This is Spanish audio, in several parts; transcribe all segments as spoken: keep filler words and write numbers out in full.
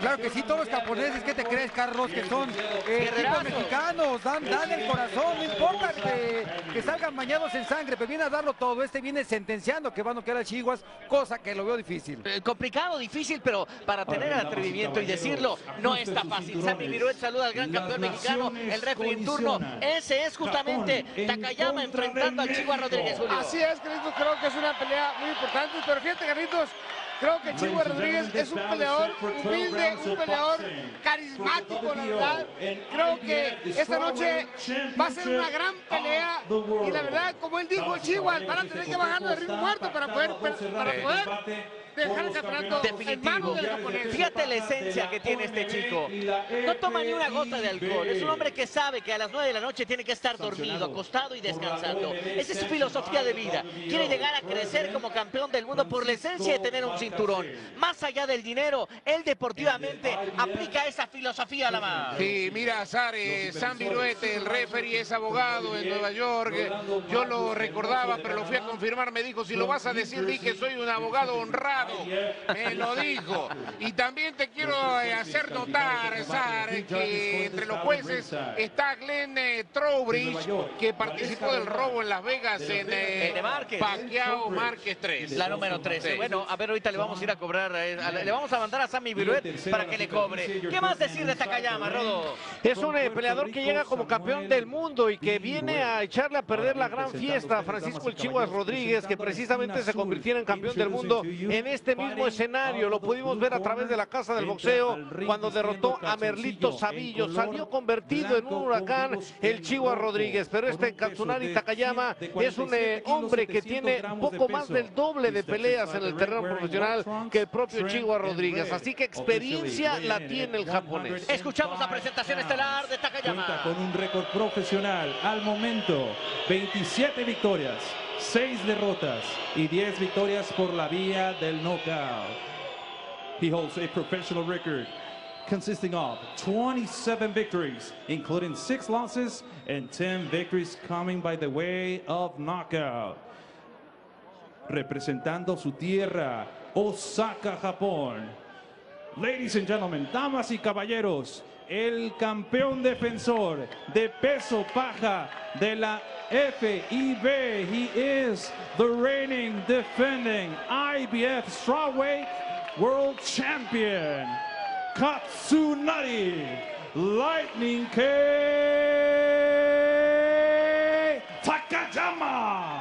Claro que sí, todos los japoneses, ¿qué te crees, Carlos? Que son eh, tipos mexicanos, dan, dan el corazón, no importa que, que salgan bañados en sangre, pero viene a darlo todo. Este viene sentenciando que van a quedar a Chihuas, cosa que lo veo difícil. Eh, complicado, difícil, pero para tener el atrevimiento y decirlo, no está fácil. Sammy Viruet saluda al gran campeón mexicano, el referee en turno. Ese es justamente Takayama enfrentando al Chihuahua Rodríguez, Julio. Así es, Carlitos, creo que es una pelea muy importante, pero fíjate, Carlitos, creo que Chihuahua Rodríguez es un peleador humilde, un peleador carismático, la verdad. Creo que esta noche va a ser una gran pelea y la verdad, como él dijo, Chihuahua van a tener que bajar de ritmo muerto para poder, para poder dejar el campeonato en manos del japonés. Fíjate la esencia que tiene este chico. No toma ni una gota de alcohol. Es un hombre que sabe que a las nueve de la noche tiene que estar dormido, acostado y descansando. Esa es su filosofía de vida. Quiere llegar a crecer como campeón del mundo por la esencia de tener un cinturón. Más allá del dinero, él deportivamente aplica esa filosofía a la mano. Sí, mira, Azar, eh, Sam Viruet, el referee, es abogado en Nueva York. Yo lo recordaba, pero lo fui a confirmar. Me dijo, si lo vas a decir, dije, soy un abogado honrado. Me lo dijo. Y también te quiero eh, hacer notar, Azar, que entre los jueces está Glenn eh, Trowbridge, que participó del robo en Las Vegas en eh, Pacquiao Márquez tres. La número trece. Sí. Bueno, a ver, ahorita le vamos a ir a cobrar, eh, a, le vamos a mandar a Sammy Viruet para que le cobre. ¿Qué más decir de Takayama, Rodo? Es un eh, peleador que llega como campeón del mundo y que viene a echarle a perder la gran fiesta a Francisco el Chihuahua Rodríguez, que precisamente se convirtiera en campeón del mundo en este mismo escenario. Lo pudimos ver a través de la Casa del Boxeo cuando derrotó a Merlito Sabillo. Salió convertido en un huracán el Chihuahua Rodríguez, pero este Katsunari Takayama es un eh, hombre que tiene un poco más del doble de peleas en el terreno profesional que el propio Chihuahua Rodríguez, así que experiencia la tiene el japonés. Escuchamos la presentación estelar de Takayama. Cuenta con un récord profesional al momento, veintisiete victorias, seis derrotas y diez victorias por la vía del knockout. He holds a professional record consisting of twenty-seven victories, including six losses and ten victories coming by the way of knockout. Representando su tierra, Osaka, Japón. Ladies and gentlemen, damas y caballeros, el campeón defensor de peso paja de la F I B. He is the reigning, defending I B F Strawweight World Champion, Katsunari Lightning K. Takayama.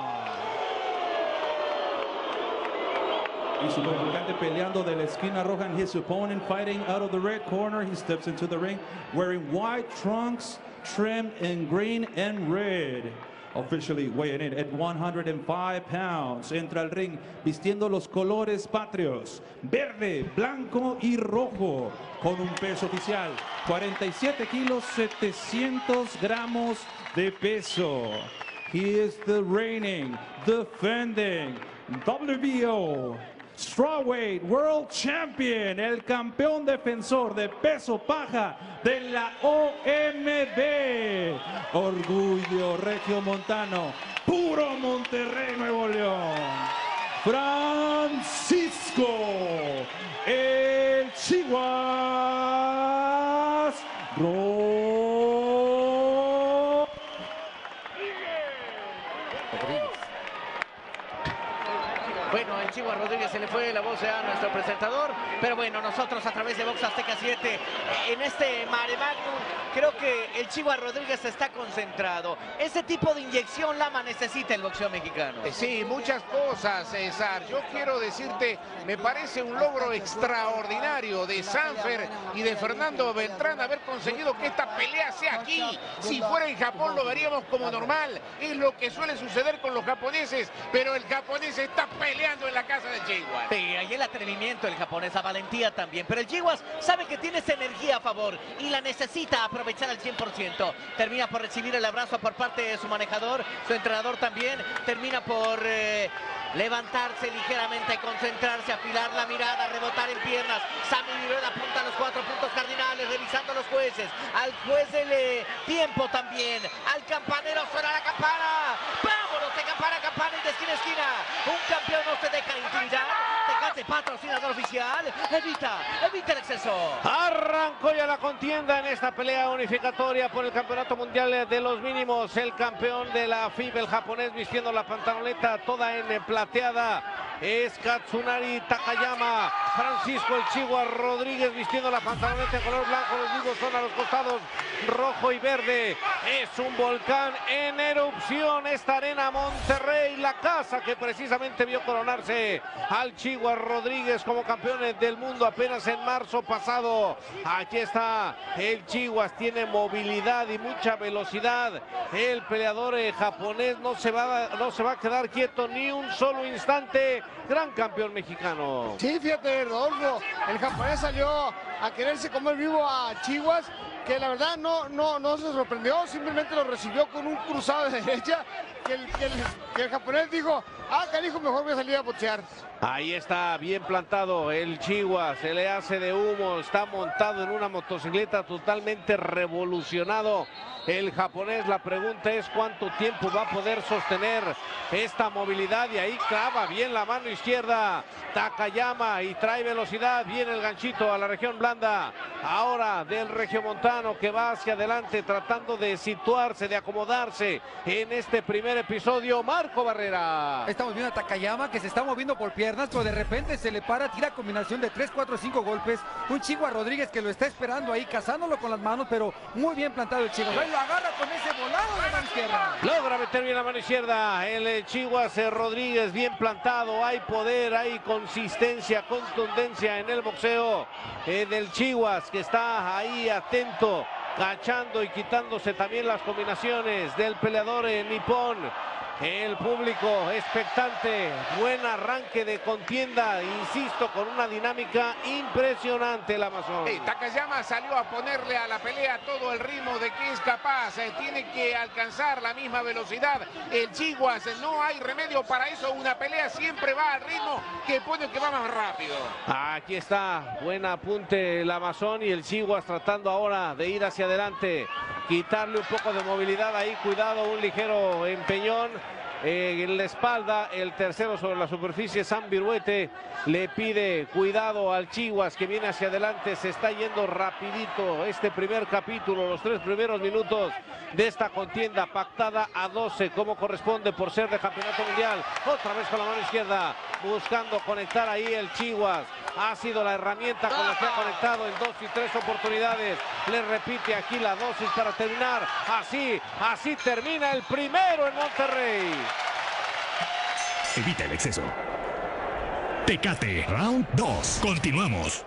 Y su contrincante peleando de la esquina roja, and his opponent fighting out of the red corner. He steps into the ring wearing white trunks trimmed in green and red. Officially weighing in at one hundred five pounds. Entra al ring vistiendo los colores patrios, verde, blanco y rojo, con un peso oficial, cuarenta y siete kilos, setecientos gramos de peso. He is the reigning, defending W B O Strawweight World Champion, el campeón defensor de peso paja de la O M B. Orgullo regiomontano, puro Monterrey, Nuevo León. Francisco el Chihuahua Rodríguez. Bueno, el Chihuahua Rodríguez se le fue la voz a nuestro presentador, pero bueno, nosotros a través de Box Azteca siete, en este mare magnum, creo que el Chihuahua Rodríguez está concentrado. Ese tipo de inyección, Lama, necesita el boxeo mexicano. Sí, muchas cosas, César. Yo quiero decirte, me parece un logro extraordinario de Sanfer y de Fernando Beltrán haber conseguido que esta pelea sea aquí. Si fuera en Japón lo veríamos como normal. Es lo que suele suceder con los japoneses, pero el japonés está peleando en la casa de Chihuahua. Sí, ahí el atrevimiento del japonés, la valentía también, pero el Chihuahua sabe que tiene esa energía a favor y la necesita aprovechar al cien por ciento. Termina por recibir el abrazo por parte de su manejador, su entrenador también, termina por eh, levantarse ligeramente, concentrarse, afilar la mirada, rebotar en piernas. Sammy Viruet apunta a los cuatro puntos cardinales, revisando a los jueces, al juez del eh, tiempo también, al campanero suena la campana. ¡Vámonos de campana a campana y de esquina a esquina! Un campeón no se deja intimidar. Tecate patrocinador oficial. Evita, evita el exceso. Arrancó ya la contienda en esta pelea unificatoria por el campeonato mundial de los mínimos. El campeón de la F I B, el japonés, vistiendo la pantaloneta toda en plateada, es Katsunari Takayama. Francisco el Chihuahua Rodríguez vistiendo la pantaloneta en color blanco. Los mismos son a los costados rojo y verde. Es un volcán en erupción esta arena Monterrey, la casa que precisamente vio coronarse al Chihuahua Rodríguez como campeón del mundo apenas en marzo pasado. Aquí está el Chihuahua, tiene movilidad y mucha velocidad. El peleador eh, japonés no se va, no se va a quedar quieto ni un solo instante. Gran campeón mexicano. Sí, fíjate, Rodolfo, el japonés salió a quererse comer vivo a Chihuahua, que la verdad no, no, no se sorprendió, simplemente lo recibió con un cruzado de derecha, que el, que el, que el japonés dijo, ah, canijo, mejor voy a salir a boxear. Ahí está, bien plantado el Chihuahua, se le hace de humo, está montado en una motocicleta totalmente revolucionado. El japonés, la pregunta es cuánto tiempo va a poder sostener esta movilidad, y ahí clava bien la mano izquierda Takayama y trae velocidad, viene el ganchito a la región blanda, ahora del regiomontano que va hacia adelante tratando de situarse, de acomodarse en este primer episodio, Marco Barrera. Estamos viendo a Takayama que se está moviendo por piernas, pero de repente se le para, tira combinación de tres, cuatro, cinco golpes, un Chihuahua Rodríguez que lo está esperando ahí, cazándolo con las manos, pero muy bien plantado el Chihuahua. Ahí lo agarra con ese volado de mano izquierda. Logra meter bien la mano izquierda el Chihuahua Rodríguez, bien plantado, hay poder, hay consistencia, contundencia en el boxeo eh, del Chihuahua, que está ahí atento, cachando y quitándose también las combinaciones del peleador eh, nipón. El público expectante, buen arranque de contienda, insisto, con una dinámica impresionante el Amazon. Sí, Takayama salió a ponerle a la pelea todo el ritmo de que es capaz, eh, tiene que alcanzar la misma velocidad. El Chihuahua, no hay remedio para eso, una pelea siempre va al ritmo que pone que va más rápido. Aquí está, buen apunte el Amazon y el Chihuahua tratando ahora de ir hacia adelante, quitarle un poco de movilidad ahí, cuidado, un ligero empeñón eh, en la espalda. El tercero sobre la superficie, Sam Viruete, le pide cuidado al Chihuahua que viene hacia adelante. Se está yendo rapidito este primer capítulo, los tres primeros minutos de esta contienda pactada a doce como corresponde por ser de campeonato mundial. Otra vez con la mano izquierda buscando conectar ahí el Chihuahua. Ha sido la herramienta con la que ha conectado en dos y tres oportunidades. Le repite aquí la dosis para terminar. Así, así termina el primero en Monterrey. Evita el exceso. Tecate, round dos. Continuamos.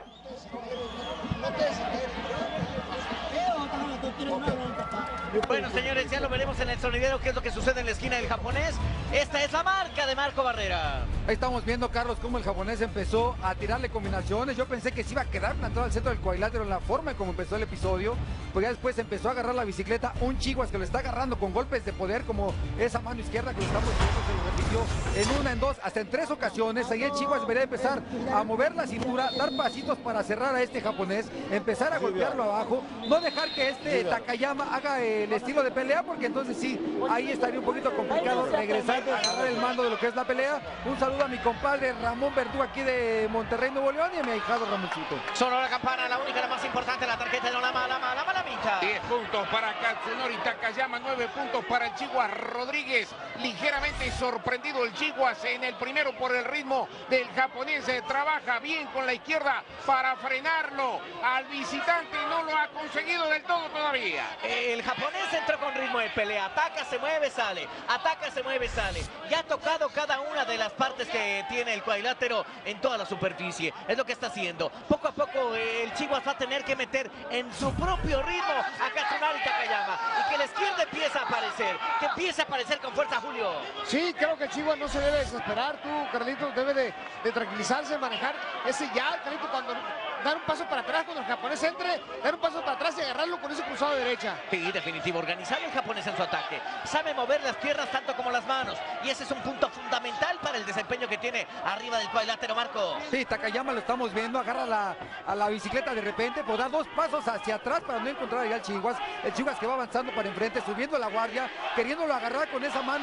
Bueno, señores, ya lo veremos en el sonidero qué es lo que sucede en la esquina del japonés. Esta es la marca de Marco Barrera. Ahí estamos viendo, Carlos, cómo el japonés empezó a tirarle combinaciones. Yo pensé que se iba a quedar plantado al centro del cuadrilátero en la forma en como empezó el episodio. Pues ya después empezó a agarrar la bicicleta. Un Chihuahua que lo está agarrando con golpes de poder, como esa mano izquierda que lo estamos viendo, se lo repitió en una, en dos, hasta en tres ocasiones. Ahí el Chihuahua debería empezar a mover la cintura, dar pasitos para cerrar a este japonés, empezar a golpearlo abajo, no dejar que este Takayama haga el estilo de pelea, porque entonces sí, ahí estaría un poquito complicado regresar a agarrar el mando de lo que es la pelea. Un saludo a mi compadre Ramón Verdú aquí de Monterrey, Nuevo León, y a mi ahijado Ramoncito. Sonó la campana, la única, la más importante, la tarjeta de la mala, mala, mala mitad. diez puntos para Katsunori Takayama, nueve puntos para el Chihuahua Rodríguez. Ligeramente sorprendido el Chihuahua en el primero por el ritmo del japonés. Trabaja bien con la izquierda para frenarlo al visitante, no lo ha conseguido del todo todavía. El japonés entró con ritmo de pelea, ataca, se mueve, sale, ataca, se mueve, sale. Ya ha tocado cada una de las partes que tiene el cuadrilátero en toda la superficie. Es lo que está haciendo. Poco a poco eh, el Chihuahua va a tener que meter en su propio ritmo a Katsunari Takayama y que la izquierda empiece a aparecer, que empiece a aparecer con fuerza, Julio. Sí, creo que Chihuahua no se debe desesperar. Tú, Carlitos, debe de, de tranquilizarse, manejar ese ya, Carlitos, cuando dar un paso para atrás, cuando el japonés entre, dar un paso para atrás y agarrarlo con ese cruzado de derecha. Sí, definitivo, organizado el japonés en su ataque. Sabe mover las piernas tanto como las manos. Y ese es un punto fundamental para el desempeño que tiene arriba del cuadrilátero, Marco. Sí, Takayama lo estamos viendo, agarra la, a la bicicleta de repente, pues da dos pasos hacia atrás para no encontrar allá al Chihuahua. El Chihuahua que va avanzando para enfrente, subiendo la guardia, queriéndolo agarrar con esa mano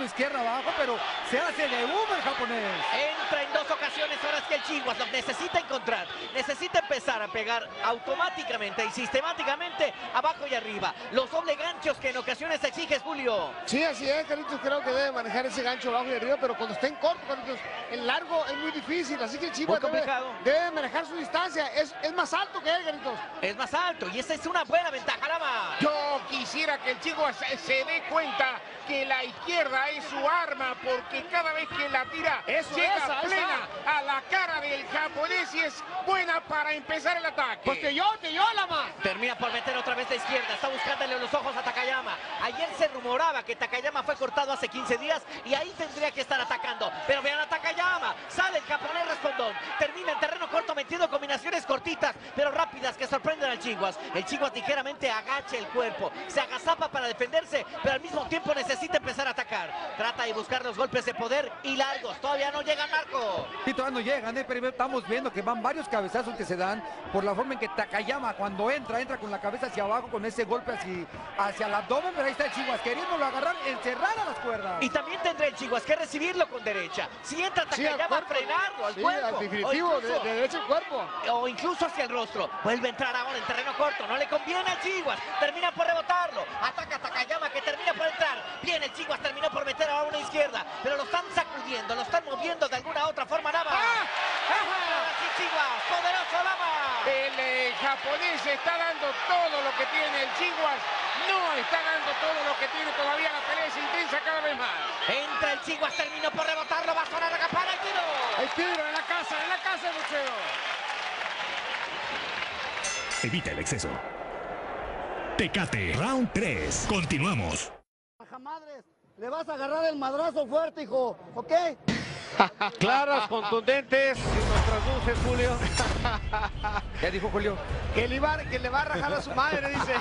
izquierda abajo, pero se hace de humo el japonés. Entra en dos ocasiones, ahora es que el Chiguas lo necesita encontrar, necesita empezar a pegar automáticamente y sistemáticamente abajo y arriba. Los doble ganchos que en ocasiones exige Julio. Sí, así es, Carlitos, creo que debe manejar ese gancho abajo y arriba, pero cuando está en corto, Carlitos, en largo es muy difícil, así que el Chivas debe, debe manejar su distancia, es, es más alto que él, Carlitos. Es más alto y esa es una buena ventaja, Lama. Yo quisiera que el Chiguas se, se dé cuenta que la izquierda es su arma, porque cada vez que la tira Eso, llega esa, plena esa. a la cara del japonés y es buena para empezar el ataque. Pues que yo, que yo, Lama. Termina por meter otra vez de izquierda, está buscándole los ojos a Takayama. Ayer se rumoraba que Takayama fue cortado hace quince días y ahí tendría que estar atacando. Pero vean a Takayama, sale el japonés respondón, termina en terreno corto metiendo combinaciones cortitas, pero rápidas que sorprenden al Chiguas. El Chiguas ligeramente agacha el cuerpo, se agazapa para defenderse, pero al mismo tiempo necesita empezar a atacar. Trata de buscar los golpes de poder y largos, todavía no llega Marco. Sí, todavía no llegan, ¿eh? Pero estamos viendo que van varios cabezazos que se dan por la forma en que Takayama cuando entra, entra con la cabeza hacia abajo, con ese golpe hacia, hacia el abdomen, pero ahí está el Chiguas queriéndolo agarrar, encerrar a las cuerdas. Y también tendrá el Chiguas que recibirlo con derecha. Si entra Takayama, sí, frenarlo al sí, cuerpo. al definitivo, o incluso, de, de derecha al cuerpo. O incluso hacia el rostro. Vuelve a entrar ahora en terreno corto. No le conviene al Chiguas. Termina por rebotarlo. Ataca a Takayama que termina por entrar. Bien, el Chiguas terminó por meter a una izquierda. Pero lo están sacudiendo, lo están moviendo de alguna otra forma. Nava. ¡Ah! Sí, Chiguas, poderoso Lama. El eh, japonés está dando todo lo que tiene, el Chiguas no está dando todo lo que tiene, todavía la pelea es intensa cada vez más. Entra el Chiguas, terminó por rebotarlo, va a sonar la campana, el tiro. El tiro en la casa, en la casa de boxeo. Evita el exceso. Tecate, round tres. Continuamos. Madres, le vas a agarrar el madrazo fuerte, hijo, ¿ok? Claras, contundentes, sin nuestras luces, Julio. Ya dijo Julio. Que le, va, que le va a rajar a su madre, dice.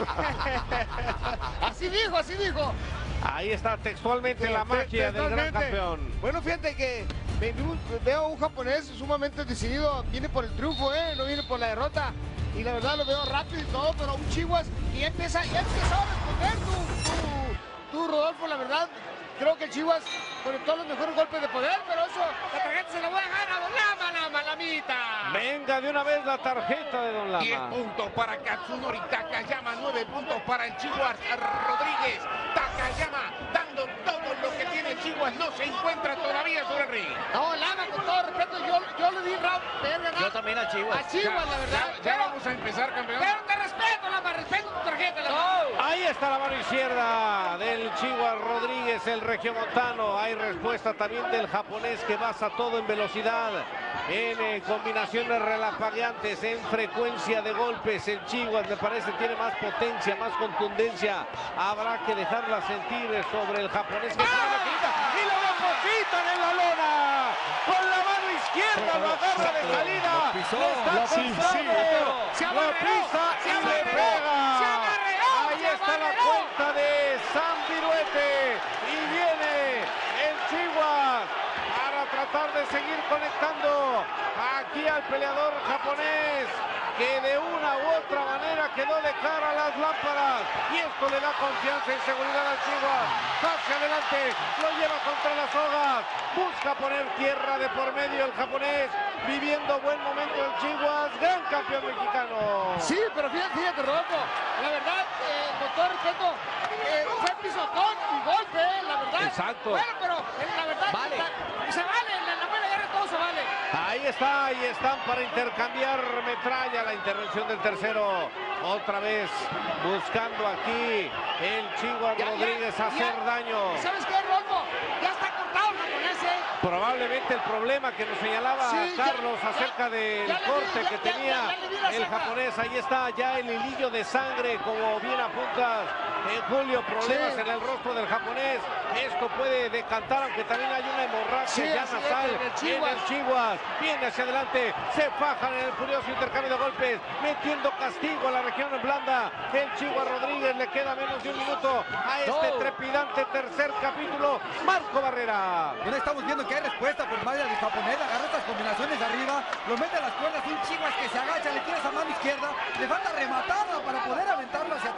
Así dijo, así dijo. Ahí está textualmente la magia del gran campeón. Bueno, fíjate que veo a un japonés sumamente decidido, viene por el triunfo, ¿eh? No viene por la derrota. Y la verdad lo veo rápido y todo, pero un Chiguas que ya empieza, ya empezó a responder tú, tú, tú, Rodolfo, la verdad. Creo que el Chiguas conectó los mejores golpes de poder, pero eso, la tarjeta se la voy a dejar a Don Lama, Lama, Lamita. Venga de una vez la tarjeta de Don diez Lama. puntos para Katsunori Takayama, nueve puntos para el Chiguas Rodríguez. Takayama dando todo lo que tiene el Chiguas, no se encuentra todavía sobre el ring. No, Lama, con todo respeto, yo, yo le di round, Yo también al Chiguas. a Chiguas, la verdad. Ya, ya vamos a empezar, campeón. Pero te respeto, Lama, respeto tu tarjeta, Lama. Ahí está la mano izquierda del Chiguas Rodríguez, el regiomontano. Hay respuesta también del japonés que basa todo en velocidad, en eh, combinaciones relampagueantes, en frecuencia de golpes. El Chiguas, me parece, tiene más potencia, más contundencia. Habrá que dejarla sentir sobre el japonés que tiene la quita y lo depositan en la lona. Con la mano izquierda lo agarra de salida. Lo pisó, Le está lo pisando. Se Lo amarreó, pisa se y le amarreó, pega. se amarreó, Ahí se está la amarreó. cuenta de San Viruete. Y viene el Chiguas para tratar de seguir conectando aquí al peleador japonés, que de una u otra manera quedó de cara a las lámparas. Y esto le da confianza y seguridad al Chiguas. Hacia adelante, lo lleva contra las sogas. Busca poner tierra de por medio el japonés. Viviendo buen momento el Chiguas, gran campeón mexicano. Sí, pero fíjate, fíjate, Rodolfo, la verdad, eh, con todo respeto, eh, fue pisotón y golpe, eh, la verdad. Exacto. Bueno, pero eh, la verdad, Vale. la- se vale, en la, la buena guerra todo se vale. Ahí está, ahí están para intercambiar metralla. La intervención del tercero. Otra vez buscando aquí el Chiguas Ya, ya, Rodríguez ya. hacer daño. ¿Y sabes qué, Rodolfo? Ya está cortado el japonés, ¿eh? Probablemente el problema que nos señalaba Sí, ya, Carlos ya, acerca del ya le vi, corte ya, que ya, tenía ya, ya le vi la el ceja. japonés. Ahí está ya el hilillo de sangre, como bien apuntas en Julio. Problemas Sí. en el rostro del japonés. Esto puede decantar, aunque también hay una hemorragia Sí, ya así es, nasal en el en Chiguas. el Chiguas. Viene hacia adelante, se fajan en el furioso intercambio de golpes, metiendo castigo a la región en blanda. El Chiguas Rodríguez le queda menos de un minuto a este No. trepidante tercer capítulo. Marco Barrera. Bueno, estamos viendo que hay respuesta por parte del japonés, agarra estas combinaciones de arriba, lo mete a las cuerdas, un Chiguas que se agacha, le tira esa mano izquierda, le falta rematarla para poder aventarlo hacia atrás,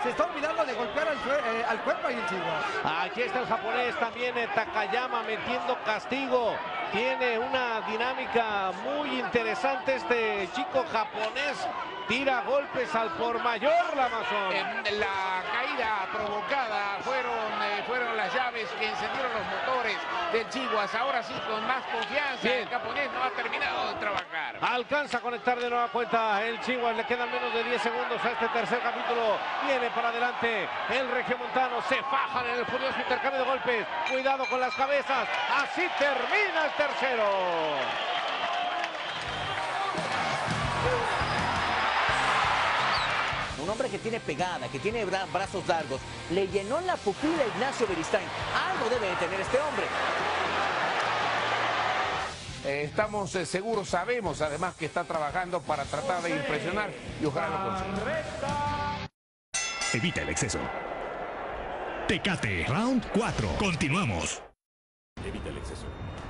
se está olvidando de golpear al, eh, al cuerpo ahí el Chihuahua. Aquí está el japonés también, eh, Takayama metiendo castigo. Tiene una dinámica muy interesante este chico japonés. Tira golpes al por mayor, la Amazon. En la caída provocada fueron, eh, fueron las llaves que encendieron los motores del Chihuahua. Ahora sí, con más confianza, Bien. el japonés no ha terminado de trabajar. Alcanza a conectar de nueva cuenta el Chihuahua. Le quedan menos de diez segundos a este tercer capítulo. Viene para adelante el regiomontano. Se fajan en el furioso intercambio de golpes. Cuidado con las cabezas. Así termina el tercero. Un hombre que tiene pegada, que tiene bra brazos largos. Le llenó la pupila a Ignacio Beristain. Algo debe de tener este hombre. Eh, estamos eh, seguros, sabemos además que está trabajando para tratar de impresionar y ojalá lo consiga. Evita el exceso. Tecate, round cuatro. Continuamos. Evita el exceso.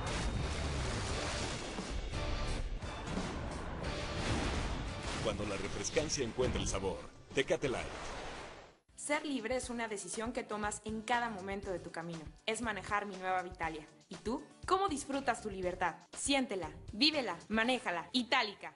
Cuando la refrescancia encuentra el sabor, Tecate Light. Ser libre es una decisión que tomas en cada momento de tu camino. Es manejar mi nueva Vitalia. ¿Y tú? ¿Cómo disfrutas tu libertad? Siéntela, vívela, manéjala. Itálica.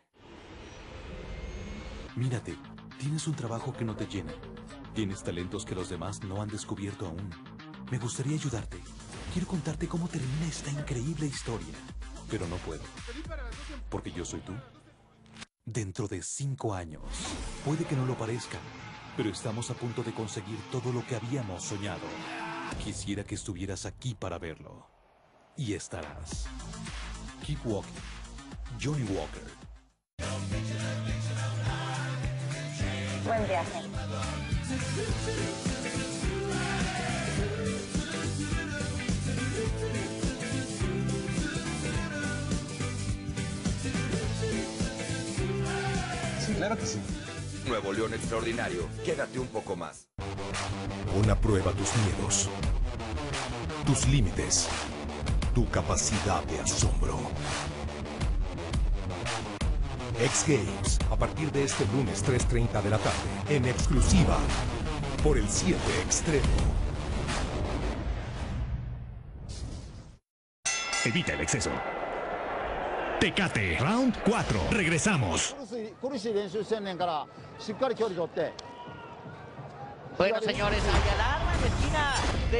Mírate, tienes un trabajo que no te llena. Tienes talentos que los demás no han descubierto aún. Me gustaría ayudarte. Quiero contarte cómo termina esta increíble historia. Pero no puedo. Porque yo soy tú. Dentro de cinco años. Puede que no lo parezca, pero estamos a punto de conseguir todo lo que habíamos soñado. Quisiera que estuvieras aquí para verlo. Y estarás. Keep walking. Johnny Walker. Buen viaje. Sí, claro que sí. Nuevo León Extraordinario, quédate un poco más. Pon a prueba tus miedos, tus límites, tu capacidad de asombro. X Games, a partir de este lunes tres treinta de la tarde, en exclusiva, por el siete Extremo. Evita el exceso. Tecate, round cuatro. Regresamos. Bueno, señores, hay alarma en la esquina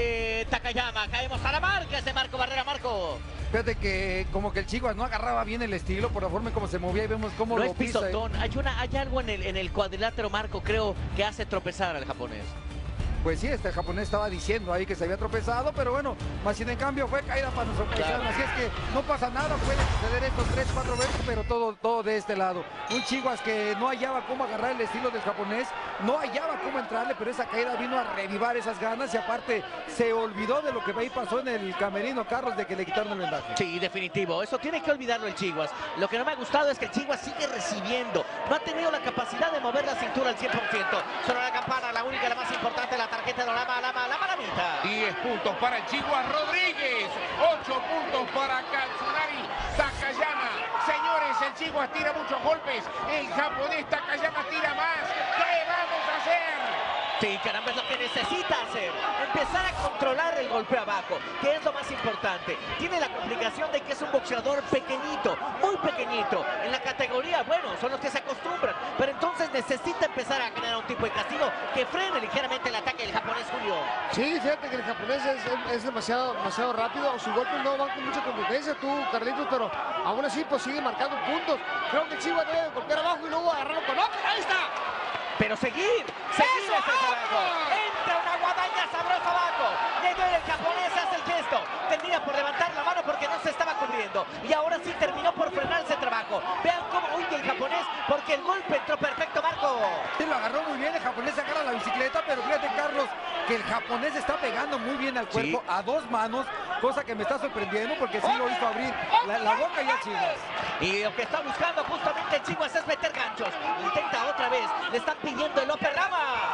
de Takayama. Caemos a la marca ese Marco Barrera, Marco. Fíjate que como que el Chihuahua no agarraba bien el estilo por la forma en cómo se movía y vemos cómo No lo es pisa. pisotón. Hay, una, hay algo en el, en el cuadrilátero, Marco, creo que hace tropezar al japonés. Pues sí, este japonés estaba diciendo ahí que se había tropezado, pero bueno, más sin en cambio fue caída para nuestro paisano. Claro. Así es que no pasa nada, puede suceder estos tres, cuatro veces, pero todo, todo de este lado. Un Chihuahua que no hallaba cómo agarrar el estilo del japonés, no hallaba cómo entrarle, pero esa caída vino a revivar esas ganas y aparte se olvidó de lo que ahí pasó en el camerino, Carlos, de que le quitaron el vendaje. Sí, definitivo. Eso tiene que olvidarlo el Chihuahua. Lo que no me ha gustado es que el Chihuahua sigue recibiendo. No ha tenido la capacidad de mover la cintura al cien por ciento. Solo la campana, la única, la más importante, la tarjeta de Olama, Lama, la maravilla. diez puntos para el Chihuahua Rodríguez. ocho puntos para Katsunari Takayama. Señores, el Chihuahua tira muchos golpes. El japonés Takayama tira más. ¿Qué vamos a hacer? Sí, caramba, es lo que necesita hacer. Empezar a controlar el golpe abajo, que es lo más importante. Tiene la complicación de que es un boxeador pequeñito, muy pequeñito. En la categoría, bueno, son los que se acostumbran. Pero entonces necesita empezar a generar un tipo de castigo que frene ligeramente el ataque del japonés, Julio. Sí, fíjate que el japonés es, es demasiado, demasiado rápido. Sus golpes no van con mucha competencia, tú, Carlitos, pero aún así pues sigue marcando puntos. Creo que el Chihuahua debe golpear abajo y luego agarrarlo con otro. ¡Ahí está! Pero seguir, seguir ese trabajo. Entra una guadaña sabrosa abajo. Le duele el japonés, hace el gesto. Tendría por levantar la mano porque no se estaba cubriendo. Y ahora sí terminó por frenar ese trabajo. Vean cómo huye el japonés porque el golpe entró perfecto, Marco. Sí, lo agarró muy bien, el japonés agarra la bicicleta, pero fíjate, Carlos, que el japonés está pegando muy bien al cuerpo, sí, a dos manos, cosa que me está sorprendiendo porque sí lo hizo abrir la, la boca y el Chihuahua. Y lo que está buscando justamente el Chihuahua es meter ganchos. Intenta otra vez, le están pidiendo el Operama.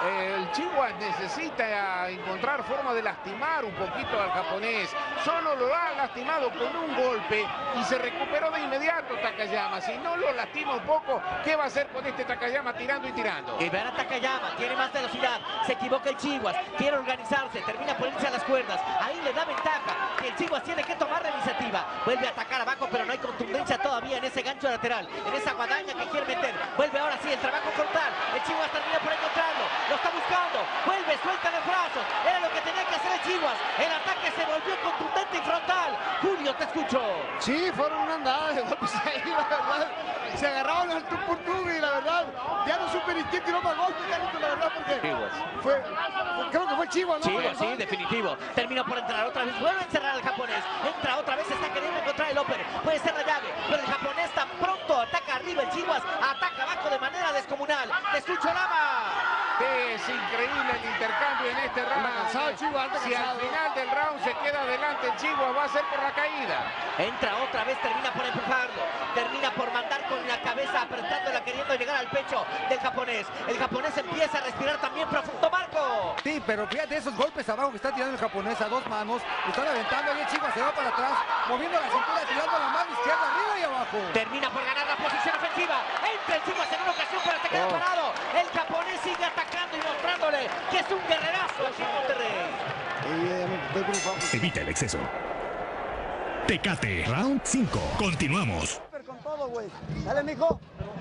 Eh, el Chihuahua necesita encontrar forma de lastimar un poquito al japonés. Solo lo ha lastimado con un golpe y se recuperó de inmediato Takayama. Si no lo lastima un poco, ¿qué va a hacer con este Takayama tirando y tirando? Y ver a Takayama, tiene más velocidad, se equivoca el Chihuahua, quiere organizarse, termina por irse a las cuerdas. Ahí le da ventaja, que el Chihuahua tiene que tomar la iniciativa. Vuelve a atacar abajo, pero no hay contundencia todavía en ese gancho lateral, en esa guadaña que quiere meter. Vuelve ahora sí el trabajo frontal, el Chihuahua termina por encontrarlo, lo está buscando, vuelve, suelta los brazos, era lo que tenía que hacer el Chihuahua. El ataque se volvió contundente y frontal. Julio, te escucho. Sí, fueron una andada de golpes ahí, la verdad. Se agarraron al tú por tú y la verdad, ya no supe ni quién tiró más golpes, Carlitos, la verdad, porque fue, fue, creo que fue Chihuahua, ¿no? Chihuahua, sí, definitivo. Termina por entrar otra vez, vuelve a encerrar al japonés. Entra otra vez, está queriendo encontrar el upper. Puede ser la llave, pero el japonés tan pronto ataca arriba el Chihuahua, ataca abajo de manera descomunal. Te escucho, Lama. Es increíble el intercambio en este round. Cansado, Chihuahua, anda si cansado. al final del round se queda adelante el Chihuahua, va a ser por la caída. Entra otra vez, termina por empujarlo, termina por mandar con la cabeza apretándola, queriendo llegar al pecho del japonés. El japonés empieza a respirar también profundo, Marco. Sí, pero fíjate esos golpes abajo que está tirando el japonés a dos manos, lo están aventando y el Chihuahua se va para atrás, moviendo la cintura, tirando la mano izquierda arriba y abajo. Termina por ganar la posición ofensiva. Entra el Chihuahua en una ocasión, pero se queda Oh. parado. El japonés sigue atacando y mostrándole que es un guerrerazo aquí en Monterrey. Evita el exceso. Tecate, round cinco. Continuamos. Con todo, güey. Dale, mijo.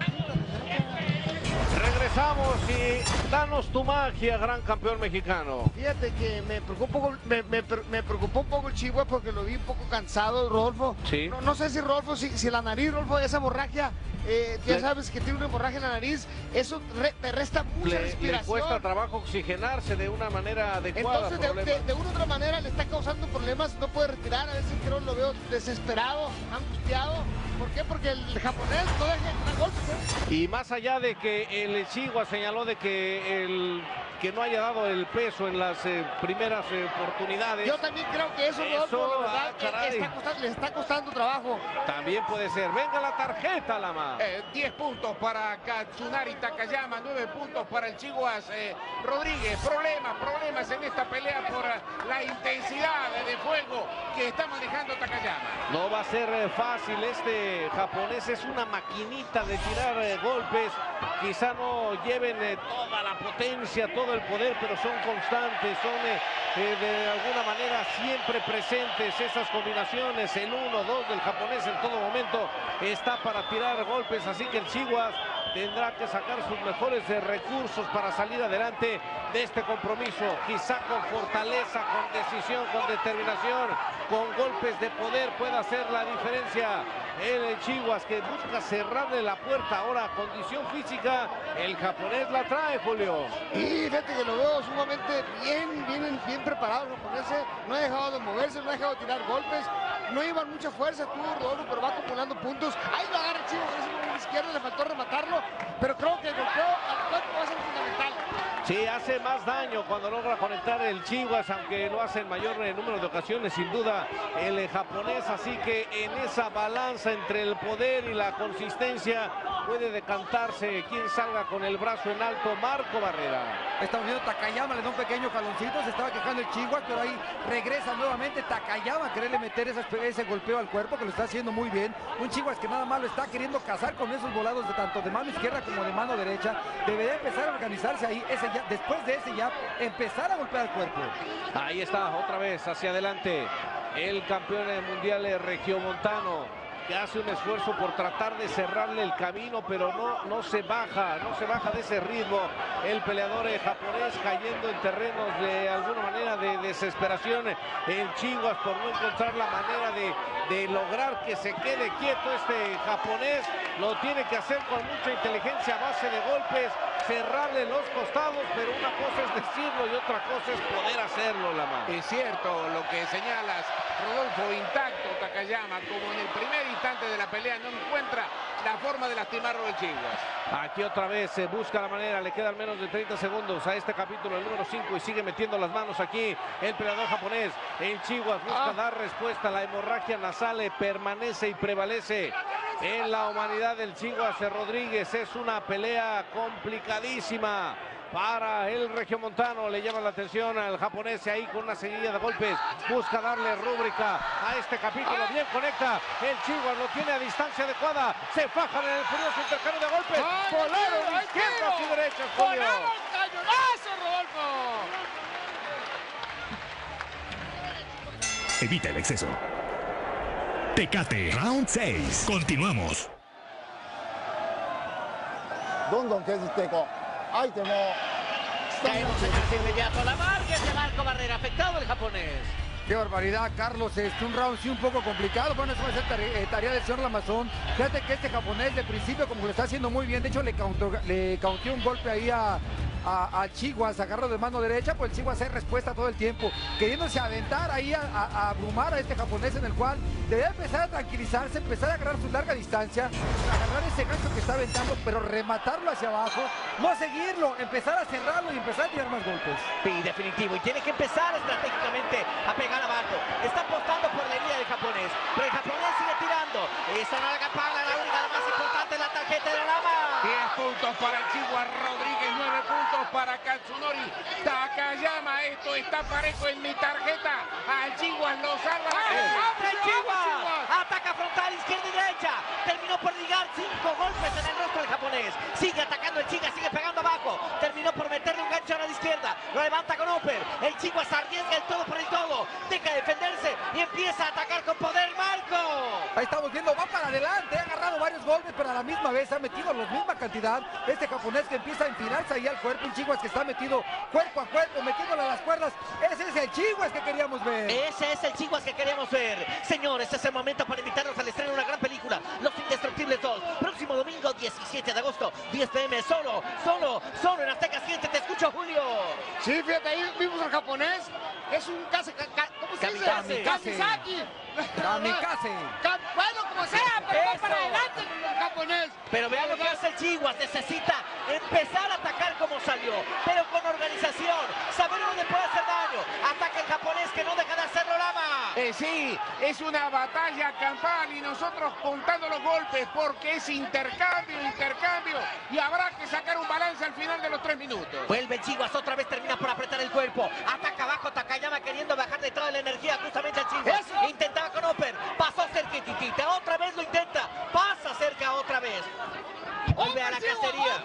Regresamos y danos tu magia, gran campeón mexicano. Fíjate que me preocupó, un poco- me, me, me preocupó un poco el Chihuahua porque lo vi un poco cansado, Rodolfo. Sí. No, no sé si Rodolfo, si, si la nariz, Rodolfo, esa hemorragia, eh, ya Le- sabes que tiene una hemorragia en la nariz, eso re- te resta mucha Le, le respiración. cuesta trabajo oxigenarse de una manera adecuada. Entonces, de, problema. de- de una u otra manera le está causando problemas, no puede respirar, a veces creo lo veo desesperado, angustiado. ¿Por qué? Porque el japonés no deja de dar golpes, ¿eh? Y más allá de que el Chihuahua señaló de que el que no haya dado el peso en las eh, primeras eh, oportunidades. Yo también creo que eso, Eso, Rodolfo, la verdad, ah, caray. está costando- le está costando trabajo. También puede ser. Venga la tarjeta, Lama. Eh, diez puntos para Katsunari Takayama, nueve puntos para el Chihuahua eh, Rodríguez. Problemas, problemas en esta pelea por eh, la intensidad de fuego que está manejando Takayama. No va a ser eh, fácil, este japonés es una maquinita de tirar eh, golpes, quizá no lleven eh, toda la potencia, todo el poder, pero son constantes, son eh, eh, de alguna manera siempre presentes esas combinaciones, el uno dos del japonés en todo momento está para tirar golpes, así que el Chihuahua tendrá que sacar sus mejores eh, recursos para salir adelante de este compromiso, quizá con fortaleza, con decisión, con determinación, con golpes de poder pueda hacer la diferencia. El Chihuahua que busca cerrarle la puerta, ahora condición física, el japonés la trae, Julio. Y fíjate que lo veo sumamente bien, bien, bien preparado el japonés, eh. No ha dejado de moverse, no ha dejado de tirar golpes, no iba mucha fuerza, tuvo Rodolfo, pero va acumulando puntos. Ahí lo agarra el Chihuahua, con esa mano izquierda, le faltó rematarlo, pero creo que el golpeo al cuerpo va a ser fundamental. Sí, hace más daño cuando logra conectar el Chihuahua, aunque lo hace en mayor eh, número de ocasiones, sin duda, el eh, japonés. Así que en esa balanza entre el poder y la consistencia puede decantarse quien salga con el brazo en alto, Marco Barrera. Está uniendo Takayama, le da un pequeño jaloncito, se estaba quejando el Chihuahua, pero ahí regresa nuevamente Takayama a quererle meter ese, ese golpeo al cuerpo, que lo está haciendo muy bien. Un Chihuahua que nada más lo está queriendo cazar con esos volados de tanto de mano izquierda como de mano derecha. Debería empezar a organizarse ahí, ese ya, después de ese ya empezar a golpear el cuerpo. Ahí está, otra vez hacia adelante, el campeón mundial eh, regiomontano, que hace un esfuerzo por tratar de cerrarle el camino, pero no, no se baja, no se baja de ese ritmo. El peleador eh, japonés cayendo en terrenos de alguna manera de desesperación. El Chihuahua por no encontrar la manera de, de lograr que se quede quieto este japonés. Lo tiene que hacer con mucha inteligencia a base de golpes, cerrarle los costados, pero una cosa es decirlo y otra cosa es poder hacerlo, Lama. Es cierto lo que señalas, Rodolfo, intacto Takayama, como en el primer instante de la pelea no encuentra la forma de lastimarlo el Chihuahua. Aquí otra vez se busca la manera, le quedan menos de treinta segundos a este capítulo, el número cinco, y sigue metiendo las manos aquí el peleador japonés. El Chihuahua busca Ah. dar respuesta, la hemorragia nasal permanece y prevalece en la humanidad del Chihuahua Rodríguez. Es una pelea complicadísima para el regiomontano. Le llama la atención al japonés ahí con una seguidilla de golpes. Busca darle rúbrica a este capítulo. Bien conecta. El Chihuahua lo tiene a distancia adecuada. Se fajan en el furioso intercambio de golpes. Volaron izquierdas y derechas, Julio. ¡Volaron cañonazo, Rodolfo! Evita el exceso. Tecate, round seis. Continuamos. どんどん削っていこう。相手も Caemos en el inmediato. La marca de Marco Barrera. Afectado el japonés. Qué barbaridad, Carlos. Es un round sí un poco complicado. Bueno, eso va a ser tarea, eh, tarea del señor Lamazón. Fíjate que este japonés de principio como que lo está haciendo muy bien. De hecho, le counteó le counteó un golpe ahí a, a, a Chihuahua, agarrado de mano derecha. Pues el Chihuahua hace respuesta todo el tiempo, queriéndose aventar ahí a, a, a abrumar a este japonés, en el cual debería empezar a tranquilizarse, empezar a agarrar su larga distancia, agarrar ese gancho que está aventando, pero rematarlo hacia abajo, no seguirlo, empezar a cerrarlo y empezar a tirar más golpes. Sí, definitivo. Y tiene que empezar estratégicamente a pegar abajo. Está apostando por la herida del japonés, pero el japonés sigue tirando. Esa larga pala, la única, la más importante, la tarjeta de la lama. diez puntos para el Chihuahua Rodríguez, nueve puntos para Katsunori Takayama. Esto está parejo en mi tarjeta. Al Chihuahua lo salva la ¡Ah, el Chihuahua! Ataca frontal, izquierda y derecha. Terminó por ligar cinco golpes en el rostro del japonés. Sigue atacando el Chihuahua, sigue pegando abajo. Terminó por meterle un gancho a la izquierda. Lo levanta con upper. El Chihuahua se arriesga el todo por el todo. Deja de defenderse y empieza a atacar con poder Marco. Ahí estamos viendo, va para adelante, ha agarrado varios golpes, pero a la misma vez ha metido la misma cantidad. Este japonés que empieza a enfilarse ahí al cuerpo, un Chihuahua que está metido cuerpo a cuerpo, metiéndole a las cuerdas. Ese es el Chihuahua que queríamos ver. Ese es el Chihuahua que queríamos ver. Señores, este es el momento para invitarnos al estreno de una gran película, Los Indestructibles dos. Próximo domingo, diecisiete de agosto, diez p m Solo, solo, solo en Azteca siete. Te escucho, Julio. Sí, fíjate, ahí vimos al japonés. Es un kase, ka, ka, ¿cómo se dice? Kamikaze. Kamisaki. Kamikaze. Ka, bueno, como sea, pero va para adelante el japonés. Pero vean lo que hace el Chihuahua. Necesita empezar a atacar como salió, pero con organización. Saber dónde puede hacer daño. Ataca el japonés que no deja de hacerlo, Lama. Eh, sí, es una batalla campal y nosotros contando los golpes porque es intercambio, intercambio y habrá que sacar un balance al final de los tres minutos. Vuelve el Chihuahua, otra vez termina por apretar el cuerpo. Ataca abajo Takayama queriendo bajar detrás de la energía justamente al Chihuahua. Intentaba con upper, pasó cerquitita, otra vez lo intenta, pasa cerca otra vez. Vuelve a la cacería.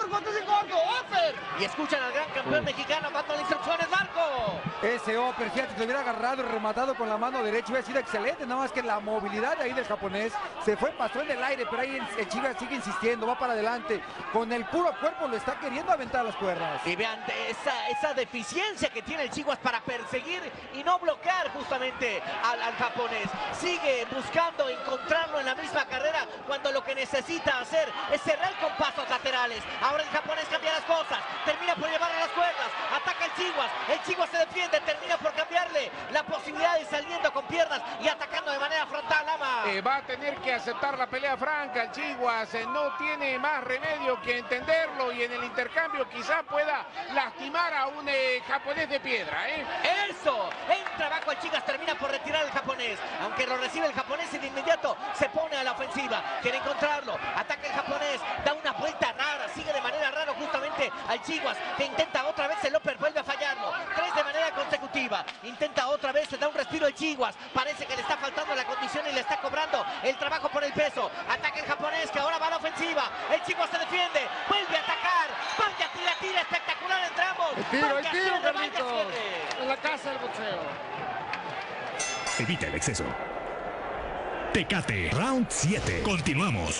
Y escuchan al gran campeón mexicano dando las instrucciones, Marco. Ese upper, fíjate, se hubiera agarrado y rematado con la mano derecha, hubiera sido excelente, nada más que la movilidad de ahí del japonés se fue, pasó en el aire, pero ahí el, el Chihuahua sigue insistiendo, va para adelante, con el puro cuerpo lo está queriendo aventar a las cuerdas. Y vean esa, esa deficiencia que tiene el Chihuahua para perseguir y no bloquear justamente al, al japonés. Sigue buscando encontrarlo en la misma carrera cuando lo que necesita hacer es cerrar con pasos laterales. Ahora el japonés cambia las cosas, termina por llevar a las cuerdas, ataca el Chihuahua, el Chihuahua se defiende, termina por cambiarle la posibilidad de saliendo con piernas y atacando de manera frontal, Lama. Eh, va a tener que aceptar la pelea franca el Chihuahua, no tiene más remedio que entenderlo y en el intercambio quizá pueda lastimar a un eh, japonés de piedra. ¿eh? Eso, entra abajo el Chihuahua, termina por retirar al japonés, aunque lo recibe el japonés y de inmediato se pone a la ofensiva, quiere encontrarlo, ataca el japonés, da una vuelta rara, sigue de manera rara justamente al Chihuahua, que intenta otra vez el upper, vuelve a fallarlo, tres de manera consecutiva, intenta otra vez, se da un respiro el Chihuahua, parece que le está faltando la condición y le está cobrando el trabajo por el peso, ataca el japonés que ahora va a la ofensiva, el Chihuahua se defiende, vuelve a atacar, vaya tira, tira, espectacular entre ambos, el tiro, el tiro, Carlitos, en la casa del boxeo. Evita el exceso. Tecate, round siete. Continuamos.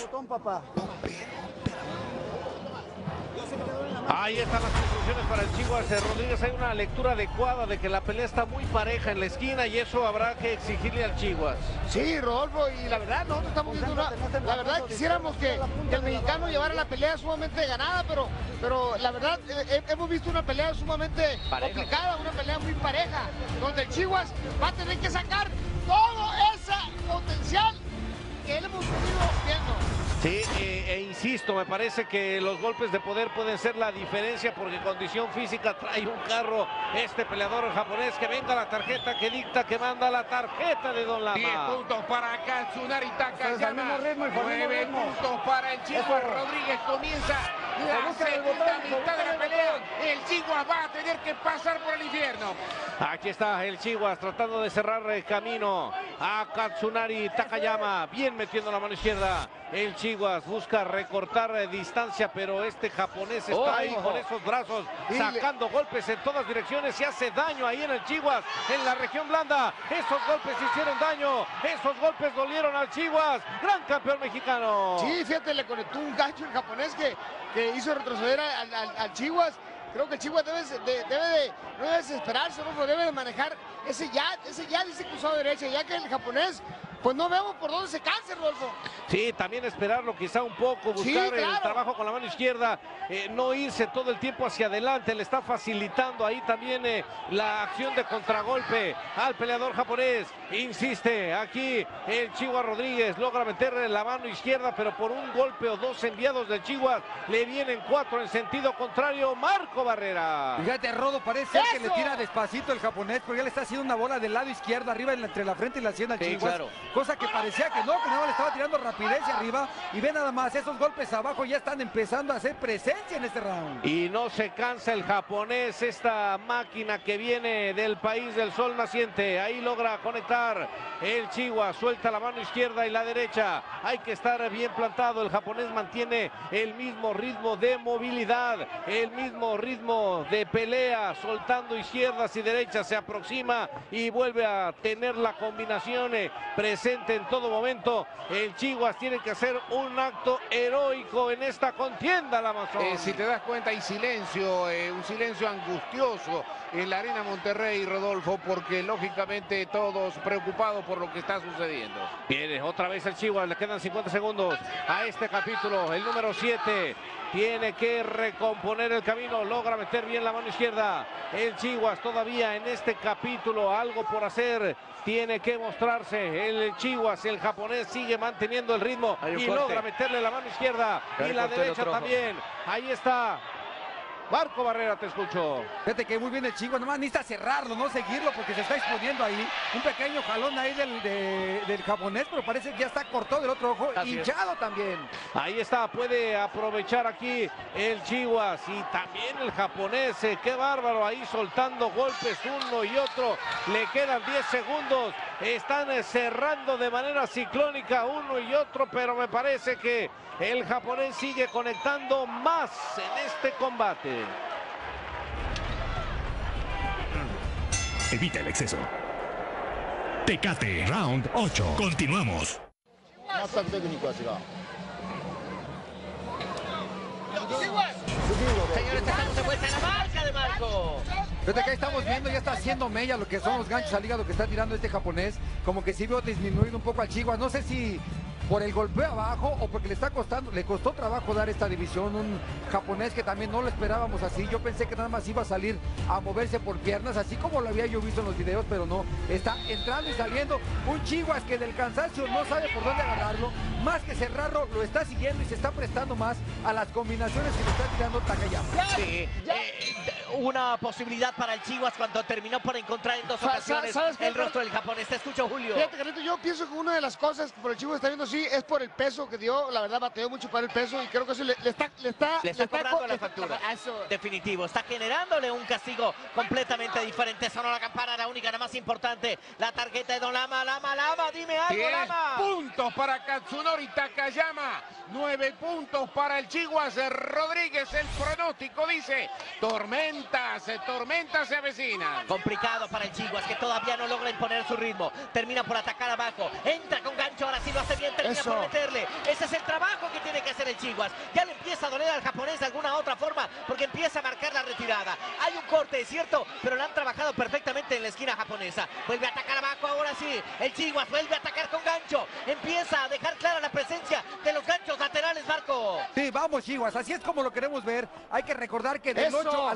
Ahí están las instrucciones para el Chihuahua Rodríguez. Hay una lectura adecuada de que la pelea está muy pareja en la esquina y eso habrá que exigirle al Chihuahua. Sí, Rodolfo, y la verdad nosotros estamos viendo una... La verdad quisiéramos que, que el mexicano llevara la pelea sumamente ganada, pero, pero la verdad eh, hemos visto una pelea sumamente pareja, complicada, una pelea muy pareja, donde el Chihuahua va a tener que sacar todo ese potencial que él hemos venido viendo. Sí, eh, e insisto, me parece que los golpes de poder pueden ser la diferencia porque condición física trae un carro este peleador japonés. Que venga la tarjeta que dicta, que manda la tarjeta de Don Lama. diez puntos para Katsunari Takayama, nueve puntos para el Chihuahua Rodríguez. Comienza La segunda mitad de la pelea, el Chiguas va a tener que pasar por el infierno. Aquí está el Chiguas tratando de cerrar el camino a Katsunari Takayama, bien metiendo la mano izquierda. El Chiguas busca recortar eh, distancia, pero este japonés está Oh, ahí oh. con esos brazos, Y sacando le... golpes en todas direcciones y hace daño ahí en el Chiguas, en la región blanda. Esos golpes hicieron daño, esos golpes dolieron al Chiguas, gran campeón mexicano. Sí, fíjate, le conectó un gancho el japonés que, que hizo retroceder al, al, al Chiguas. Creo que el Chiguas debe de, debe de, no debe desesperarse, ¿no? Debe de manejar ese ya, ese ya dice cruzado derecha, ya que el japonés, pues no vemos por dónde se canse, Rodolfo. Sí, también esperarlo quizá un poco, buscar Sí, claro. el trabajo con la mano izquierda, eh, no irse todo el tiempo hacia adelante, le está facilitando ahí también eh, la acción de contragolpe al peleador japonés. Insiste, aquí el Chiguas Rodríguez logra meterle la mano izquierda, pero por un golpe o dos enviados del Chiguas, le vienen cuatro en sentido contrario, Marco Barrera. Fíjate, Rodo, parece que le tira despacito el japonés, porque ya le está haciendo una bola del lado izquierdo, arriba en la, entre la frente y la sien al Sí, Chiguas. claro. Cosa que parecía que no, que nada más le estaba tirando rapidez hacia arriba. Y ve nada más, esos golpes abajo ya están empezando a hacer presencia en este round. Y no se cansa el japonés, esta máquina que viene del país del sol naciente. Ahí logra conectar el Chiguas, suelta la mano izquierda y la derecha. Hay que estar bien plantado, el japonés mantiene el mismo ritmo de movilidad, el mismo ritmo de pelea, soltando izquierdas y derechas, se aproxima y vuelve a tener la combinación eh, presente en todo momento. El Chiguas tiene que hacer un acto heroico en esta contienda, la Amazon. Eh, si te das cuenta, hay silencio, eh, un silencio angustioso en la Arena Monterrey, Rodolfo, porque lógicamente todos preocupados por lo que está sucediendo. Viene otra vez el Chiguas, le quedan cincuenta segundos a este capítulo. El número siete tiene que recomponer el camino, logra meter bien la mano izquierda. El Chiguas todavía en este capítulo, algo por hacer, tiene que mostrarse. El Chiguas, el japonés, sigue manteniendo el ritmo y corte. logra meterle la mano izquierda y la derecha también. Ahí está. Marco Barrera, te escucho. Fíjate que muy bien el Chiguas, nomás necesita cerrarlo, no seguirlo, porque se está exponiendo ahí. Un pequeño jalón ahí del, de, del japonés, pero parece que ya está cortado del otro ojo, Así hinchado es. también. Ahí está, puede aprovechar aquí el Chiguas y también el japonés. eh, Qué bárbaro, ahí soltando golpes uno y otro. Le quedan diez segundos. Están eh, cerrando de manera ciclónica uno y otro, pero me parece que el japonés sigue conectando más en este combate. Evita el exceso. Tecate, round ocho. Continuamos. Señores, estamos de vuelta en la marca de Marco. Fíjate que ahí estamos viendo, ya está haciendo mella lo que son los ganchos al hígado que está tirando este japonés. Como que sí veo disminuido un poco al Chiguas. No sé si por el golpeo abajo o porque le está costando, le costó trabajo dar esta división. Un japonés que también no lo esperábamos así. Yo pensé que nada más iba a salir a moverse por piernas, así como lo había yo visto en los videos, pero no. Está entrando y saliendo. Un Chiguas que del cansancio no sabe por dónde agarrarlo. Más que cerrarlo, lo está siguiendo y se está prestando más a las combinaciones que le está tirando Takayama. Sí, eh, una posibilidad para el Chiguas cuando terminó por encontrar en dos Sa- ocasiones ¿sabes qué? el rostro del japonés. Te escucho, Julio. Fíjate, Carlito, yo pienso que una de las cosas que por el Chiguas está viendo así es por el peso que dio. La verdad, batalló mucho para el peso y creo que eso le, le está... Le está, Le está cobrando co- la le- factura. a eso. Definitivo. Está generándole un castigo completamente diferente. Sonó la campana, la única, la más importante. La tarjeta de Don Lama. Lama, Lama, dime algo, diez Lama. puntos para Katsunori Takayama, nueve puntos para el Chiguas Rodríguez. El pronóstico dice tormentas, tormentas se avecinan. Complicado para el Chiguas, que todavía no logra imponer su ritmo. Termina por atacar abajo. Entra con gancho, ahora sí lo hace bien. Termina Eso. por meterle. Ese es el trabajo que tiene que hacer el Chiguas. Ya le empieza a doler al japonés de alguna otra forma, porque empieza a marcar la retirada. Hay un corte, es cierto, pero lo han trabajado perfectamente en la esquina japonesa. Vuelve a atacar abajo, ahora sí. El Chiguas vuelve a atacar con gancho. Empieza a dejar clara la presencia de los ganchos laterales, Marco. Sí, vamos Chiguas, así es como lo queremos ver. Hay que recordar que del Eso. ocho al doceavo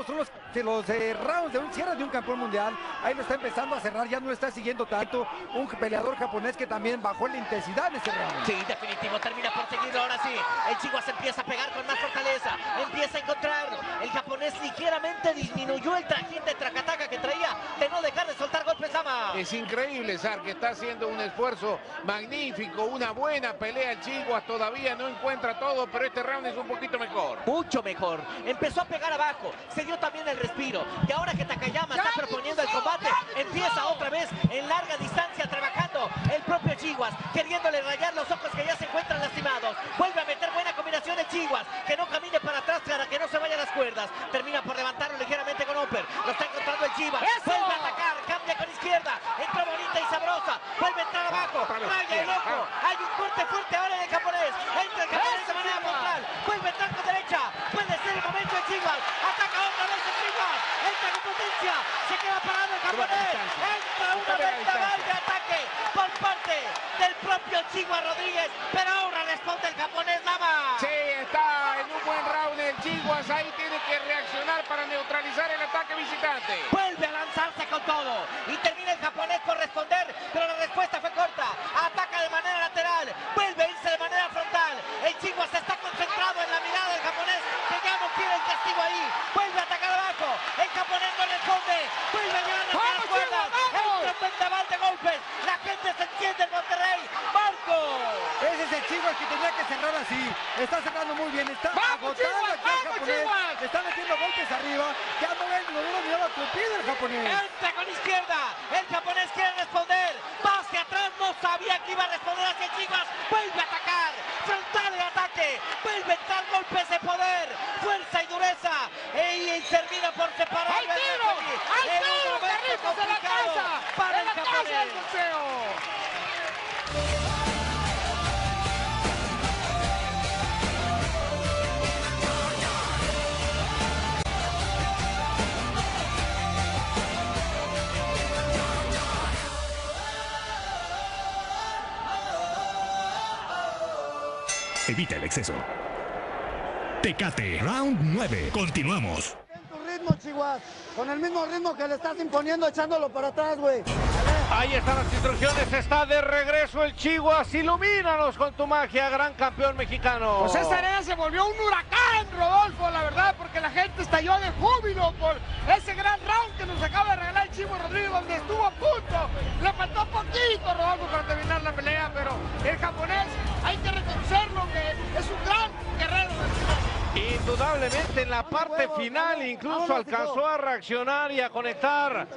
son los, de los eh, rounds de un cierre de un campeón mundial. Ahí lo está empezando a cerrar, ya no lo está siguiendo tanto. Un peleador japonés que también bajó la intensidad en ese round. Sí, definitivo, termina por seguirlo ahora sí. El Chihuahua empieza a pegar con más fortaleza, empieza a encontrar. El japonés ligeramente disminuyó el trajín de tracataca que traía de no dejar de soltar golpes, Sama. Es increíble, Sar, que está haciendo un esfuerzo magnífico, una buena pelea. El Chihuahua todavía no encuentra todo, pero este round es un poquito mejor. Mucho mejor. Empezó a pegar abajo, se dio también el respiro. Y ahora que Takayama está proponiendo el combate, empieza otra vez en larga distancia trabajando el propio Chihuahua, queriéndole rayar los ojos que ya se encuentran lastimados. Vuelve a meter buena combinación el Chihuahua, que no camine para atrás para que no se vayan las cuerdas. Termina por levantarlo ligeramente con Upper. Lo está encontrando el Chihuahua. Vuelve a atacar, cambia con izquierda. Entra bonita y sabrosa. Vuelve a entrar abajo. Raya el ojo. Hay un corte fuerte ahora en el japonés. Entra el japonés de manera frontal. Vuelve a entrar con derecha. Puede ser el momento de Chihuahua. Ataca otra vez el Chihuahua. Entra con potencia. Se queda parado el japonés. Entra una vendaval de ataque por parte del propio Chihuahua Rodríguez. Pero ahora responde el japonés, Lama. Sí, está en un buen round el Chihuahua. Ahí tiene que reaccionar para neutralizar el ataque visitante. Vuelve a lanzarse con todo. Y termina el japonés por responder. Pero la respuesta fue corta. Ataca de manera lateral. Vuelve a irse de manera frontal. El Chihuahua se está concentrado en la mirada del japonés, que ya no quiere el castigo ahí. Vuelve a atacar abajo. El japonés no responde. Vuelve a llevar las cuerdas. Entra un vendaval de golpes. La gente se enciende en Monterrey. ¡Marco! Ese es el Chihuahua que tenía que cerrar así. Está cerrando muy bien. Está ¡Vamos, agotando Chihuahua! aquí el ¡Vamos, japonés. Chihuahua! Está metiendo golpes arriba. Ya no ven, lo hubiera mirado tupido el japonés. Entra con izquierda. El japonés quiere responder. Va hacia atrás. No sabía que iba a responder hacia Chihuahua. Vuelve a atacar. Frontal el ataque. Vuelve a entrar golpes de poder. Fuerza y dureza. Y termina por separar. ¡Hay tiro! ¡Hay tiro, Carlitos, en la casa! Para ¡En el la casa del japonés! boxeo! Evita el exceso. Tecate, round nueve. Continuamos. En tu ritmo, Chihuahua. Con el mismo ritmo que le estás imponiendo, echándolo para atrás, güey. Ahí están las instrucciones, está de regreso el Chihuahua. Ilumínanos con tu magia, gran campeón mexicano. Pues esta arena se volvió un huracán, Rodolfo, la verdad, porque la gente estalló de júbilo por ese gran round que nos acaba de regalar el Chihuahua Rodríguez, donde estuvo a punto. Le faltó poquito, Rodolfo, para terminar la pelea, pero el japonés, hay que reconocerlo, que es un gran guerrero. Indudablemente en la parte final incluso alcanzó a reaccionar y a conectar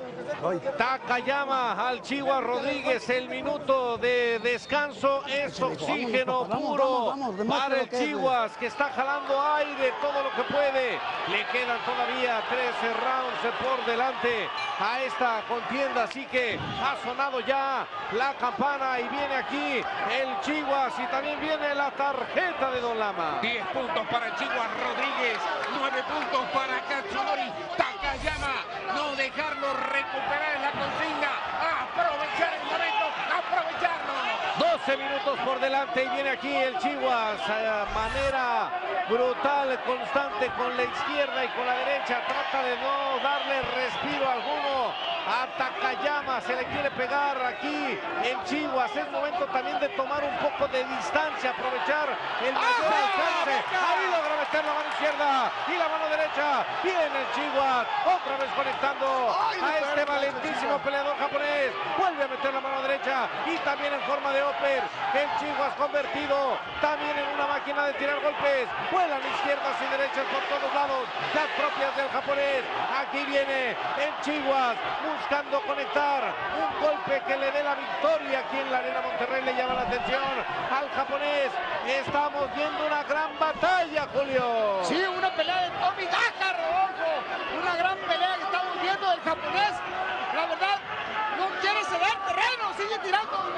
Takayama al Chihuahua Rodríguez. El minuto de descanso es oxígeno puro para el Chihuahua, que está jalando aire todo lo que puede. Le quedan todavía trece rounds por delante a esta contienda, así que ha sonado ya la campana y viene aquí el Chihuahua y también viene la tarjeta de Don Lama. diez puntos para el Chihuahua Rodríguez, nueve puntos para Katsunori Takayama. No dejarlo recuperar en la consigna. Aprovechar el momento, aprovecharlo. doce minutos por delante y viene aquí el Chihuahua. De manera brutal, constante con la izquierda y con la derecha. Trata de no darle respiro alguno a Takayama. Se le quiere pegar aquí el Chihuahua. Es momento también de tomar un poco de distancia, aprovechar el mayor alcance. Ahí logra meter la mano izquierda y la mano derecha. Viene el Chihuahua, otra vez conectando a este valentísimo peleador japonés. Vuelve a meter la mano derecha y también en forma de upper. El Chihuahua convertido también en una máquina de tirar golpes. Vuelan izquierdas y derechas por todos lados, las propias del japonés. Aquí viene el Chihuahua buscando conectar un golpe que le dé la victoria aquí en la Arena Monterrey. Le llama la atención al japonés. Estamos viendo una gran batalla, Julio. Sí, una pelea de Tommy Daca, Rodolfo. Una gran pelea que estamos viendo del japonés. La verdad, no quiere ceder terreno, sigue tirando, respondiendo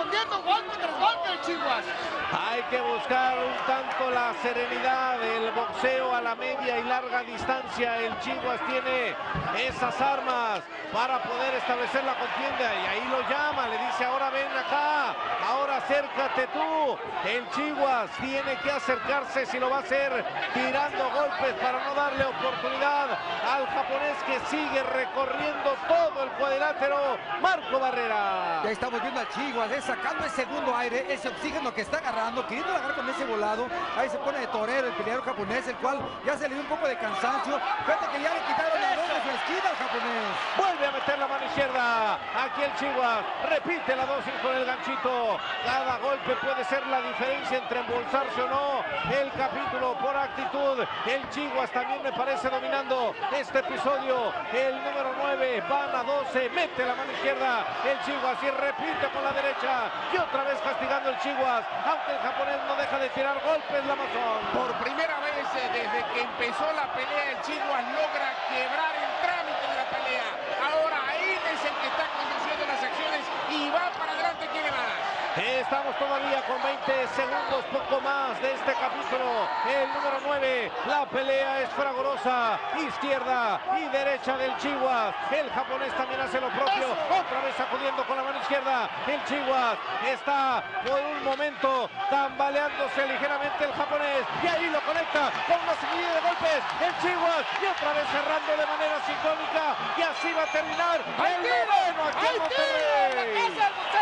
respondiendo golpe tras golpe el Chiguas. Hay que buscar un tanto la serenidad, el boxeo a la media y larga distancia. El Chiguas tiene esas armas para poder establecer la contienda y ahí lo llama, le dice ahora ven acá, ahora acércate tú. El Chiguas tiene que acercarse, si lo va a hacer tirando golpes para no darle oportunidad al japonés que sigue recorriendo todo el cuadrilátero, Marco Barrera. Ya estamos viendo al Chiguas, eh, sacando el segundo aire, ese oxígeno que está agarrando, queriendo agarrar con ese volado. Ahí se pone de torero el peleador japonés, el cual ya se le dio un poco de cansancio. Fíjate que ya le quitaron la dos de su esquina al japonés. Vuelve a meter la mano izquierda. Aquí el Chiguas repite la dosis con el ganchito. Cada golpe puede ser la diferencia entre embolsarse o no el capítulo por actitud. El Chiguas también me parece dominando este episodio. El número nueve, van a doce, mete la mano izquierda el Chiguas y repite con la derecha. Y otra vez castigando el Chiguas, aunque el japonés no deja de tirar golpes, la Amazon. Por primera vez eh, desde que empezó la pelea, el Chiguas logra quebrar el trámite de la pelea. Ahora él es el que está conduciendo las acciones y va para adelante, quiere más. Estamos todavía con veinte segundos, poco más de este capítulo. El número nueve, la pelea es fragorosa. Izquierda y derecha del Chiguas. El japonés también hace lo propio. Otra vez sacudiendo con la mano izquierda. El Chiguas está por un momento tambaleándose ligeramente el japonés. Y ahí lo conecta con una seguida de golpes. El Chiguas y otra vez cerrando de manera sincrónica. Y así va a terminar el noveno aquí en Monterrey.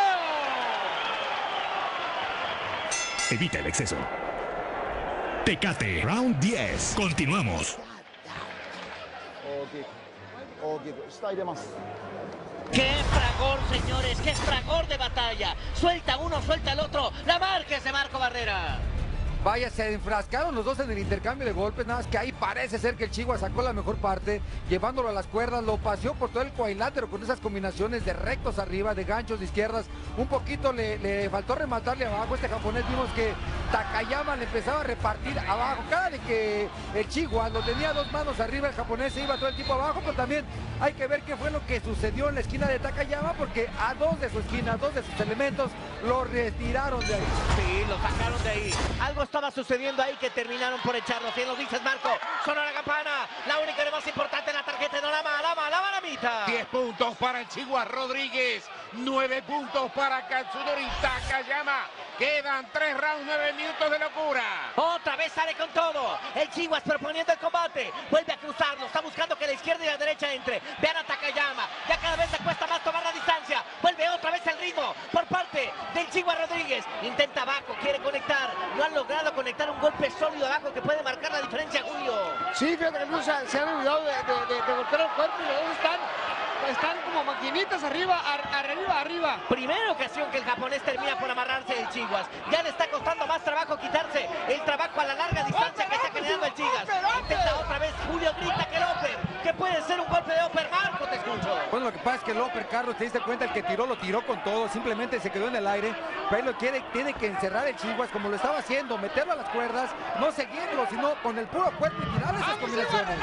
Evita el exceso. Tecate, round diez. Continuamos. ¡Qué fragor, señores! ¡Qué fragor de batalla! Suelta uno, suelta el otro. La Márquez de Marco Barrera. Vaya, se enfrascaron los dos en el intercambio de golpes, nada más que ahí parece ser que el Chiguas sacó la mejor parte, llevándolo a las cuerdas, lo paseó por todo el cuadrilátero con esas combinaciones de rectos arriba, de ganchos de izquierdas, un poquito le, le faltó rematarle abajo. Este japonés vimos que Takayama le empezaba a repartir abajo, cada vez que el Chiguas lo tenía dos manos arriba, el japonés se iba todo el tiempo abajo, pero también hay que ver qué fue lo que sucedió en la esquina de Takayama, porque a dos de su esquina, a dos de sus elementos, lo retiraron de ahí. Sí, lo sacaron de ahí. Algo estaba sucediendo ahí que terminaron por echarlo. Bien lo dices, Marco. Sonó la campana. La única y la más importante en la tarjeta de Lama, Lama, la Maramita. diez puntos para el Chiguas Rodríguez. nueve puntos para Katsunori Takayama. Quedan tres rounds, nueve minutos de locura. Otra vez sale con todo. El Chiguas proponiendo el combate. Vuelve a cruzarlo. Está buscando que la izquierda y la derecha entre. Vean a Takayama. Ya cada vez le cuesta más tomar la distancia. Vuelve otra vez el ritmo por parte del Chiguas Rodríguez. Intenta abajo, quiere conectar. No han logrado conectar un golpe sólido abajo que puede marcar la diferencia, Julio. Sí, fíjate que no se, se han olvidado de, de, de, de golpear el cuerpo y los dos están, están como maquinitas arriba, ar, arriba, arriba. Primera ocasión que el japonés termina por amarrarse del Chiguas. Ya le está costando más trabajo quitarse el trabajo a la larga distancia que está generando el Chiguas. Intenta otra vez, Julio grita que el upper, que puede ser un golpe de upper. Marco, te escucho. Bueno, lo que pasa es que el upper, Carlos, te diste cuenta, el que tiró lo tiró con todo, simplemente se quedó en el aire. Pero él lo quiere, tiene que encerrar el Chiguas como lo estaba haciendo, meterlo a las cuerdas, no seguirlo, sino con el puro cuerpo y tirar esas combinaciones.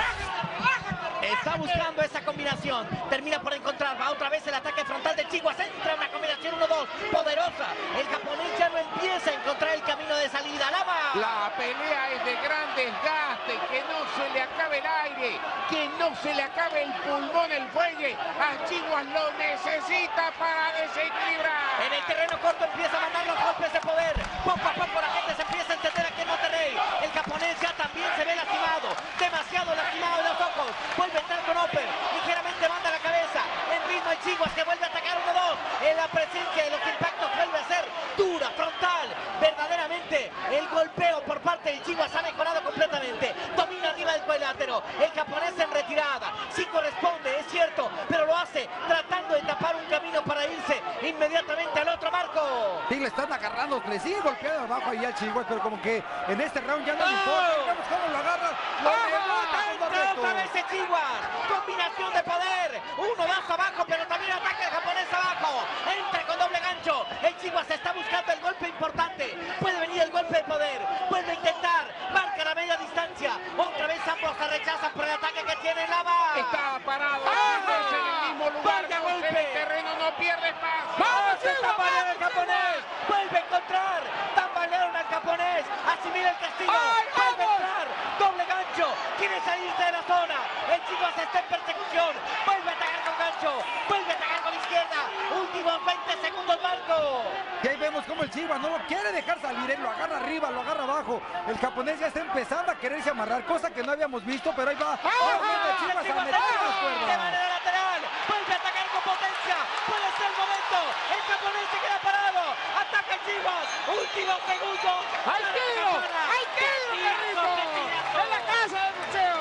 Está buscando esa combinación. Termina por encontrar. Va otra vez el ataque frontal del Chiguas. Entra una combinación uno dos. Poderosa. El japonés ya no empieza a encontrar el camino de salida. Lama. La pelea es de gran desgaste. Que no se le acabe el aire. Que no se le acabe el pulmón, el fuelle. A Chiguas lo necesita para desequilibrar. En el terreno corto empieza a mandar los golpes de poder. Poco a poco la gente se empieza a entender aquí en Monterrey. El japonés ya también se ve lastimado. Demasiado lastimado de los ojos. Vuelve a entrar con upper. Ligeramente manda la cabeza. En ritmo el Chiguas que vuelve a atacar uno dos. En la presencia de los impactos vuelve a ser dura, frontal. Verdaderamente el golpeo por parte del Chiguas ha mejorado completamente. Domina arriba del cuadrilátero. El japonés en retirada. Sí corresponde, es cierto, pero lo hace tratando de tapar un camino para irse inmediatamente al otro, Marco. Sí, le están agarrando, le sigue golpeando abajo ahí al Chiguas, pero como que en este round ya no le importa. Vemos cómo lo agarra. Lo rebota, entra otra vez el Chiguas. Combinación de poder. Uno más abajo, pero también ataca el japonés abajo. Entra con doble gancho. El Chiguas está buscando el golpe importante. Puede venir el golpe de poder. Vuelve a intentar. Marca la media distancia. Otra vez ambos se rechazan por el ataque que tiene Lama. Está parado. ¡Ah! En el mismo lugar. ¡Vaya golpe! golpe. El terreno no pierde espacio. ¡Vamos, tambalearon al japonés! ¡Vuelve a encontrar! ¡Tambalearon al japonés! ¡Asimila el castigo! ¡Ay, ¡Vuelve a vamos! entrar! ¡Doble gancho! ¡Quiere salirse de la zona! ¡El Chivas está en persecución! ¡Vuelve a atacar con gancho! ¡Vuelve a atacar con izquierda! ¡Últimos veinte segundos, Marco! Y ahí vemos como el Chivas no lo quiere dejar salir, él lo agarra arriba, lo agarra abajo. El japonés ya está empezando a quererse amarrar, cosa que no habíamos visto, pero ahí va. ¡Ah! El Chivas a meter las ¡De cuerdas. manera lateral! ¡Vuelve a atacar con potencia! ¡Puede ser el momento! ¡El japonés se queda parado! ¡Ataca el Chivas! ¡Últimos segundos! ¡Hay tiro! ¡Hay tiro, Carrito! ¡En la casa del boxeo!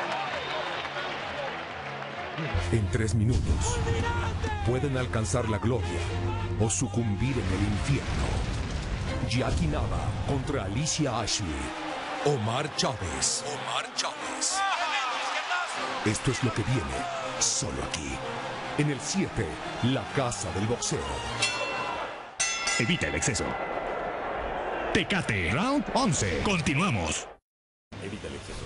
En tres minutos pueden alcanzar la gloria o sucumbir en el infierno. Jackie Nava contra Alicia Ashley. Omar Chávez. Omar Chávez. Esto es lo que viene solo aquí. En el siete, la casa del boxeo. Evita el exceso. Tecate. Round once. Continuamos. Evita el exceso.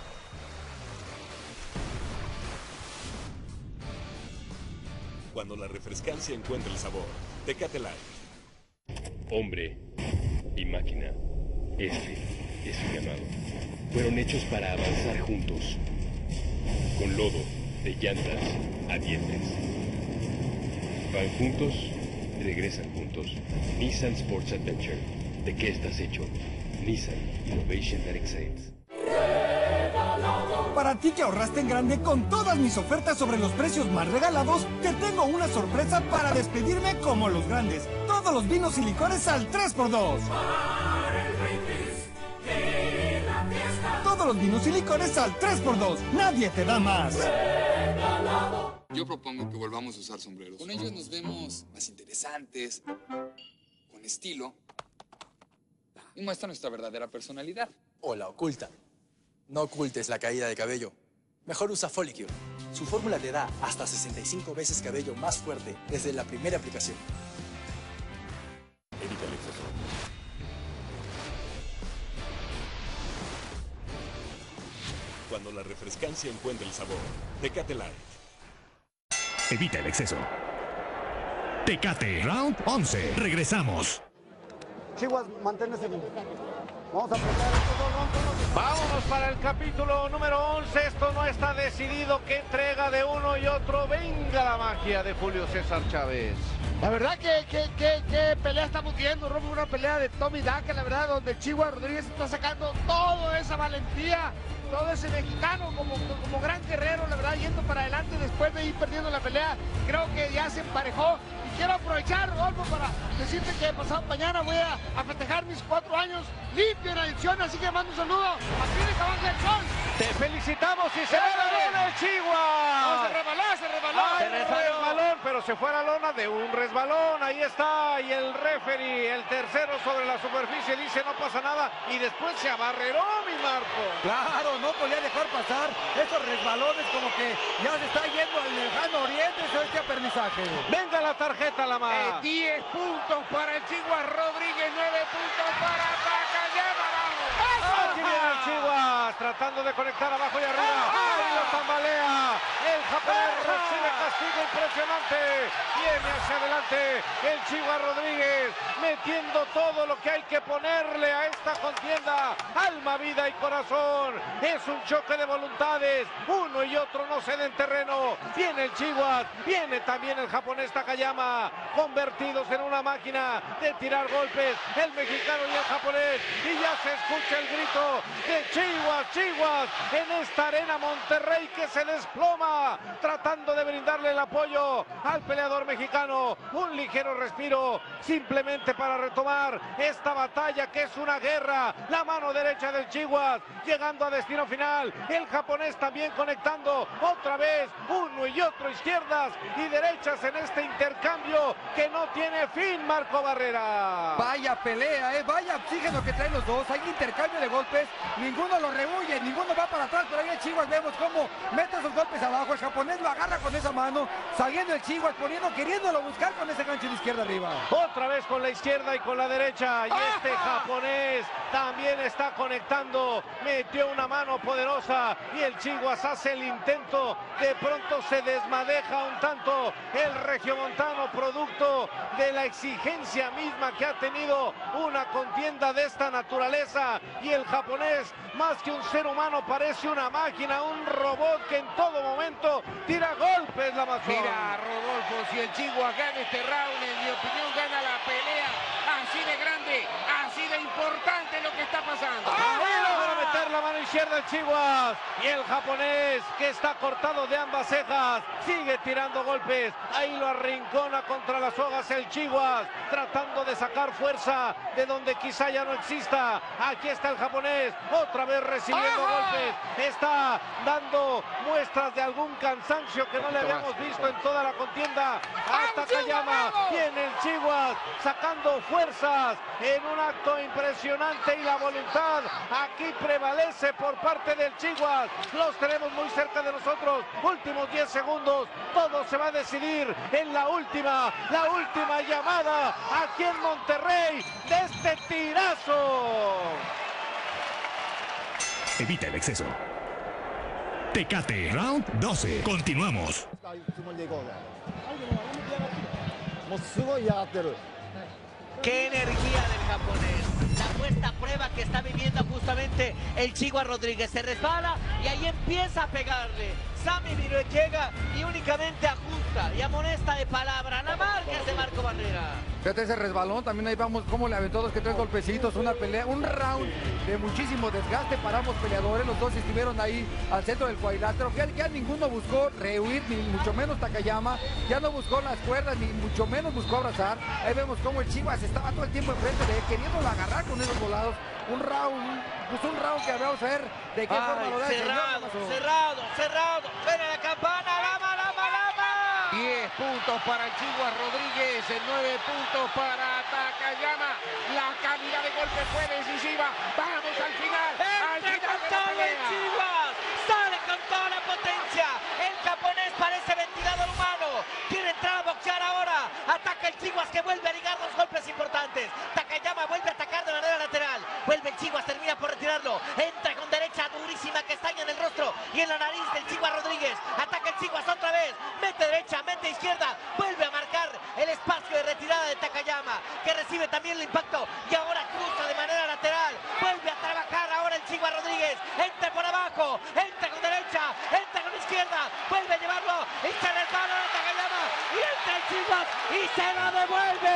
Cuando la refrescancia encuentra el sabor, Tecate Light. Hombre y máquina. Este es su llamado. Fueron hechos para avanzar juntos. Con lodo, de llantas a dientes. Van juntos, regresan juntos. Nissan Sports Adventure. ¿De qué estás hecho? Nissan Innovation That Excites. Para ti que ahorraste en grande con todas mis ofertas sobre los precios más regalados, te tengo una sorpresa para despedirme como los grandes. Todos los vinos y licores al tres por dos. Todos los vinos y licores al tres por dos. Nadie te da más. Yo propongo que volvamos a usar sombreros. Con ellos nos vemos más interesantes, con estilo, y muestra nuestra verdadera personalidad. O la oculta. No ocultes la caída de cabello. Mejor usa Folicure. Su fórmula te da hasta sesenta y cinco veces cabello más fuerte desde la primera aplicación. Evita el exceso. Cuando la refrescancia encuentra el sabor, Tecate Light. Evita el exceso. Tecate. Round once. Regresamos. Chivas, manténse bien. Vamos a apretar estos dos rounds. Vámonos para el capítulo número once. Esto no está decidido. Qué entrega de uno y otro. Venga la magia de Julio César Chávez. La verdad que, que, que, que pelea estamos viendo, Romo, una pelea de Tommy Daca, la verdad, donde Chivas Rodríguez está sacando toda esa valentía, todo ese mexicano como, como gran guerrero, la verdad, yendo para adelante después de ir perdiendo la pelea. Creo que ya se emparejó. Y quiero aprovechar, Rodolfo, para decirte que pasado mañana voy a, a festejar mis cuatro años limpio en adicción, así que mando un saludo a Clínica Ángel Sol. Te felicitamos y se va la lona el Chihuahua. No, se resbaló, se resbaló. Ay, se resbaló. resbalón, pero se fue a la lona de un resbalón. Ahí está. Y el referee, el tercero sobre la superficie, dice no pasa nada. Y después se abarreró, mi Marco. Claro, no podía dejar pasar esos resbalones, como que ya se está yendo al lejano oriente este aprendizaje. Venga la tarjeta, la más. Eh, diez puntos para el Chivas Rodríguez, nueve puntos para Takayama. Aquí viene el Chivas, tratando de conectar abajo y arriba. ¡Ay, lo tambalea! El japonés recibe castigo impresionante. Viene hacia adelante el Chivas Rodríguez, metiendo todo lo que hay que ponerle a esta contienda. Alma, vida y corazón. Es un choque de voluntades. Uno y otro no ceden terreno. Viene el Chivas, viene también el japonés Takayama, convertidos en una máquina de tirar golpes. El mexicano y el japonés. Y ya se escucha el grito de Chivas, Chivas, en esta arena Monterrey que se desploma, tratando de brindarle el apoyo al peleador mexicano. Un ligero respiro, simplemente para retomar esta batalla que es una guerra. La mano derecha del Chivas, llegando a destino final. El japonés también conectando otra vez, uno y otro, izquierdas y derechas en este intercambio que no tiene fin, Marco Barrera. Vaya pelea, eh, vaya oxígeno que traen los dos. Hay intercambio de golpes, ninguno lo rehuye, ninguno va para atrás, pero ahí en Chivas vemos cómo mete esos golpes abajo. El japonés lo agarra con esa mano. mano, saliendo el Chihuahua, poniendo, queriéndolo buscar con ese gancho de izquierda arriba. Otra vez con la izquierda y con la derecha. Y este japonés también está conectando. Metió una mano poderosa y el Chihuahua hace el intento. De pronto se desmadeja un tanto el regiomontano, producto de la exigencia misma que ha tenido una contienda de esta naturaleza. Y el japonés, más que un ser humano, parece una máquina, un robot que en todo momento tira golpes, la Amazon. Mira, Rodolfo, si el Chihuahua gana este round, en mi opinión gana la pelea. Así de grande, así de importante lo que está pasando. Para meter la mano izquierda el Chihuahua. Y el japonés, que está cortado de ambas cejas, sigue tirando golpes. Ahí lo arrincona contra las sogas el Chihuahua, tratando de sacar fuerza de donde quizá ya no exista. Aquí está el japonés, otra vez recibiendo ¡Ajá! golpes. Está dando muestras de algún cansancio que no le habíamos visto en toda la contienda. A Takayama, viene el Chihuahua sacando fuerzas en un acto impresionante, y la voluntad aquí prevalece por parte del Chihuahua. Los tenemos muy cerca de nosotros. Últimos diez segundos, todo se va a decidir en la última, la última llamada aquí en Monterrey de este tirazo. Evita el exceso. Tecate, round doce. Continuamos. ¡Qué energía del japonés! La puesta a prueba que está viviendo justamente el Chihuahua Rodríguez. Se resbala y ahí empieza a pegarle. Sammy Viruet llega y únicamente ajusta y amonesta de palabra. La marca es de Marco Barrera. Fíjate ese resbalón, también ahí vamos cómo le aventó dos que tres golpecitos, una pelea, un round de muchísimo desgaste para ambos peleadores. Los dos estuvieron ahí al centro del cuadrilátero. Ya, ya ninguno buscó rehuir, ni mucho menos Takayama. Ya no buscó las cuerdas, ni mucho menos buscó abrazar. Ahí vemos cómo el Chihuahua se estaba todo el tiempo enfrente de él, queriéndolo agarrar con esos volados. Un round, pues un round que vamos a ver de qué Ay, forma lo da el cerrado, señor. cerrado, cerrado. Suena la campana, lama, lama, lama. diez puntos para el Chihuahua Rodríguez, nueve puntos para Takayama. La calidad de golpe fue decisiva. Vamos al final. Al Entra final con de la todo el pelea. Chihuahua. Sale con toda la potencia. El japonés parece ventilador humano. Quiere entrar a boxear ahora. Ataca el Chihuahua, que vuelve a ligar dos golpes importantes. Takayama vuelve a atacar de manera lateral. Vuelve el Chihuahua, termina por retirarlo. Entra con derecha durísima que estaña en el rostro y en la nariz del Chihuahua Rodríguez. Ataca el Chihuahua otra vez. Mete derecha, mete izquierda. Vuelve a marcar el espacio de retirada de Takayama, que recibe también el impacto y ahora cruza de manera lateral. Vuelve a trabajar ahora el Chihuahua Rodríguez. Entra por abajo, entra con derecha, entra con izquierda. Vuelve a llevarlo y se resbala de Takayama. Y entra el Chihuahua y se lo devuelve.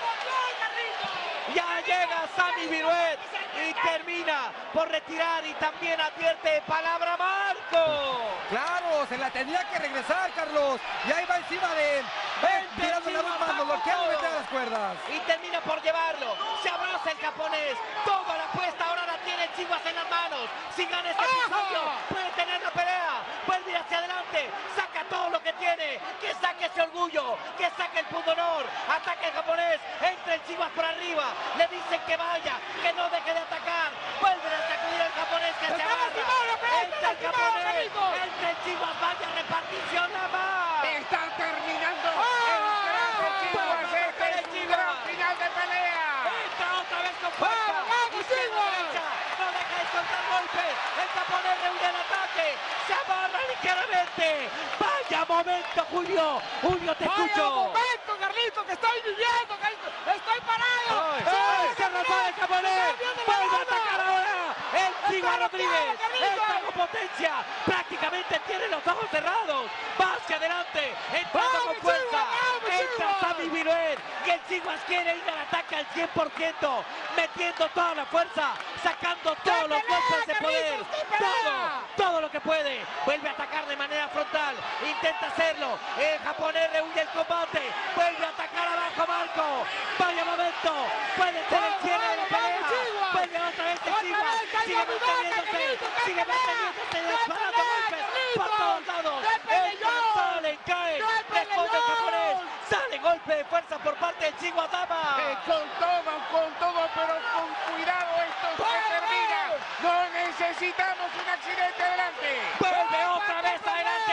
Ya llega Sammy Viruet y termina por retirar, y también advierte palabra Marco. Claro, se la tenía que regresar, Carlos. Y ahí va encima de él. Ven, tirando las dos manos, lo que hace meter las cuerdas. Y termina por llevarlo. Se abraza el japonés. Toda la apuesta ahora la tiene el Chihuahua en las manos. Si gana este episodio, puede tener la pelea. Vuelve hacia adelante. Saca todo lo que tiene. Que saque ese orgullo. Que saque el pundonor. Ataca el japonés. Entra el Chihuahua por arriba. Le dicen que vaya. Que no deje de atacar. Vuelven a sacudir al japonés que se agarra. Entra el japonés. Entra el Chihuahua. Vaya repartición nada más. Está terminando el gran Chihuahua. Este es un gran final de pelea. Entra otra vez con fuerza. Izquierda, derecha. No deja de soltar golpes. El japonés reúne el ataque. Se amarra ligeramente. Vaya momento, Julio. Julio, te escucho. Vaya momento, Carlito, que estoy viviendo. Que estoy parado. ¡Ay! ¡Ay! ¡Se resbala el japonés! ¡Vuelve a atacar ahora! ¡El Chihuahua Rodríguez! ¡Entra con potencia! Prácticamente tiene los ojos cerrados. ¡Va hacia adelante! ¡Entrando con fuerza! ¡Entra Sammy Viruet! Que el Chihuahua quiere ir al ataque al cien por ciento, metiendo toda la fuerza, sacando todos los golpes de poder. Todo, todo lo que puede. Vuelve a atacar de manera frontal. Intenta hacerlo. El japonés reúne el combate. Vuelve a atacar abajo Marco. Vaya momento. Puede ser el cierre de la pelea. Vuelve otra vez el Chihuahua. Sigue manteniéndose. Sigue manteniéndose. Disparando golpes por todos lados. Entra, sale, cae. Responde el japonés. Sale golpe de fuerza por parte del Chihuahua Dama. Eh, con todo, con todo, pero con cuidado esto se termina. No necesitamos un accidente adelante. Vuelve otra vez adelante el Chihuahua.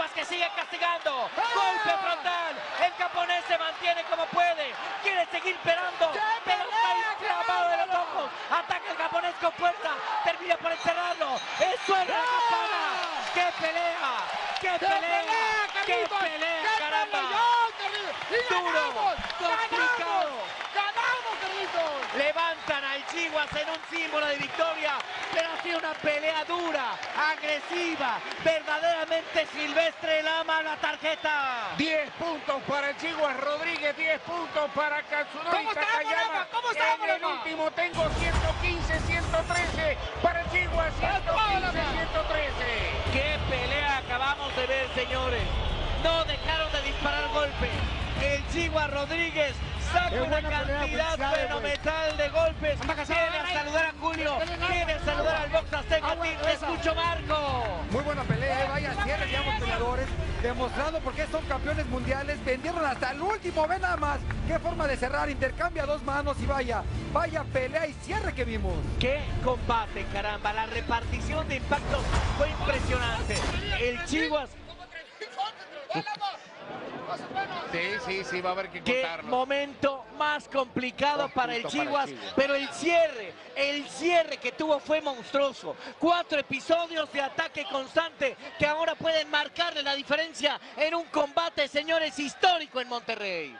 Chivas que sigue castigando. Golpe frontal. El japonés se mantiene como puede. Quiere seguir esperando. Pero está clavado de los ojos. Ataca el japonés con fuerza. Termina por encerrarlo. Es suena la campana. ¡Qué pelea! ¡Qué pelea! ¡Qué pelea! ¡Caramba! Duro, complicado. ¡Ganamos, Carlitos! Levantan al Chivas en un símbolo de victoria, pero ha sido una pelea dura, agresiva, verdaderamente silvestre. Lama la tarjeta. diez puntos para el Chivas Rodríguez, diez puntos para Katsunori ¿Cómo está, Takayama. Lama? ¿Cómo está, En el Lama? último tengo ciento quince, ciento trece para el Chivas, ciento quince, ciento trece. ¡Qué pelea acabamos de ver, señores! No dejaron de disparar golpes. El Chivas Rodríguez saca una cantidad fenomenal de golpes. Viene a saludar a Julio, viene a saludar al Box Azteca. Te escucho, Marco. Muy buena pelea, eh, vaya cierre de ambos peleadores, demostrando por qué son campeones mundiales, vendieron hasta el último, ve nada más, qué forma de cerrar, intercambia dos manos y vaya, vaya pelea y cierre que vimos. ¡Qué combate, caramba! La repartición de impactos fue impresionante. El Chivas... Sí, sí, sí, va a haber que Qué contarlo. momento más complicado para el Chivas, para el Chivas. pero el cierre, el cierre que tuvo fue monstruoso. Cuatro episodios de ataque constante que ahora pueden marcarle la diferencia en un combate, señores, histórico en Monterrey.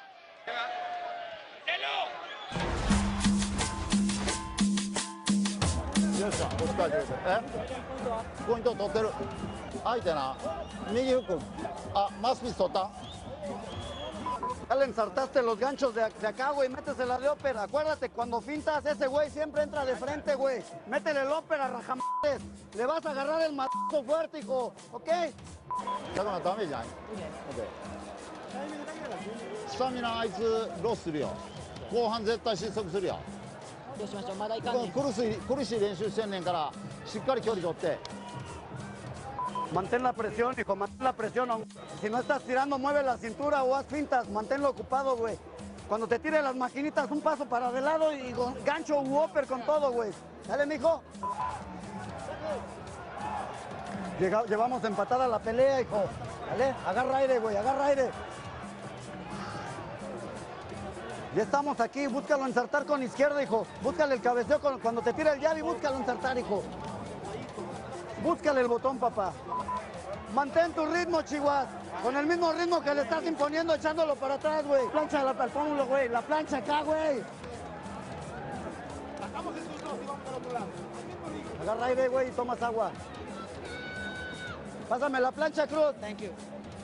Ya le ensartaste los ganchos de, de acá, güey, métesela de ópera. Acuérdate, cuando fintas, ese güey siempre entra de frente, güey. Métele el ópera, rajamates. Le vas a agarrar el matazo fuerte, hijo, ¿ok? Mantén la presión, hijo, mantén la presión. Si no estás tirando, mueve la cintura o haz fintas, manténlo ocupado, güey. Cuando te tiren las maquinitas, un paso para de lado y con gancho u upper con todo, güey. Dale, mijo. Llega, llevamos empatada la pelea, hijo. Dale, agarra aire, güey, agarra aire. Ya estamos aquí, búscalo ensartar con izquierda, hijo. Búscale el cabeceo con, cuando te tire el llave, búscalo ensartar, hijo. Búscale el botón, papá. Mantén tu ritmo, Chihuahua. Con el mismo ritmo que le estás imponiendo, echándolo para atrás, güey. Plancha al pómulo, güey. La plancha acá, güey. Agarra aire, güey, y tomas agua. Pásame la plancha, Cruz. Thank you.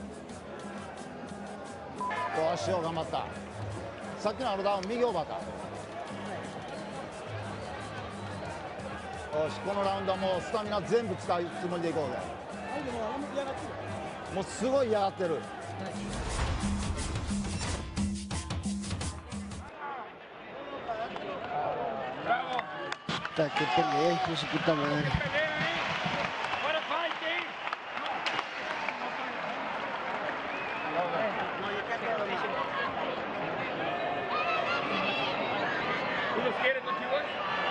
Puta, qué pelea, hijo de su puta madre. ¿Tú los quieres, no, Chivas?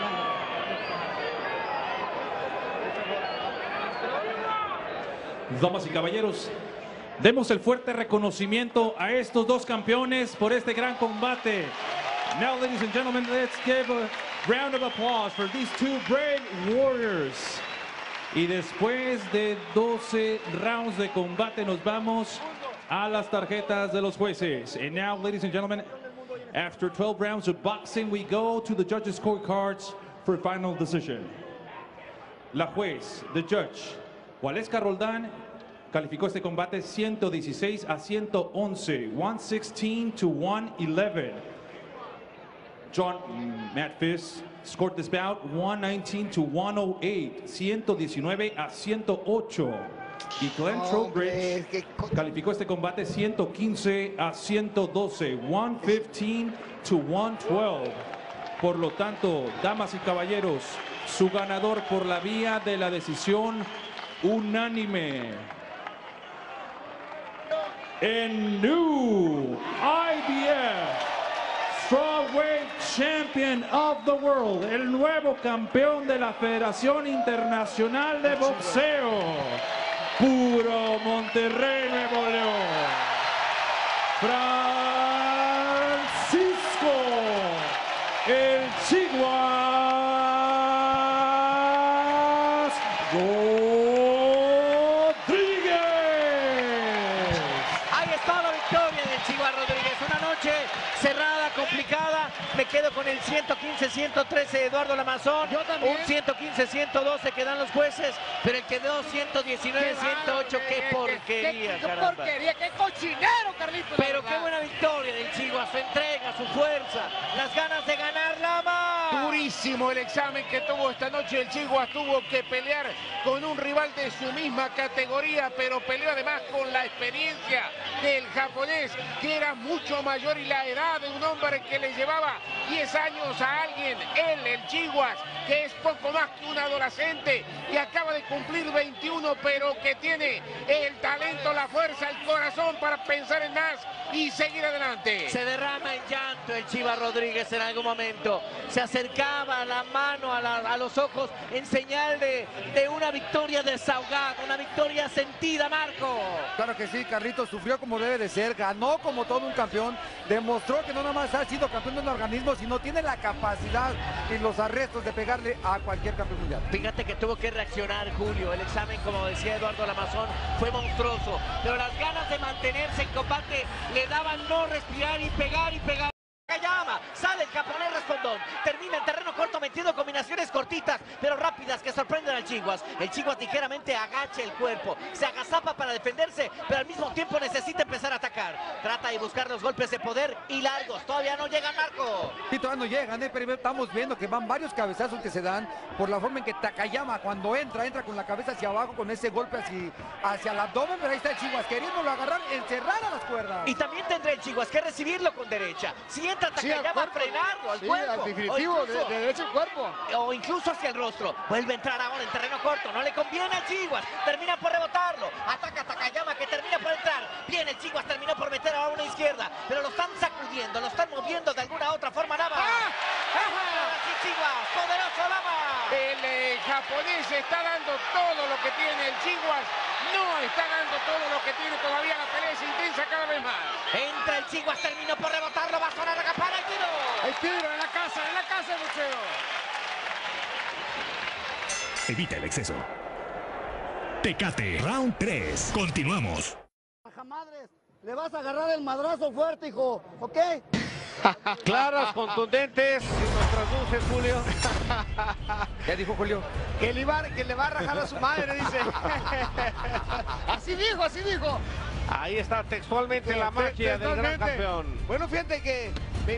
Damas y caballeros, demos el fuerte reconocimiento a estos dos campeones por este gran combate. Now, ladies and gentlemen, let's give a round of applause for these two brave warriors. Y después de doce rounds de combate, nos vamos a las tarjetas de los jueces. And now, ladies and gentlemen, after twelve rounds of boxing, we go to the judges' scorecards for final decision. La juez, the judge, Waleska Roldán, calificó este combate ciento dieciséis a ciento once, one sixteen to one eleven. John Matt Fisk scored this bout one nineteen to one oh eight, ciento diecinueve a ciento ocho. Y Glenn Trowbridge calificó este combate ciento quince a ciento doce, one fifteen to one twelve. Por lo tanto, damas y caballeros, su ganador por la vía de la decisión unánime, en new I B F Strawweight Champion of the World, el nuevo campeón de la Federación Internacional de Boxeo, Puro Monterrey, Nuevo León. Francisco El Chiguas Rodríguez. Ahí está la victoria del Chiguas Rodríguez. Una noche cerrada, complicada. Me quedo con el ciento quince ciento trece de Eduardo Lamazón. Yo también. Un ciento quince ciento doce que dan los jueces. Pero el que dio ciento diecinueve ciento ocho. Qué, qué porquería, qué, qué caramba. porquería, qué cochinero, Carlitos. Pero qué buena victoria del Chiguas. Su entrega, su fuerza, las ganas de ganar, Lama. Durísimo el examen que tuvo esta noche el Chiguas. Tuvo que pelear con un rival de su misma categoría, pero peleó además con la experiencia del japonés, que era mucho mayor, y la edad de un hombre que le llevaba diez años a alguien. Él, el Chiguas, que es poco más que un adolescente, que acaba de cumplir veintiuno, pero que tiene el talento, la fuerza, el corazón para pensar en más y seguir adelante. Se derrama en llanto el Chivas Rodríguez en algún momento. Se acercaba la mano a, la, a los ojos en señal de, de una victoria desahogada, una victoria sentida, Marco. Claro que sí, Carlitos sufrió como debe de ser, ganó como todo un campeón, demostró que no nada más ha sido campeón de un organismo, sino tiene la capacidad y los arrestos de pegarle a cualquier campeón mundial. Fíjate que tuvo que reaccionar Julio. El examen, como decía Eduardo Lamazón, fue monstruoso, pero las ganas de mantenerse en combate le daban no respirar y pegar y pegar. Takayama, sale el japonés respondón, termina en terreno corto metiendo combinaciones cortitas pero rápidas que sorprenden al Chiguas. El Chiguas ligeramente agacha el cuerpo, se agazapa para defenderse, pero al mismo tiempo necesita empezar a atacar. Trata de buscar los golpes de poder y largos, todavía no llegan, Marco. Sí, todavía no llegan, ¿eh? Pero estamos viendo que van varios cabezazos que se dan por la forma en que Takayama cuando entra, entra con la cabeza hacia abajo, con ese golpe hacia, hacia el abdomen, pero ahí está el Chiguas queriéndolo agarrar, encerrar a las cuerdas. Y también tendrá el Chiguas que recibirlo con derecha. Si entra Takayama, sí, frenarlo al sí, cuerpo. al definitivo, incluso, de, de derecha al cuerpo. O incluso hacia el rostro. Vuelve a entrar ahora en terreno corto. No le conviene al Chiguas. Termina por rebotarlo. Ataca a Takayama, que termina por entrar. Bien, el Chiguas terminó por meter a una izquierda. Pero lo están sacudiendo, lo están moviendo de alguna otra forma. Lama. ¡Ah! Ahora sí, Chiguas. Poderoso Lama. El eh, japonés está dando todo lo que tiene. El Chiguas no está dando todo lo que tiene todavía. La pelea es intensa cada vez más. Entra el Chiguas, terminó por rebotarlo. Va a sonar la campana. ¡El tiro! El tiro en la casa, en la casa de boxeo. Evita el exceso. Tecate, round tres. Continuamos. Madres, le vas a agarrar el madrazo fuerte, hijo, ¿ok? Claras, contundentes, sin nuestras luces, Julio. ¿Qué dijo Julio? Que le, va, que le va a rajar a su madre, dice. Así dijo, así dijo. Ahí está textualmente la magia del gran campeón. Bueno, fíjate que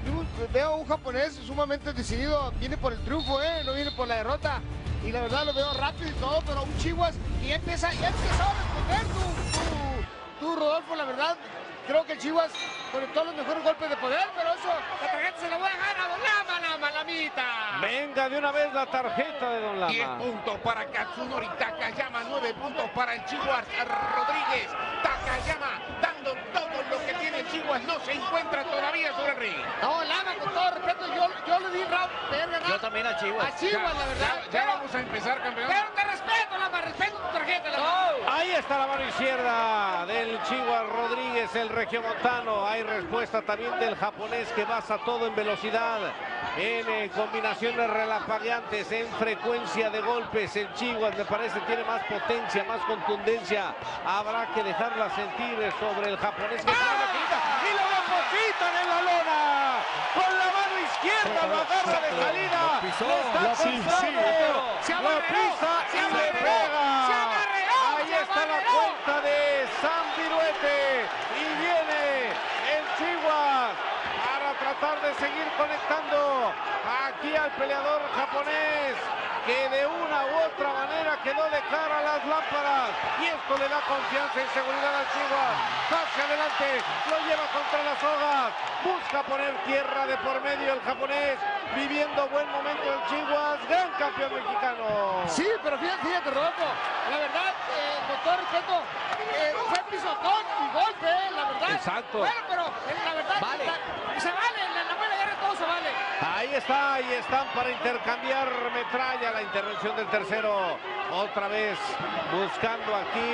veo a un japonés sumamente decidido. Viene por el triunfo, ¿eh? No viene por la derrota. Y la verdad lo veo rápido y todo, pero un Chiguas y ya empieza, ya empieza a responder tú, tú, tú, Rodolfo, la verdad. Creo que el Chiguas conectó los mejores golpes de poder, pero eso, la tarjeta se la voy a dejar a Don Lama, Lama, Lamita. Venga de una vez la tarjeta de Don Lama. diez puntos para Katsunori Takayama, nueve puntos para el Chiguas Rodríguez. Takayama dando todo lo que tiene el Chiguas, no se encuentra todavía sobre el ring. No, Lama, con todo respeto, yo, yo le di round, verga, Yo también a Chiguas. A Chiguas, la verdad. Ya, ya vamos a empezar, campeón. Pero te respeto, Lama, respeto tu tarjeta, Lama. Ahí está la mano izquierda del Chiguas Rodríguez, el regiomontano. Hay respuesta también del japonés, que basa todo en velocidad, en eh, combinaciones relampagueantes, en frecuencia de golpes. El Chiguas, me parece, tiene más potencia, más contundencia. Habrá que dejarla sentir sobre el japonés, que ¡ah! Y lo depositan en la lona. Con la mano izquierda lo agarra de salida. Lo pisó, Le está lo pisando. Se Lo amarreó, pisa se y le amarreó, pega. se amarreó, Ahí se está la amarreó. cuenta de San Viruete. Y viene el Chiguas para tratar de seguir conectando aquí al peleador japonés, que de una u otra manera quedó de cara a las lámparas, y esto le da confianza y seguridad al Chiguas. Hacia adelante, lo lleva contra las sogas, busca poner tierra de por medio el japonés, viviendo buen momento el Chiguas, gran campeón mexicano. Sí, pero fíjate, fíjate, Rodolfo, la verdad, eh, con todo respeto, eh, fue pisotón y golpe, eh, la verdad. Exacto. Bueno, pero eh, la verdad, Vale. la- se vale, en la, la buena guerra todo se vale. Ahí está, ahí están para intercambiar metralla. La intervención del tercero, otra vez buscando aquí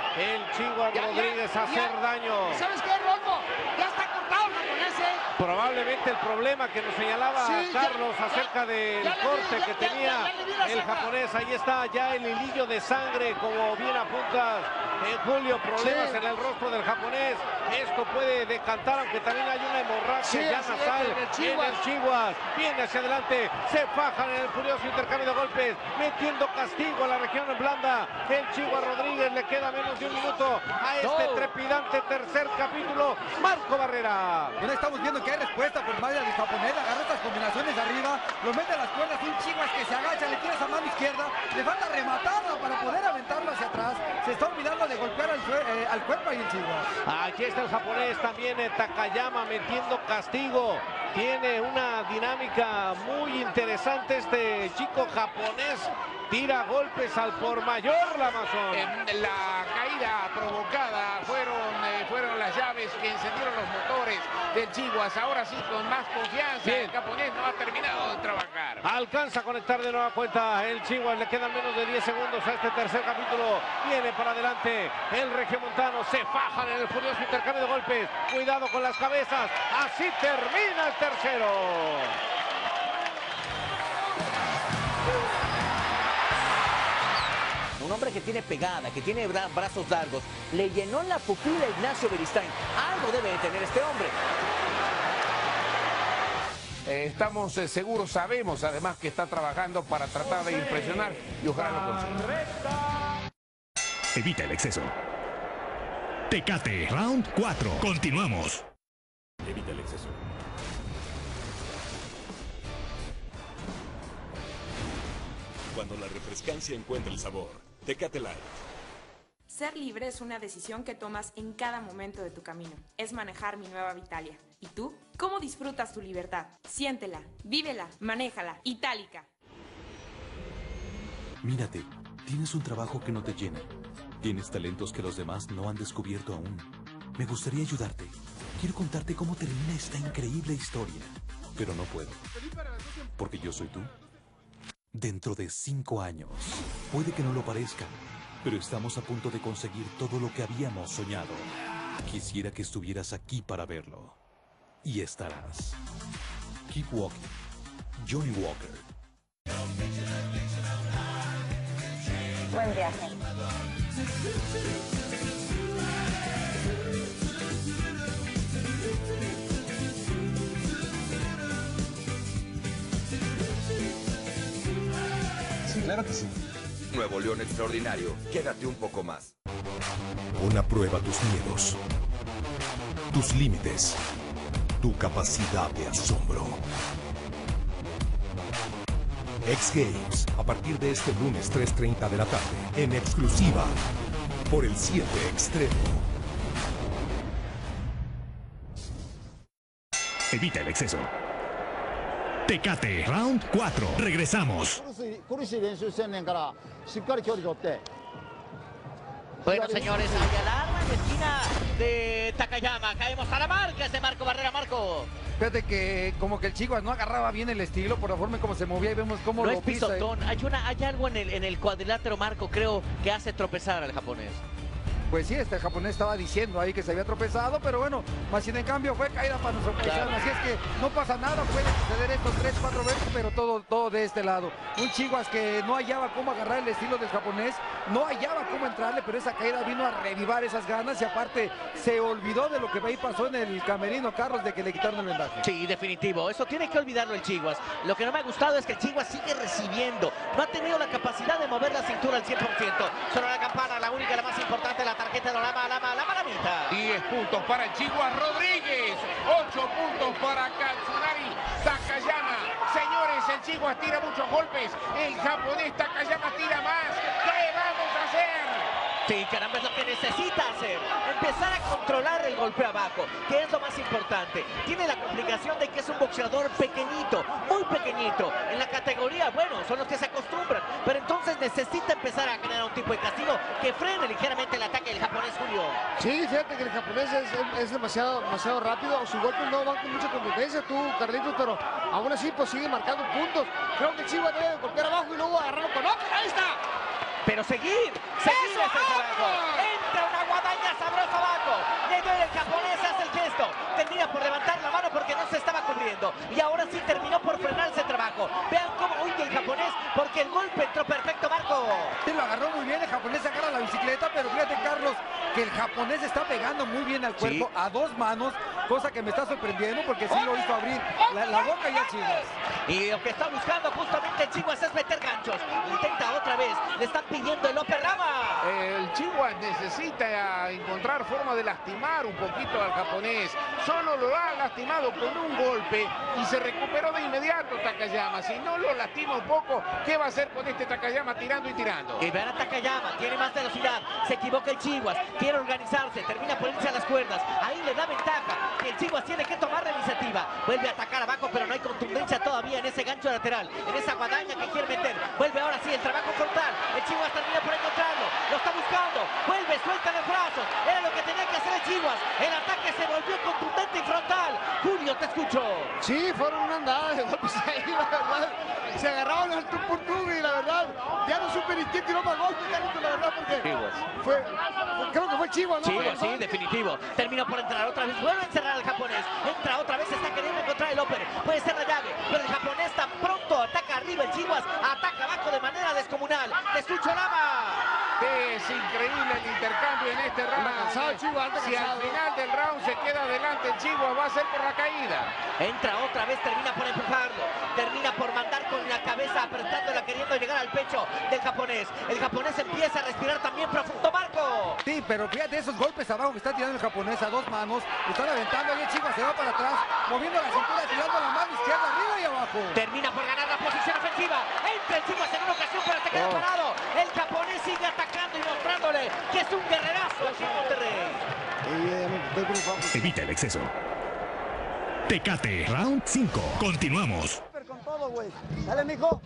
el Chihuahua Ya, ya, Rodríguez a ya. hacer daño. ¿Sabes qué, Rolfo? Ya está cortado el japonés, ¿eh? Probablemente el problema que nos señalaba Sí, ya, Carlos ya, acerca del ya le vi, corte ya, que ya, tenía ya, ya le vi la el ceja. japonés. Ahí está ya el hilillo de sangre, como bien apuntas en Julio, problemas Sí. en el rostro del japonés. Esto puede decantar, aunque también hay una hemorragia Sí, ya así es, nasal en el en Chihuas. el Chihuas. Viene hacia adelante, se fajan en el furioso intercambio de golpes, metiendo castigo a la región blanda. El Chihuahua Rodríguez le queda menos de un minuto a este No. trepidante tercer capítulo. Marco Barrera. Bueno, estamos viendo que hay respuesta por parte del japonés, agarra estas combinaciones de arriba, lo mete a las cuerdas, un Chihuahua que se agacha, le tira esa mano izquierda, le falta rematarla para poder aventarlo hacia atrás, se está olvidando de golpear al, sue- eh, al cuerpo ahí el Chihuahua. Aquí está el japonés también, eh, Takayama metiendo castigo. Tiene una dinámica muy interesante este chico japonés. Tira golpes al por mayor, la Amazon. En la caída provocada fueron, eh, fueron las llaves que encendieron los motores del Chihuahua. Ahora sí, con más confianza, Bien. el japonés no ha terminado de trabajar. Alcanza a conectar de nueva cuenta el Chihuahua. Le quedan menos de diez segundos a este tercer capítulo. Viene para adelante el regiomontano. Se fajan en el furioso intercambio de golpes. Cuidado con las cabezas. Así termina el tercero. Un hombre que tiene pegada, que tiene bra brazos largos. Le llenó la pupila a Ignacio Beristain. Algo debe de tener este hombre. Eh, estamos eh, seguros, sabemos además que está trabajando para tratar de impresionar y ojalá lo consiga. Evita el exceso. Tecate, round cuatro. Continuamos. Evita el exceso. Cuando la refrescancia encuentra el sabor, Tecate Light. Ser libre es una decisión que tomas en cada momento de tu camino. Es manejar mi nueva Vitalia. ¿Y tú? ¿Cómo disfrutas tu libertad? Siéntela, vívela, manéjala. Itálica. Mírate, tienes un trabajo que no te llena. Tienes talentos que los demás no han descubierto aún. Me gustaría ayudarte. Quiero contarte cómo termina esta increíble historia. Pero no puedo. Porque yo soy tú. Dentro de cinco años. Puede que no lo parezca, pero estamos a punto de conseguir todo lo que habíamos soñado. Quisiera que estuvieras aquí para verlo. Y estarás. Keep walking. Johnny Walker. Buen viaje. Sí, claro que sí. Nuevo León Extraordinario, quédate un poco más. Pon a prueba tus miedos, tus límites, tu capacidad de asombro. X Games, a partir de este lunes tres treinta de la tarde, en exclusiva, por el siete Extremo. Evita el exceso. Tecate, round cuatro. Regresamos. Bueno, señores, hay alarma en la esquina de Takayama. Caemos a la marca de Marco Barrera. Marco. Fíjate que como que el Chihuahua no agarraba bien el estilo por la forma en cómo se movía y vemos cómo No lo es pisa. pisotón. Hay, una, hay algo en el, en el cuadrilátero, Marco, creo, que hace tropezar al japonés. Pues sí, este japonés estaba diciendo ahí que se había tropezado, pero bueno, más sin en cambio fue caída para nuestro paisano. Claro. Así es que no pasa nada, puede suceder esto tres, cuatro veces, pero todo, todo de este lado. Un Chihuahua que no hallaba cómo agarrar el estilo del japonés, no hallaba cómo entrarle, pero esa caída vino a revivar esas ganas y aparte se olvidó de lo que ahí pasó en el camerino, Carlos, de que le quitaron el vendaje. Sí, definitivo. Eso tiene que olvidarlo el Chihuahua. Lo que no me ha gustado es que el Chihuahua sigue recibiendo. No ha tenido la capacidad de mover la cintura al cien por ciento. Solo la campana, la única, la más importante, la tarjeta de la mala, la malamita. diez puntos para el Chihuahua Rodríguez. ocho puntos para Katsunari Takayama. Señores, el Chihuahua tira muchos golpes. El japonés Takayama tira más. ¿Qué vamos a hacer? Sí, caramba, es lo que necesita hacer. Empezar a controlar el golpe abajo, que es lo más importante. Tiene la complicación de que es un boxeador pequeñito, muy pequeñito. En la categoría, bueno, son los que se acostumbran. Pero entonces necesita empezar a generar un tipo de castigo que frene ligeramente el ataque del japonés, Julio. Sí, fíjate que el japonés es, es demasiado, demasiado rápido. Sus golpes no van con mucha contundencia, tú, Carlitos, pero aún así pues sigue marcando puntos. Creo que el Chihuahua debe golpear abajo y luego agarrarlo con otro. ¡Ahí está! Pero seguir, seguir ¡Eso! ese trabajo. ¡Vamos! Entra que el golpe entró perfecto, Marco. Sí, lo agarró muy bien, el japonés agarra la bicicleta, pero fíjate, Carlos, que el japonés está pegando muy bien al cuerpo, sí, a dos manos, cosa que me está sorprendiendo porque sí lo hizo abrir la, la boca y a Chivas. Y lo que está buscando justamente el Chivas es meter ganchos. Intenta otra vez, le están pidiendo el López Rama. El Chivas necesita encontrar forma de lastimar un poquito al japonés. Solo lo ha lastimado con un golpe y se recuperó de inmediato Takayama. Si no lo lastima un poco, ¿qué va a hacer con este Takayama tirando y tirando? Y vean a Takayama, tiene más velocidad, se equivoca el Chivas, quiere organizarse, termina por irse a las cuerdas, ahí le da ventaja, el Chivas tiene que tomar la iniciativa, vuelve a atacar abajo, pero no hay contundencia todavía en ese gancho lateral, en esa guadaña que quiere meter, vuelve ahora sí el trabajo frontal, el Chivas termina por encontrarlo, lo está buscando, vuelve, suelta los brazos, era lo que tenía que hacer el Chivas, el ataque se volvió contundente y frontal. Julio, te escucho. Sí, fueron una andada de golpes ahí, la verdad, se agarraron al tú por tú y la verdad, ya no supe ni quién tiró más golpes, Carlitos, la verdad, porque fue, creo que fue Chivas, ¿no? Chivas, sí, definitivo. Terminó por entrar otra vez, vuelve a encerrar al japonés, entra otra vez, está queriendo encontrar el Oper, puede ser la llave, pero el japonés tan pronto ataca arriba, el Chivas ataca abajo de manera descomunal. Te escucho, Lama. Es increíble el intercambio en este round. Cansado, Chivas, si al final del round se queda adelante el Chivas, va a ser por la caída. Entra otra vez, termina por empujarlo, termina por mandar con la cabeza apretándola, queriendo llegar al pecho del japonés. El japonés empieza a respirar también profundo, Marco. Sí, pero fíjate esos golpes abajo que está tirando el japonés a dos manos, están aventando, y el Chivas se va para atrás, moviendo la cintura, tirando la mano izquierda arriba y abajo. Termina por ganar la posición ofensiva, entra el Chivas en una ocasión, pero se queda oh. parado. El japonés sigue atacando y mostrándole que es un guerrerazo aquí en Monterrey. Evita el exceso. Tecate, round cinco. Continuamos. Con todo, güey. Dale, mijo.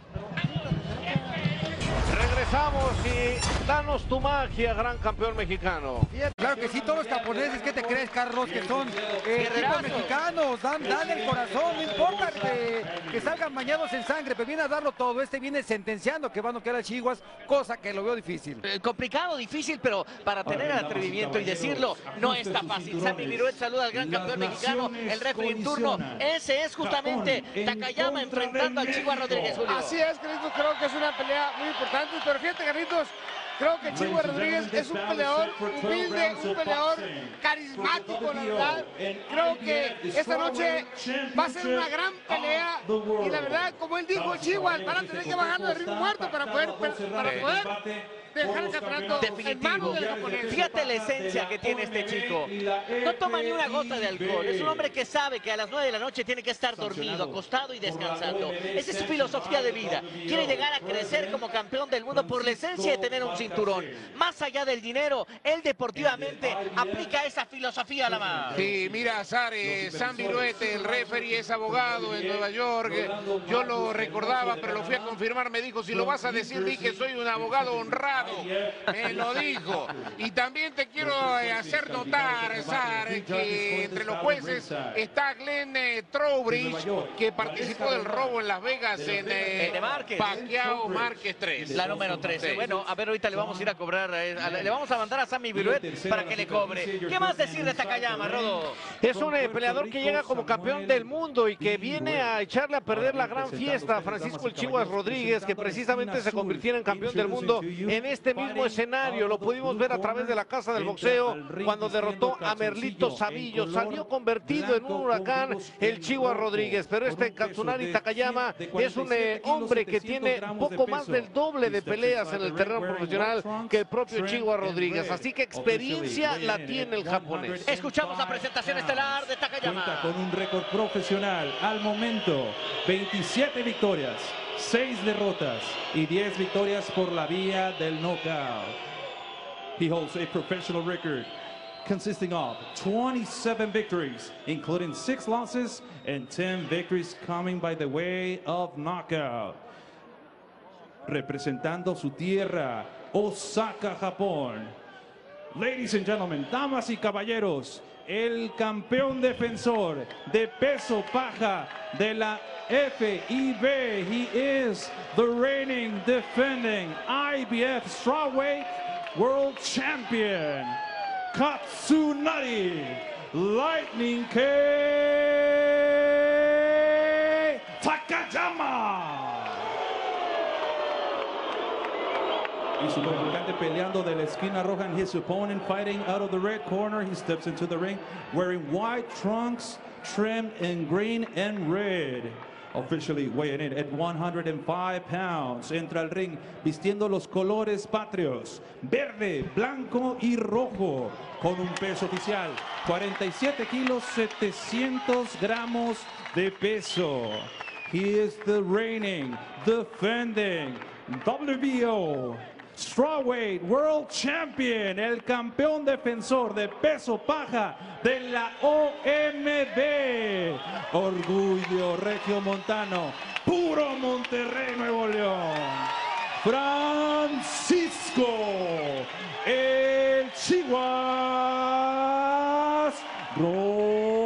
Regresamos y danos tu magia, gran campeón mexicano. Claro que sí, todos los japoneses, ¿qué te crees, Carlos? Que son eh, equipos mexicanos, dan, dan el corazón, no importa que, que salgan bañados en sangre, pero viene a darlo todo. Este viene sentenciando que va a noquear a Chivas, cosa que lo veo difícil. Eh, complicado, difícil, pero para tener el atrevimiento y decirlo, no está fácil. Sammy Viruet saluda al gran campeón mexicano, el referee en turno. Ese es justamente Takayama enfrentando al Chivas Rodríguez, Julio. Así es, Carlitos, creo que es una pelea muy importante, pero fíjate, Carlitos, creo que Chivas Rodríguez es un peleador humilde, un peleador carismático, la verdad. Creo que esta noche va a ser una gran pelea y la verdad, como él dijo, Chivas van a tener que bajar de ritmo muerto para poder, para poder dejar el campeonato en manos del japonés. Fíjate la esencia que tiene este chico. No toma ni una gota de alcohol. Es un hombre que sabe que a las nueve de la noche tiene que estar dormido, acostado y descansando. Esa es su filosofía de vida. Quiere llegar a crecer como campeón del mundo por la esencia de tener un cinturón. Más allá del dinero, él deportivamente aplica esa filosofía a la mano. Sí, mira, Sare, Sam Viruete, el referee, es abogado en Nueva York. Yo lo recordaba, pero lo fui a confirmar. Me dijo, si lo vas a decir, dije, soy un abogado honrado. Me lo dijo. Y también te quiero eh, hacer notar, Sar, que entre los jueces está Glenn eh, Trowbridge, que participó del robo en Las Vegas en eh, Pacquiao Márquez tres. La número trece. Sí. Bueno, a ver, ahorita le vamos a ir a cobrar, eh, a, le vamos a mandar a Sammy Viruet para que le cobre. ¿Qué más decir de Takayama, Rodo? Es un eh, peleador que llega como campeón del mundo y que viene a echarle a perder la gran fiesta a Francisco el Chivas Rodríguez, que precisamente se convirtiera en campeón del mundo en este mismo escenario. Lo pudimos ver a través de la Casa del Boxeo cuando derrotó a Merlito Sabillo. Salió convertido en un huracán el Chivas Rodríguez, pero este Katsunari Takayama es un eh, hombre que tiene un poco más del doble de peleas en el terreno profesional que el propio Chivas Rodríguez, así que experiencia la tiene el japonés. Escuchamos la presentación estelar de Takayama. Cuenta con un récord profesional al momento, veintisiete victorias, seis derrotas y diez victorias por la vía del knockout. He holds a professional record consisting of twenty-seven victories, including six losses and ten victories coming by the way of knockout. Representando su tierra, Osaka, Japón. Ladies and gentlemen, damas y caballeros, el campeón defensor de peso paja de la F I B. He is the reigning, defending I B F Strawweight World Champion, Katsunari Lightning K. Takayama. Y su contrincante peleando de la esquina roja. And his opponent fighting out of the red corner. He steps into the ring wearing white trunks trimmed in green and red. Officially weighing in at one hundred five pounds. Entra al ring vistiendo los colores patrios, verde, blanco y rojo, con un peso oficial, cuarenta y siete kilos, setecientos gramos de peso. He is the reigning, defending W B O Strawweight World Champion, el campeón defensor de peso paja de la O M B. Orgullo regiomontano, puro Monterrey, Nuevo León. Francisco El Chiguas Rodríguez.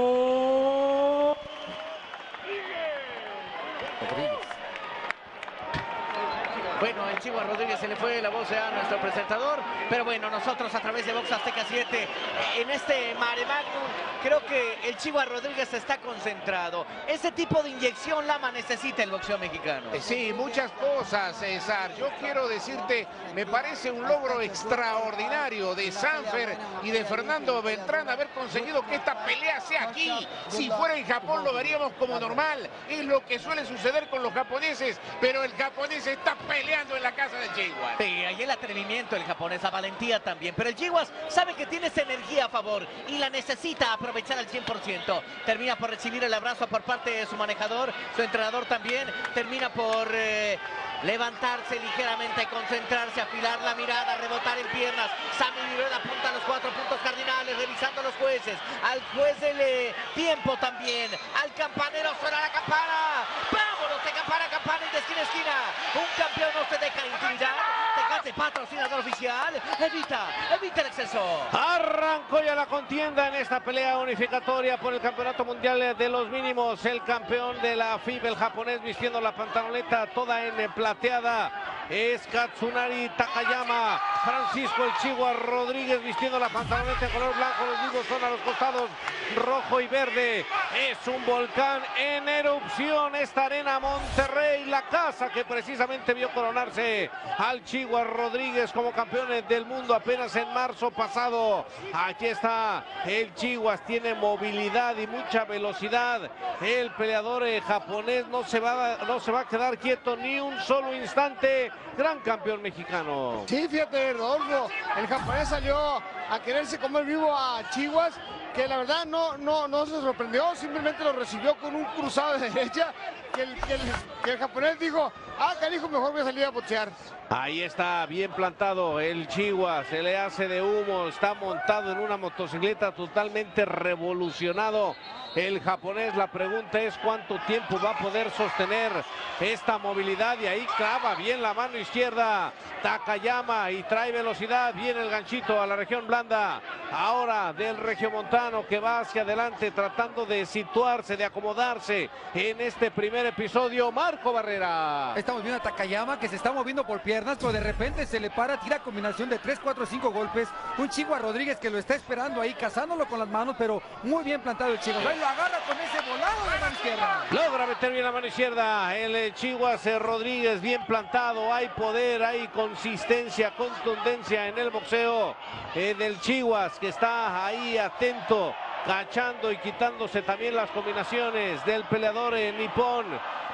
Bueno, el Chiguas Rodríguez se le fue la voz a nuestro presentador, pero bueno, nosotros a través de Box Azteca siete, en este mare magnum, creo que el Chiguas Rodríguez está concentrado. Ese tipo de inyección Lama necesita el boxeo mexicano. Sí, muchas cosas, César. Yo quiero decirte, me parece un logro extraordinario de Sanfer y de Fernando Beltrán haber conseguido que esta pelea sea aquí. Si fuera en Japón lo veríamos como normal. Es lo que suele suceder con los japoneses, pero el japonés está peleando en la casa del Chiguas. Sí, ahí el atrevimiento del japonés, la valentía también. Pero el Chiguas sabe que tiene esa energía a favor y la necesita aprovechar al cien por ciento. Termina por recibir el abrazo por parte de su manejador, su entrenador también. Termina por eh, levantarse ligeramente, concentrarse, afilar la mirada, rebotar en piernas. Sammy Viruet apunta a los cuatro puntos cardinales, revisando a los jueces. Al juez del eh, tiempo también. Al campanero suena la campana. ¡Vámonos de campana a campana y de esquina a esquina! Un campeón no se deja intimidar. Tecate, patrocinador oficial. Evita, evita el exceso. Arrancó ya la contienda en esta pelea unificatoria por el campeonato mundial de los mínimos. El campeón de la F I B, el japonés, vistiendo la pantaloneta toda en plateada, es Katsunari Takayama. Francisco El Chiguas Rodríguez vistiendo la pantaloneta en color blanco. Los mismos son a los costados rojo y verde. Es un volcán en erupción esta arena Monterrey, la casa que precisamente vio coronarse al Chiguas Rodríguez como campeón del mundo apenas en marzo pasado. Aquí está el Chiguas, tiene movilidad y mucha velocidad. El peleador eh, japonés no se va, no se va a quedar quieto ni un solo instante. Gran campeón mexicano. Sí, fíjate, Rodolfo, el japonés salió a quererse comer vivo a Chiguas, que la verdad no, no, no se sorprendió, simplemente lo recibió con un cruzado de derecha, que el, que el, que el japonés dijo, ah, carijo, mejor voy a salir a boxear. Ahí está, bien plantado el Chiguas, se le hace de humo, está montado en una motocicleta totalmente revolucionado. El japonés, la pregunta es cuánto tiempo va a poder sostener esta movilidad, y ahí clava bien la mano izquierda Takayama y trae velocidad, viene el ganchito a la región blanda, ahora del regiomontano que va hacia adelante tratando de situarse, de acomodarse en este primer episodio, Marco Barrera. Estamos viendo a Takayama que se está moviendo por piernas, pero de repente se le para, tira combinación de tres, cuatro, cinco golpes, un Chiguas Rodríguez que lo está esperando ahí, cazándolo con las manos, pero muy bien plantado el Chiguas. Ahí lo agarra con ese volado de mano izquierda. Logra meter bien la mano izquierda el Chiguas Rodríguez, bien plantado, hay poder, hay consistencia, contundencia en el boxeo eh, del Chiguas, que está ahí atento, cachando y quitándose también las combinaciones del peleador eh, nipón.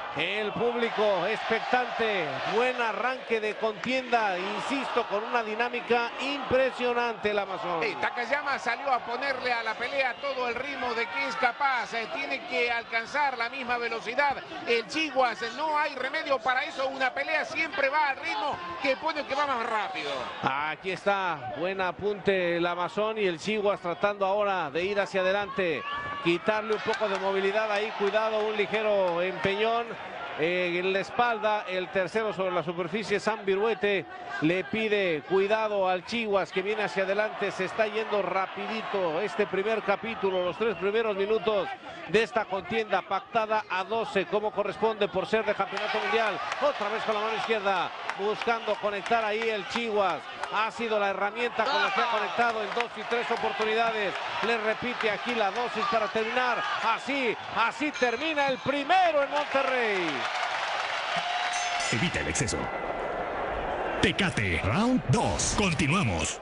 El público expectante, buen arranque de contienda, insisto, con una dinámica impresionante el Amazon. Hey, Takayama salió a ponerle a la pelea todo el ritmo de que es capaz, eh, tiene que alcanzar la misma velocidad. El Chiguas, eh, no hay remedio para eso, una pelea siempre va al ritmo que pone que va más rápido. Aquí está, buen apunte el Amazon y el Chiguas tratando ahora de ir hacia adelante, quitarle un poco de movilidad ahí, cuidado, un ligero empeñón eh, en la espalda. El tercero sobre la superficie, Sam Viruete, le pide cuidado al Chiguas que viene hacia adelante. Se está yendo rapidito este primer capítulo, los tres primeros minutos de esta contienda pactada a doce como corresponde por ser de campeonato mundial. Otra vez con la mano izquierda buscando conectar ahí el Chiguas. Ha sido la herramienta con la que ha conectado en dos y tres oportunidades. Le repite aquí la dosis para terminar. Así, así termina el primero en Monterrey. Evita el exceso. Tecate, round dos. Continuamos.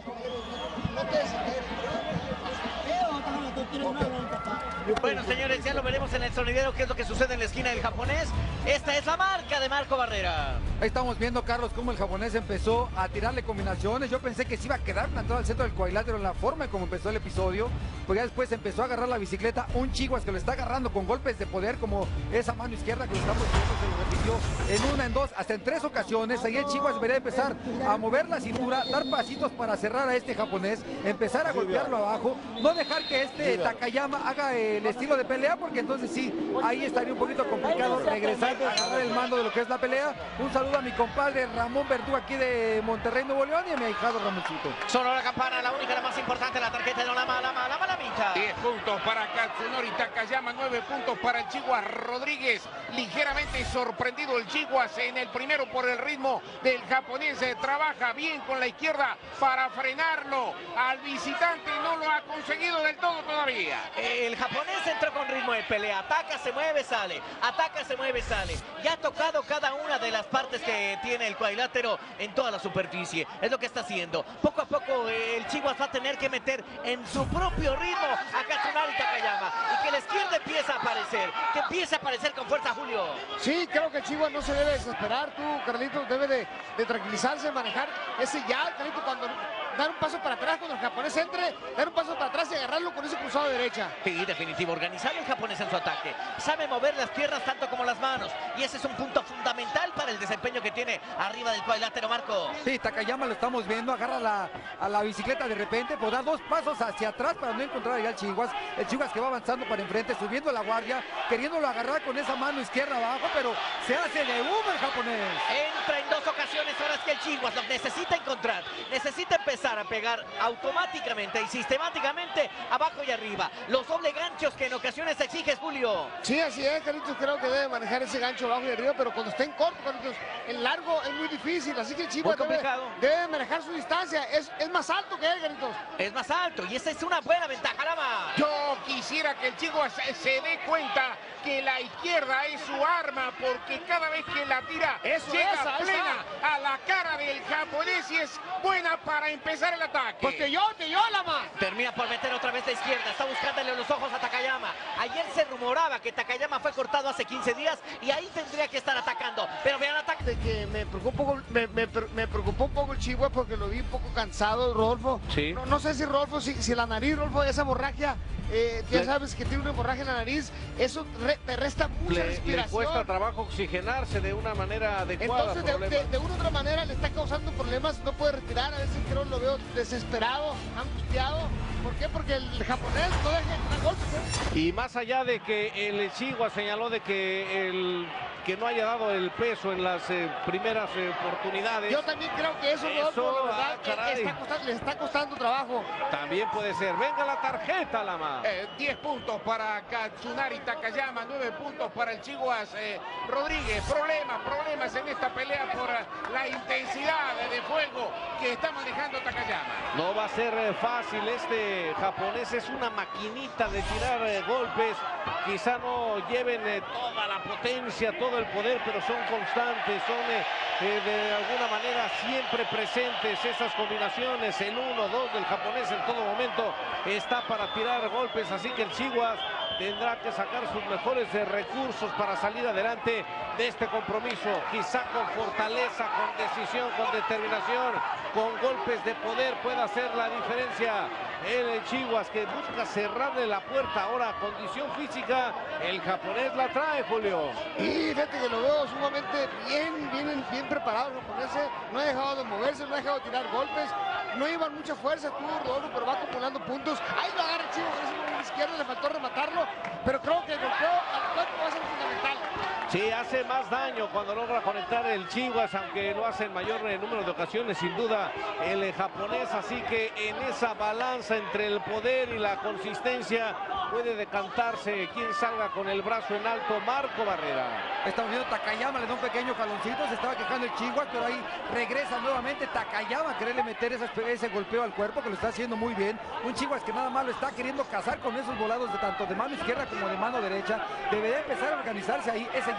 Bueno, señores, ya lo veremos en el sonidero qué es lo que sucede en la esquina del japonés. Esta es la marca de Marco Barrera. Ahí estamos viendo, Carlos, cómo el japonés empezó a tirarle combinaciones. Yo pensé que se iba a quedar plantado al centro del cuadrilátero en la forma en como empezó el episodio. Pues ya después empezó a agarrar la bicicleta. Un Chiguas que lo está agarrando con golpes de poder, como esa mano izquierda que lo estamos viendo, se lo repitió en una, en dos, hasta en tres ocasiones. Ahí el Chiguas debería empezar a mover la cintura, dar pasitos para cerrar a este japonés, empezar a golpearlo abajo, no dejar que este Takayama haga el estilo de pelea, porque entonces sí, ahí estaría un poquito complicado regresar a agarrar el mando de lo que es la pelea. Un saludo a mi compadre Ramón Verdú aquí de Monterrey, Nuevo León, y a mi ahijado Ramoncito. Sonó la campana, la única, la más importante, la tarjeta de Olama, Lama, Lama, Lamita. diez puntos para Katsunori Takayama, nueve puntos para el Chiguas Rodríguez. Ligeramente sorprendido el Chiguas en el primero por el ritmo del japonés. Trabaja bien con la izquierda para frenarlo al visitante y no lo ha conseguido del todo todavía. El japonés entró con ritmo de pelea, ataca, se mueve, sale, ataca, se mueve, sale. Ya ha tocado cada una de las partes que tiene el cuadrilátero en toda la superficie. Es lo que está haciendo. Poco a poco eh, el Chiguas va a tener que meter en su propio ritmo a Katsunori Takayama y que la izquierda empiece a aparecer, que empiece a aparecer con fuerza, Julio. Sí, creo que el Chiguas no se debe desesperar. Tú, Carlitos, debe de, de tranquilizarse, manejar ese ya, Carlitos, cuando dar un paso para atrás cuando el japonés entre, dar un paso para atrás y agarrarlo con ese cruzado de derecha. Sí, definitivo, organizado el japonés en su ataque. Sabe mover las piernas tanto como las manos. Y ese es un punto fundamental para el desempeño que tiene arriba del cuadrilátero, Marco. Sí, Takayama lo estamos viendo, agarra la, a la bicicleta de repente, pues da dos pasos hacia atrás para no encontrar allá al Chiguas. El Chiguas que va avanzando para enfrente, subiendo la guardia, queriéndolo agarrar con esa mano izquierda abajo, pero se hace de humo el japonés. Entra en dos ocasiones, ahora es que el Chiguas lo necesita encontrar, necesita empezar a pegar automáticamente y sistemáticamente abajo y arriba. Los doble ganchos que en ocasiones exiges, Julio. Sí, así es, Carlitos, creo que debe manejar ese gancho abajo y arriba, pero cuando está en corto, Carlitos, en largo es muy difícil, así que el Chiguas debe, debe manejar su distancia, es, es más alto que él, Carlitos. Es más alto y esa es una buena ventaja, Lama. Yo quisiera que el Chiguas se, se dé cuenta que la izquierda es su arma, porque cada vez que la tira Eso, llega esa, plena esa. a la cara del japonés y es buena para empezar el ataque. Pues que yo, que yo, Lama. Termina por meter otra vez de izquierda, está buscándole los ojos a Takayama. Ayer se rumoraba que Takayama fue cortado hace quince días y ahí tendría que estar atacando, pero vean el ataque. De que me preocupó, un poco, me, me, me preocupó un poco el Chiguas porque lo vi un poco cansado, Rodolfo. Sí. No, no sé si Rodolfo, si, si la nariz, Rodolfo, esa hemorragia, eh, ya sabes que tiene una hemorragia en la nariz, eso re, te resta mucha le, respiración. Le cuesta trabajo oxigenarse de una manera adecuada. Entonces, de, de, de una u otra manera le está causando problemas, no puede respirar, a veces creo lo veo desesperado, angustiado. ¿Por qué? Porque el japonés no deja entrar golpes, ¿eh? Y más allá de que el Chiguas señaló de que el que no haya dado el peso en las eh, primeras eh, oportunidades. Yo también creo que eso, eso Rodolfo, la verdad, ah, caray. está costando, le está costando trabajo. También puede ser. Venga la tarjeta, Lama. Eh, diez puntos para Katsunori Takayama, nueve puntos para el Chiguas eh, Rodríguez. Problemas, problemas en esta pelea por uh, la intensidad de fuego que está manejando Takayama. No va a ser eh, fácil. Este japonés es una maquinita de tirar eh, golpes. Quizá no lleven eh, toda la potencia, todo el poder, pero son constantes, son eh, eh, de alguna manera siempre presentes esas combinaciones. El uno dos del japonés en todo momento está para tirar golpes, así que el Chiguas tendrá que sacar sus mejores eh, recursos para salir adelante de este compromiso. Quizá con fortaleza, con decisión, con determinación, con golpes de poder pueda hacer la diferencia. El Chiguas que busca cerrarle la puerta ahora, condición física, el japonés la trae, Julio. Y fíjate que lo veo sumamente bien, bien, bien preparado el japonés, no ha dejado de moverse, no ha dejado de tirar golpes, no llevan mucha fuerza, tuvo Rodolfo, pero va acumulando puntos. Ahí lo agarra el Chiguas, con ese movimiento izquierdo, le faltó rematarlo, pero creo que el golpeo al cuerpo va a ser fundamental. Sí, hace más daño cuando logra conectar el Chiguas, aunque lo hace en mayor número de ocasiones, sin duda, el eh, japonés. Así que en esa balanza entre el poder y la consistencia puede decantarse quien salga con el brazo en alto. Marco Barrera. Estamos viendo Takayama, le da un pequeño jaloncito, se estaba quejando el Chiguas, pero ahí regresa nuevamente Takayama a quererle meter ese, ese golpeo al cuerpo, que lo está haciendo muy bien. Un Chiguas que nada más lo está queriendo cazar con esos volados de tanto de mano izquierda como de mano derecha. Debería empezar a organizarse ahí, ese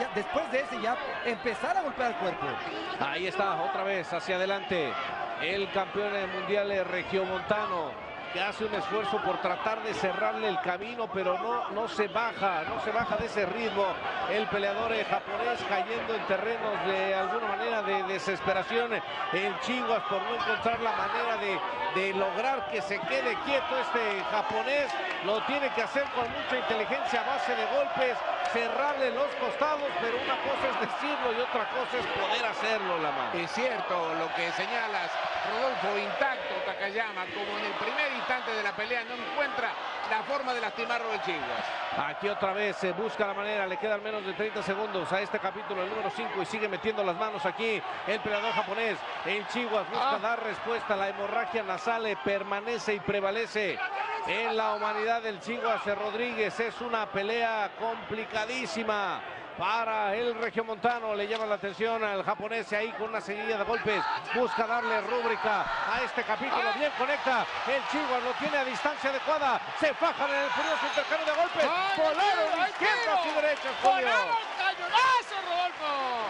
ya, después de ese ya empezar a golpear el cuerpo. Ahí está, otra vez hacia adelante. El campeón mundial regiomontano, que hace un esfuerzo por tratar de cerrarle el camino, pero no, no se baja, no se baja de ese ritmo. El peleador japonés cayendo en terrenos de alguna manera de desesperación. El Chiguas por no encontrar la manera de, de lograr que se quede quieto este japonés. Lo tiene que hacer con mucha inteligencia a base de golpes, cerrarle los costados, pero una cosa es decirlo y otra cosa es poder hacerlo, Lama. Es cierto lo que señalas, Rodolfo, intacto Takayama, como en el primer instante de la pelea, no encuentra la forma de lastimarlo el Chiguas. Aquí otra vez se busca la manera, le quedan menos de treinta segundos a este capítulo, el número cinco, y sigue metiendo las manos aquí el peleador japonés. El Chiguas busca ah. dar respuesta, la hemorragia nasal permanece y prevalece en la humanidad del Chiguas Rodríguez. Es una pelea complicadísima para el regiomontano. Le llama la atención al japonés ahí con una seguidilla de golpes. Busca darle rúbrica a este capítulo. Bien conecta. El Chiguas lo tiene a distancia adecuada. Se fajan en el furioso intercambio de golpes. Volaron izquierdas y derechas. ¡Volaron cañonazo, Rodolfo!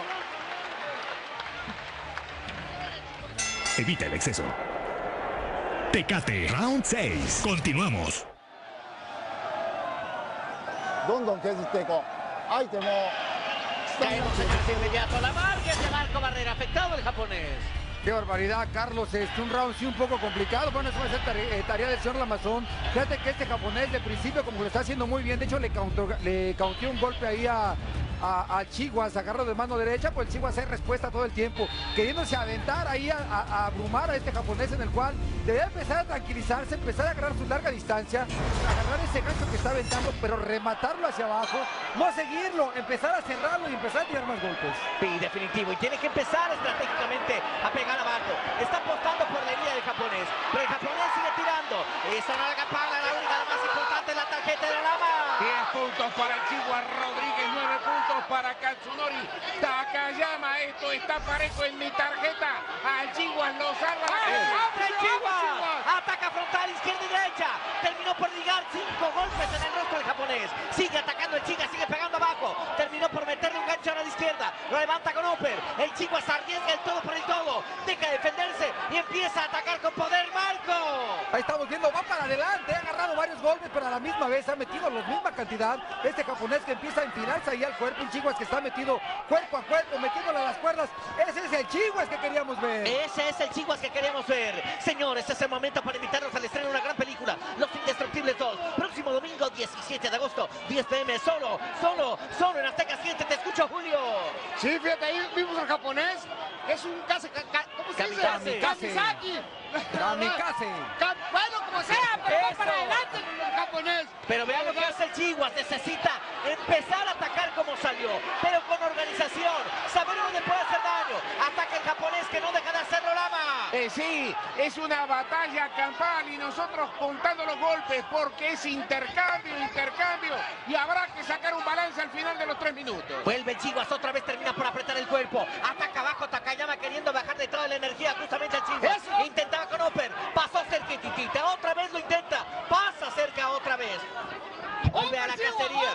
Evita el exceso. Tecate. Round seis. Continuamos. どんどん削っていこう。相手も Caemos señores de inmediato a la marca de Marco Barrera, afectado el japonés. Qué barbaridad, Carlos. Es un round sí un poco complicado. Bueno, eso va a ser tarea, eh, tarea del señor Lamazón. Fíjate que este japonés de principio como lo está haciendo muy bien. De hecho, le cauntió le cauntió un golpe ahí a, a, a Chiguas, agarró de mano derecha, pues el Chiguas hace respuesta todo el tiempo, queriéndose aventar ahí a, a, a abrumar a este japonés, en el cual debe empezar a tranquilizarse, empezar a agarrar su larga distancia, agarrar ese gancho que está aventando, pero rematarlo hacia abajo, no seguirlo, empezar a cerrarlo y empezar a tirar más golpes. Sí, definitivo, y tiene que empezar estratégicamente a pegar abajo. Está apostando por la herida del japonés, pero el japonés sigue tirando. Esa no la campana, la única, la más importante, la tarjeta de Lama. diez puntos para el Chiguas Rodríguez, nueve puntos para Katsunori Takayama. Esto está parejo en mi tarjeta. Al Chiguas lo salva la ¡Ah, el Chiguas! Ataca frontal, izquierda y derecha. Terminó por ligar cinco golpes en el rostro del japonés. Sigue atacando el Chiguas, sigue pegando abajo. Terminó por meterle un gancho a la izquierda. Lo levanta con upper. El Chiguas arriesga el todo por el todo. Deja de defenderse y empieza a atacar con poder, Marco. Ahí estamos viendo, va para adelante, ha agarrado varios golpes, pero a la misma vez ha metido la misma cantidad. Este japonés que empieza a empinarse ahí al cuerpo, un Chiguas que está metido cuerpo a cuerpo, metiéndole a las cuerdas. Ese es el Chiguas que queríamos ver. Ese es el Chiguas que queríamos ver. Señores, es el momento para invitarnos al estreno de una gran película, Los Indestructibles dos. Próximo domingo, diecisiete de agosto, diez p m, solo, solo, solo en Azteca siete. Te escucho, Julio. Sí, fíjate, ahí vimos al japonés. Es un case, ca, ca, ¿cómo se dice? Kamikaze. Kamisaki. Kamikaze. Ka, bueno, como sea, pero va para adelante el japonés. Pero vean lo que hace el Chiguas. Necesita empezar a atacar como salió, pero con organización, saber dónde puede hacer daño. Ataca el japonés que no deja de hacerlo, Lama. Eh, sí, es una batalla campal y nosotros contando los golpes porque es intercambio, intercambio y habrá que sacar un balance al final de los tres minutos. Vuelve Chiguas, otra vez termina por apretar el cuerpo. Ataca abajo Takayama queriendo bajar de toda la energía justamente al Chiguas. Eso. Intentaba con upper, pasó cerquitita, otra vez lo intenta, pasa cerca otra vez. Vuelve a la cacería.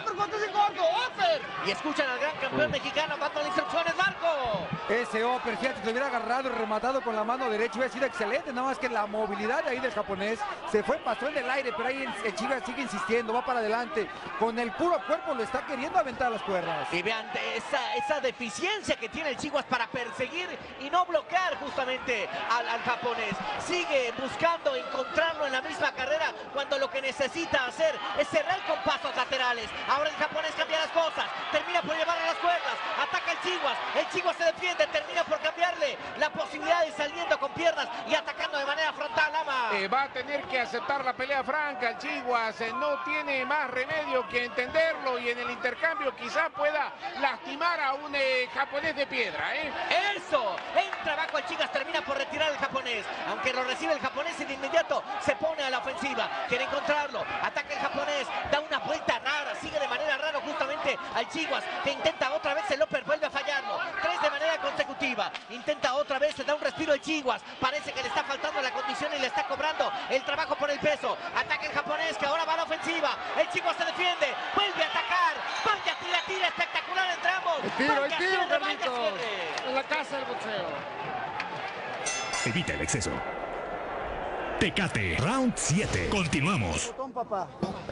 Y escuchan al gran campeón mexicano dando instrucciones, Marco. Ese upper, fíjate, se hubiera agarrado y rematado con la mano derecha, hubiera sido excelente, nada más que la movilidad de ahí del japonés se fue, pasó en el aire, pero ahí el, el Chiguas sigue insistiendo, va para adelante, con el puro cuerpo lo está queriendo aventar a las cuerdas. Y vean esa, esa deficiencia que tiene el Chiguas para perseguir y no bloquear justamente al, al japonés. Sigue buscando encontrarlo en la misma carrera cuando lo que necesita hacer es cerrar con pasos laterales. Ahora el japonés cambia las cosas, termina por llevar a las cuerdas, ataca el Chiguas, el Chiguas se defiende, termina por cambiarle la posibilidad de saliendo con piernas y atacando de manera frontal, Lama. Eh, va a tener que aceptar la pelea franca el Chiguas, eh, no tiene más remedio que entenderlo y en el intercambio quizá pueda lastimar a un eh, japonés de piedra. ¿eh? Eso, entra abajo el Chiguas, termina por retirar el japonés, aunque lo recibe el japonés y de inmediato se pone a la ofensiva, quiere encontrarlo, ataca el japonés, da una vuelta rara, sigue de manera rara justamente al Chiguas, que intenta otra vez el upper, vuelve a fallarlo, tres de manera consecutiva, intenta otra vez, se da un respiro el Chiguas, parece que le está faltando la condición y le está cobrando el trabajo por el peso, ataca el japonés que ahora va a la ofensiva, el Chiguas se defiende, vuelve a atacar, vaya tira, tira, espectacular entre ambos, tiro, hay tiro, Carlitos. En la casa del boxeo. Evita el exceso. Tecate, round siete. Continuamos. Botón, papá.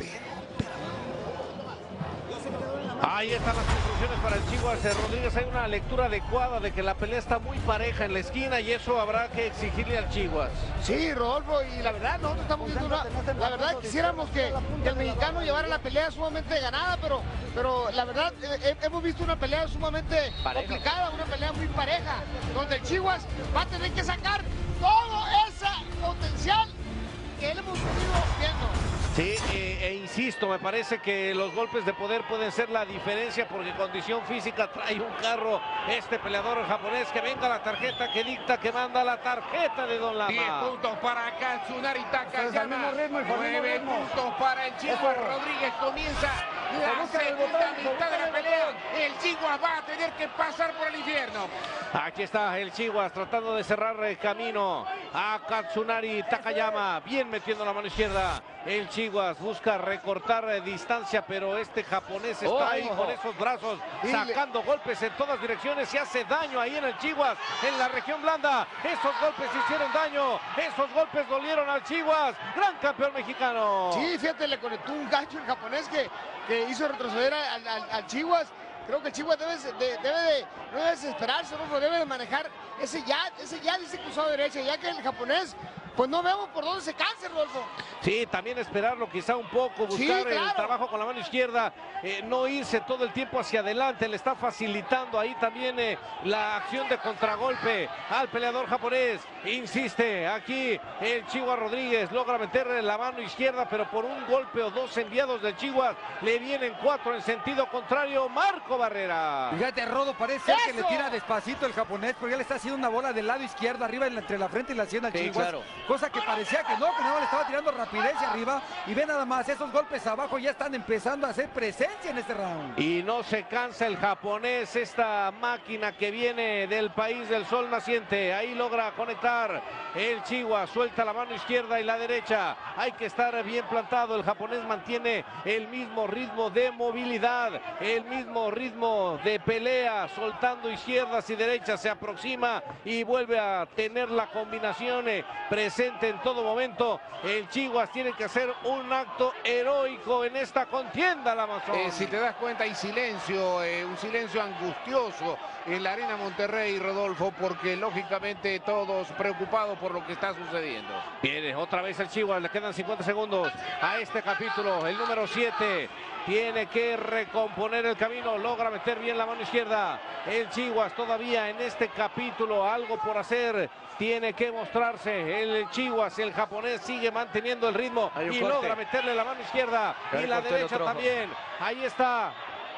Ahí están las instrucciones para el Chivas Rodríguez. Hay una lectura adecuada de que la pelea está muy pareja en la esquina y eso habrá que exigirle al Chivas. Sí, Rodolfo, y la verdad, nosotros estamos viendo una... La verdad, quisiéramos que, que el mexicano llevara la pelea sumamente ganada, pero, pero la verdad, eh, hemos visto una pelea sumamente pareja. complicada, una pelea muy pareja, donde el Chivas va a tener que sacar todo ese potencial que él hemos venido viendo. Sí, eh, e insisto, me parece que los golpes de poder pueden ser la diferencia porque condición física trae un carro este peleador japonés. Que venga la tarjeta que dicta, que manda la tarjeta de Don Lama. diez puntos para Katsunari Takayama. nueve puntos para el Chivas Rodríguez. Comienza la segunda mitad de la pelea. El Chivas va a tener que pasar por el infierno. Aquí está el Chivas tratando de cerrar el camino a Katsunari Takayama. Bien metiendo la mano izquierda. El Chivas busca recortar eh, distancia, pero este japonés está oh, ahí con esos brazos, sacando le... golpes en todas direcciones y hace daño ahí en el Chivas, en la región blanda. Esos golpes hicieron daño, esos golpes dolieron al Chivas, gran campeón mexicano. Sí, fíjate, le conectó un gancho el japonés que, que hizo retroceder al, al, al Chivas. Creo que el Chivas debe de, debe de, no debe desesperarse, no debe de manejar ese ya, ese ya dice cruzado derecha, ya que el japonés, pues no vemos por dónde se cansa, Rodolfo. Sí, también esperarlo quizá un poco, buscar sí, claro. el trabajo con la mano izquierda, eh, no irse todo el tiempo hacia adelante, le está facilitando ahí también eh, la acción de contragolpe al peleador japonés. Insiste aquí el Chivas Rodríguez, logra meterle la mano izquierda, pero por un golpe o dos enviados del Chivas, le vienen cuatro en sentido contrario. Marco Barrera. Fíjate, Rodo, parece ser que le tira despacito el japonés, porque ya le está haciendo una bola del lado izquierdo, arriba entre la frente y la sien al sí, Chivas. Claro. Cosa que parecía que no, que no le estaba tirando rapidez arriba. Y ve nada más, esos golpes abajo ya están empezando a hacer presencia en este round. Y no se cansa el japonés, esta máquina que viene del país del sol naciente. Ahí logra conectar el Chivas, suelta la mano izquierda y la derecha. Hay que estar bien plantado, el japonés mantiene el mismo ritmo de movilidad, el mismo ritmo de pelea, soltando izquierdas y derechas, se aproxima y vuelve a tener la combinación eh, presente en todo momento. El Chivas tiene que hacer un acto heroico en esta contienda, la Amazon. Eh, si te das cuenta, hay silencio, eh, un silencio angustioso en la Arena Monterrey, Rodolfo, porque lógicamente todos preocupados por lo que está sucediendo. Viene otra vez el Chivas, le quedan cincuenta segundos a este capítulo. El número siete tiene que recomponer el camino, logra meter bien la mano izquierda. El Chivas todavía en este capítulo, algo por hacer, tiene que mostrarse. El Chivas, el japonés, sigue manteniendo el ritmo y corte. Logra meterle la mano izquierda y la derecha también. Ahí está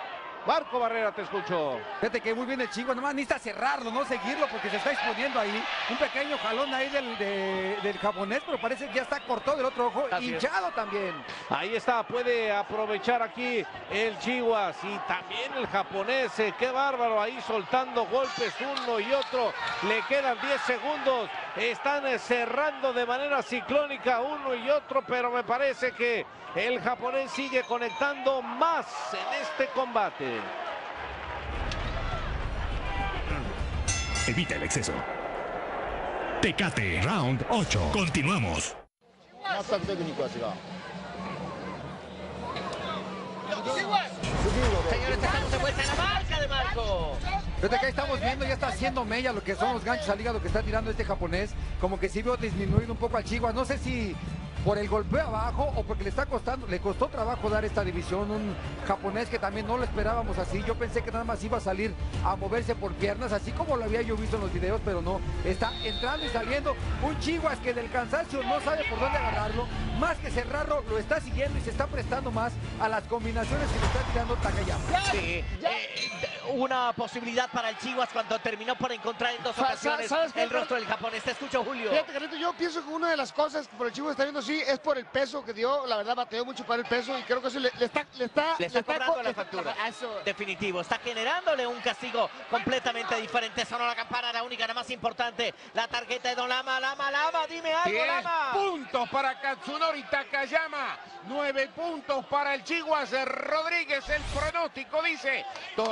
Marco Barrera, te escucho. Fíjate que muy bien el Chivas, nomás necesita cerrarlo, no seguirlo, porque se está exponiendo ahí. Un pequeño jalón ahí del, de, del japonés, pero parece que ya está cortado del otro ojo, así hinchado es. También. Ahí está, puede aprovechar aquí el Chivas y también el japonés. Eh, qué bárbaro, ahí soltando golpes uno y otro. Le quedan diez segundos. Están eh, cerrando de manera ciclónica uno y otro, pero me parece que el japonés sigue conectando más en este combate. Evita el exceso. Tecate, round ocho. Continuamos. Señores, estamos de vuelta en la marca de Marco. Fíjate que ahí estamos viendo, ya está haciendo mella lo que son los ganchos al hígado que está tirando este japonés. Como que sí veo disminuido un poco al Chivas. No sé si por el golpeo abajo o porque le está costando, le costó trabajo dar esta división. Un japonés que también no lo esperábamos así. Yo pensé que nada más iba a salir a moverse por piernas, así como lo había yo visto en los videos, pero no. Está entrando y saliendo. Un Chivas que del cansancio no sabe por dónde agarrarlo. Más que cerrarlo, lo está siguiendo y se está prestando más a las combinaciones que le está tirando Takayama. Sí, eh, una posibilidad para el Chivas cuando terminó por encontrar en dos ocasiones el rostro del japonés. Te escucho, Julio. Fíjate, Carlito, yo pienso que una de las cosas que por el Chivas está viendo así es por el peso que dio. La verdad, bateó mucho para el peso y creo que eso le, le está... Le está, le está le cobrando está, la factura. Eso. Definitivo. Está generándole un castigo completamente diferente. Sonó la campana, la única, la más importante. La tarjeta de Don Lama. Lama, Lama, dime algo, Lama. Puntos para Katsunori Takayama. Nueve puntos para el Chivas Rodríguez. El pronóstico dice tormenta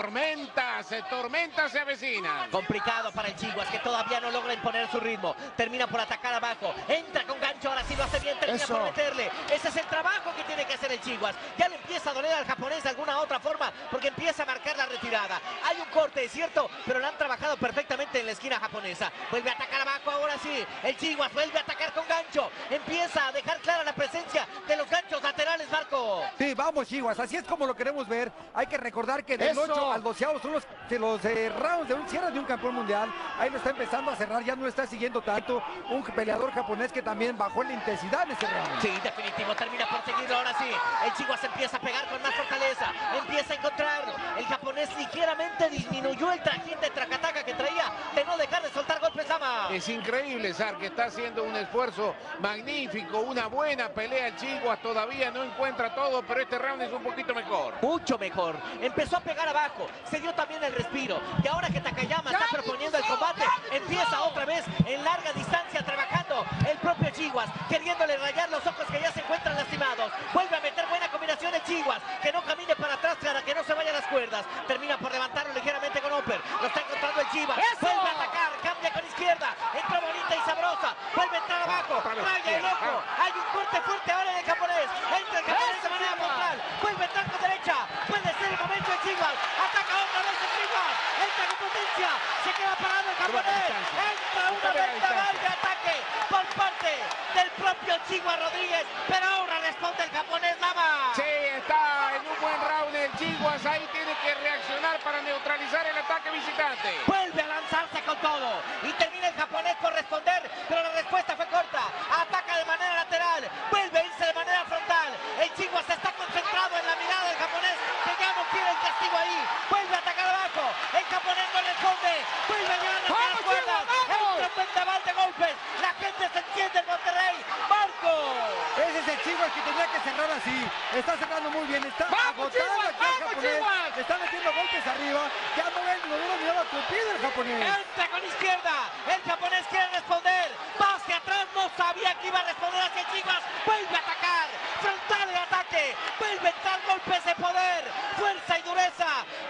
tormentas, tormentas se avecinan. Complicado para el Chiguas, que todavía no logra imponer su ritmo. Termina por atacar abajo, entra con gancho, ahora sí lo hace bien, termina por meterle. Ese es el trabajo que tiene que hacer el Chiguas. Ya le empieza a doler al japonés de alguna otra forma, porque empieza a marcar la retirada. Hay un corte, es cierto, pero lo han trabajado perfectamente en la esquina japonesa. Vuelve a atacar abajo, ahora sí. El Chiguas vuelve a atacar con gancho. Empieza a dejar clara la presencia de los ganchos laterales, Marco. Sí, vamos, Chiguas, así es como lo queremos ver. Hay que recordar que del ocho al doceavo son los, de los eh, rounds de un cierre de un campeón mundial. Ahí lo está empezando a cerrar, ya no está siguiendo tanto. Un peleador japonés que también bajó la intensidad en ese round. Sí, definitivo, termina por seguirlo, ahora sí. El Chiguas empieza a pegar con más fortaleza, empieza a encontrar. El japonés ligeramente disminuyó el trajín de tracataca que traía, de no dejar de soltar golpes, Ama. Es increíble, Sar, que está haciendo un esfuerzo magnífico, una buena pelea. El Chiguas todavía no encuentra todo, pero este round es un poquito mejor. Mucho mejor. Empezó a pegar abajo, se dio también el respiro. Y ahora que Takayama está proponiendo el combate, empieza otra vez en larga distancia trabajando el propio Chiguas, queriéndole rayar los ojos que ya se encuentran lastimados. Vuelve a meter buena combinación el Chiguas, que no camine para atrás para que no se vayan las cuerdas. Termina por levantarlo ligeramente con Upper. Lo está encontrando el Chiguas. Vuelve a atacar, cambia con izquierda. Entra bonita y sabrosa. Vuelve a entrar abajo. Raya el ojo. Hay un corte fuerte ahora del japonés. Entra el japonés de manera frontal. Vuelve a entrar con derecha. Puede ser el momento de Chiguas. Ataca otra vez el Chiguas. Entra con potencia. Se queda parado el japonés. Entra una ventaval de ataque por parte del propio Chiguas Rodríguez. Pero ahora responde el japonés, Lama. Sí, está en un buen round el Chiguas. Ahí tiene que reaccionar para neutralizar el ataque visitante. Vuelve a lanzarse con todo. Y termina el japonés por responder. Pero la respuesta fue corta. Ataca de manera lateral. Vuelve a irse de manera frontal. El Chiguas está concentrado en la mirada del japonés, que ya no quiere el castigo ahí. Vuelve a atacar abajo. El japonés no responde. Vuelve a llegar a las cuerdas. Entra un vendaval de golpes. La gente se enciende en Monterrey. Marco. Ese es el Chiguas que tenía que cerrar así. Está cerrando muy bien. Está ¡Vamos, agotando Chiguas! aquí el ¡Vamos, japonés. Chiguas! Le está metiendo golpes arriba. Ya no ven, no duro mirado a Cupido el japonés. Entra con izquierda. El japonés quiere responder. Va hacia atrás. No sabía que iba a responder hacia Chiguas. Vuelve a atacar. Frontal de ataque. Vuelve a entrar golpes de poder. Fuerza y dureza.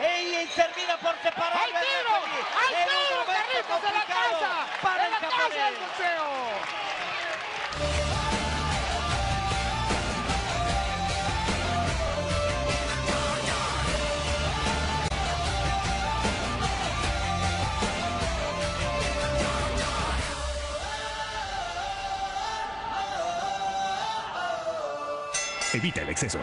Y termina por separar. ¡Al tiro! ¡Al tiro, Carlitos, de la casa! Para ¡De el la casa japonés! del boxeo! Evita el exceso.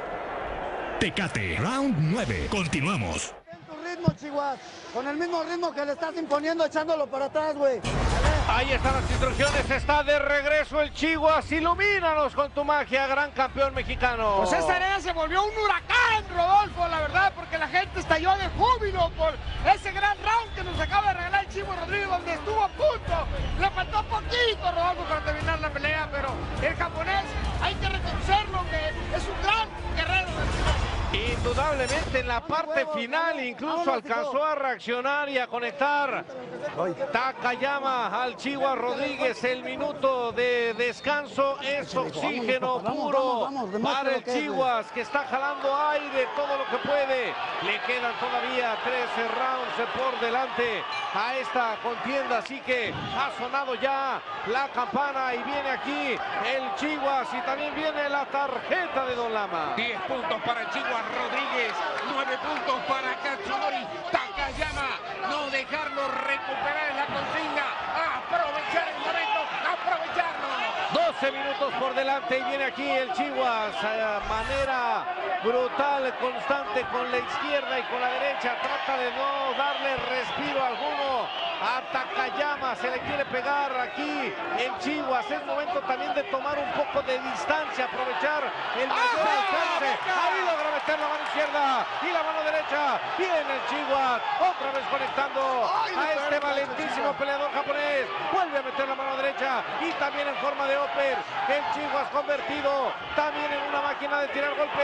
Tecate, round nueve. Continuamos. En tu ritmo, Chiguas. Con el mismo ritmo que le estás imponiendo, echándolo para atrás, güey. Ahí están las instrucciones, está de regreso el Chiguas. Ilumínanos con tu magia, gran campeón mexicano. Pues esta arena se volvió un huracán, Rodolfo, la verdad, porque la gente estalló de júbilo por ese gran round que nos acaba de regalar el Chivo Rodríguez, donde estuvo a punto. Le faltó poquito, Rodolfo, para terminar la pelea, pero el japonés, hay que reconocerlo, que es un gran guerrero. Indudablemente en la parte final incluso alcanzó a reaccionar y a conectar Takayama al Chiguas Rodríguez. El minuto de descanso es oxígeno puro para el Chiguas, que está jalando aire todo lo que puede. Le quedan todavía trece rounds por delante a esta contienda, así que ha sonado ya la campana y viene aquí el Chiguas y también viene la tarjeta de Don Lama. diez puntos para el Chiguas Rodríguez, nueve puntos para Katsunori Takayama. No dejarlo recuperar en la consigna. Aprovechar el momento, aprovecharlo. doce minutos por delante y viene aquí el Chiguas a manera brutal, constante con la izquierda y con la derecha. Trata de no darle respiro alguno a Takayama. Se le quiere pegar aquí el Chiguas. Es momento también de tomar un poco de distancia, aprovechar el mayor alcance. Ahí logra meter la mano izquierda y la mano derecha. Viene el Chiguas, otra vez conectando a este valentísimo peleador japonés. Vuelve a meter la mano derecha y también en forma de upper. El Chiguas convertido también en una máquina de tirar golpes.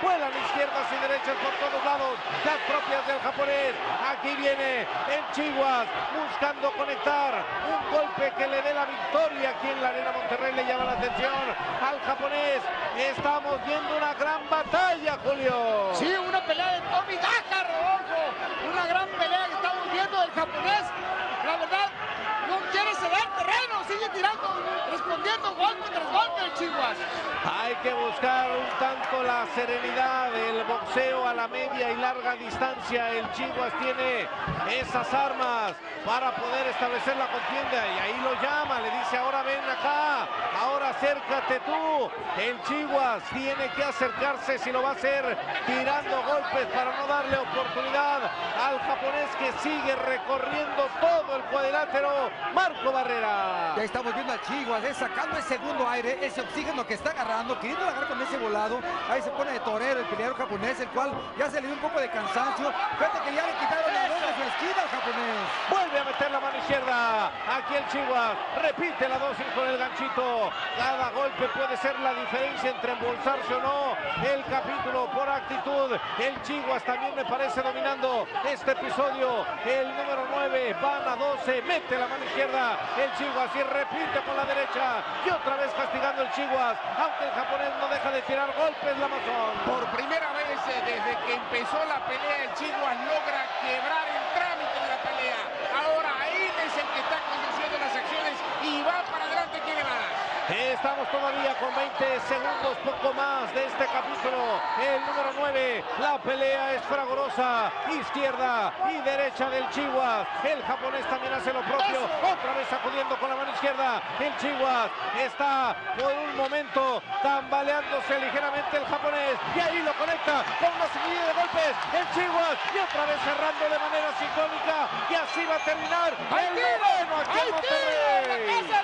vuelan izquierdas y derechas por todos lados, las propias del japonés. Aquí viene el Chivas buscando conectar un golpe que le dé la victoria aquí en la Arena Monterrey. Le llama la atención al japonés. Estamos viendo una gran batalla, Julio. Sí, una pelea de Tommy Daca, Rodolfo. Una gran pelea que estamos viendo del japonés. La verdad, no quiere ceder terreno, sigue tirando, respondiendo golpe tras golpe el Chivas. Hay que buscar un tanto la serenidad, el boxeo a la media y larga distancia. El Chivas tiene esas armas para poder establecer la contienda y ahí lo llama, le dice ahora ven acá, ahora acércate tú. El Chivas tiene que acercarse, si lo va a hacer tirando golpes para no darle oportunidad al japonés que sigue recorriendo todo el cuadrilátero. Marco Barrera. Ya estamos viendo al Chivas, eh, sacando el segundo aire, ese oxígeno que está agarrando, queriendo agarrar con ese volado. Ahí se pone de torero el peleador japonés, el cual ya se le dio un poco de cansancio. Fíjate que ya le quitaron la dos de su esquina al japonés. Vuelve a meter la mano izquierda. Aquí el Chivas repite la dosis con el ganchito. Cada golpe puede ser la diferencia entre embolsarse o no el capítulo por actitud. El Chivas también me parece dominando este episodio. El número nueve, van a doce, mete la mano izquierda el Chivas y repite con la derecha. Y otra vez castigando el Chivas, aunque el japonés no deja de tirar golpes, la Amazon. Por primera vez eh, desde que empezó la pelea, el Chivas logra quebrar el trámite de la pelea. Ahora él es el que está conduciendo las acciones y va para adelante, quiere más. Estamos todavía con veinte segundos, poco más de este capítulo. El número nueve, la pelea es fragorosa. Izquierda y derecha del Chivas. El japonés también hace lo propio. Otra vez sacudiendo con la mano izquierda. El Chivas está por un momento tambaleándose ligeramente el japonés. Y ahí lo conecta con una seguida de golpes. El Chivas y otra vez cerrando de manera sincrónica. Y así va a terminar el noveno aquí en Monterrey.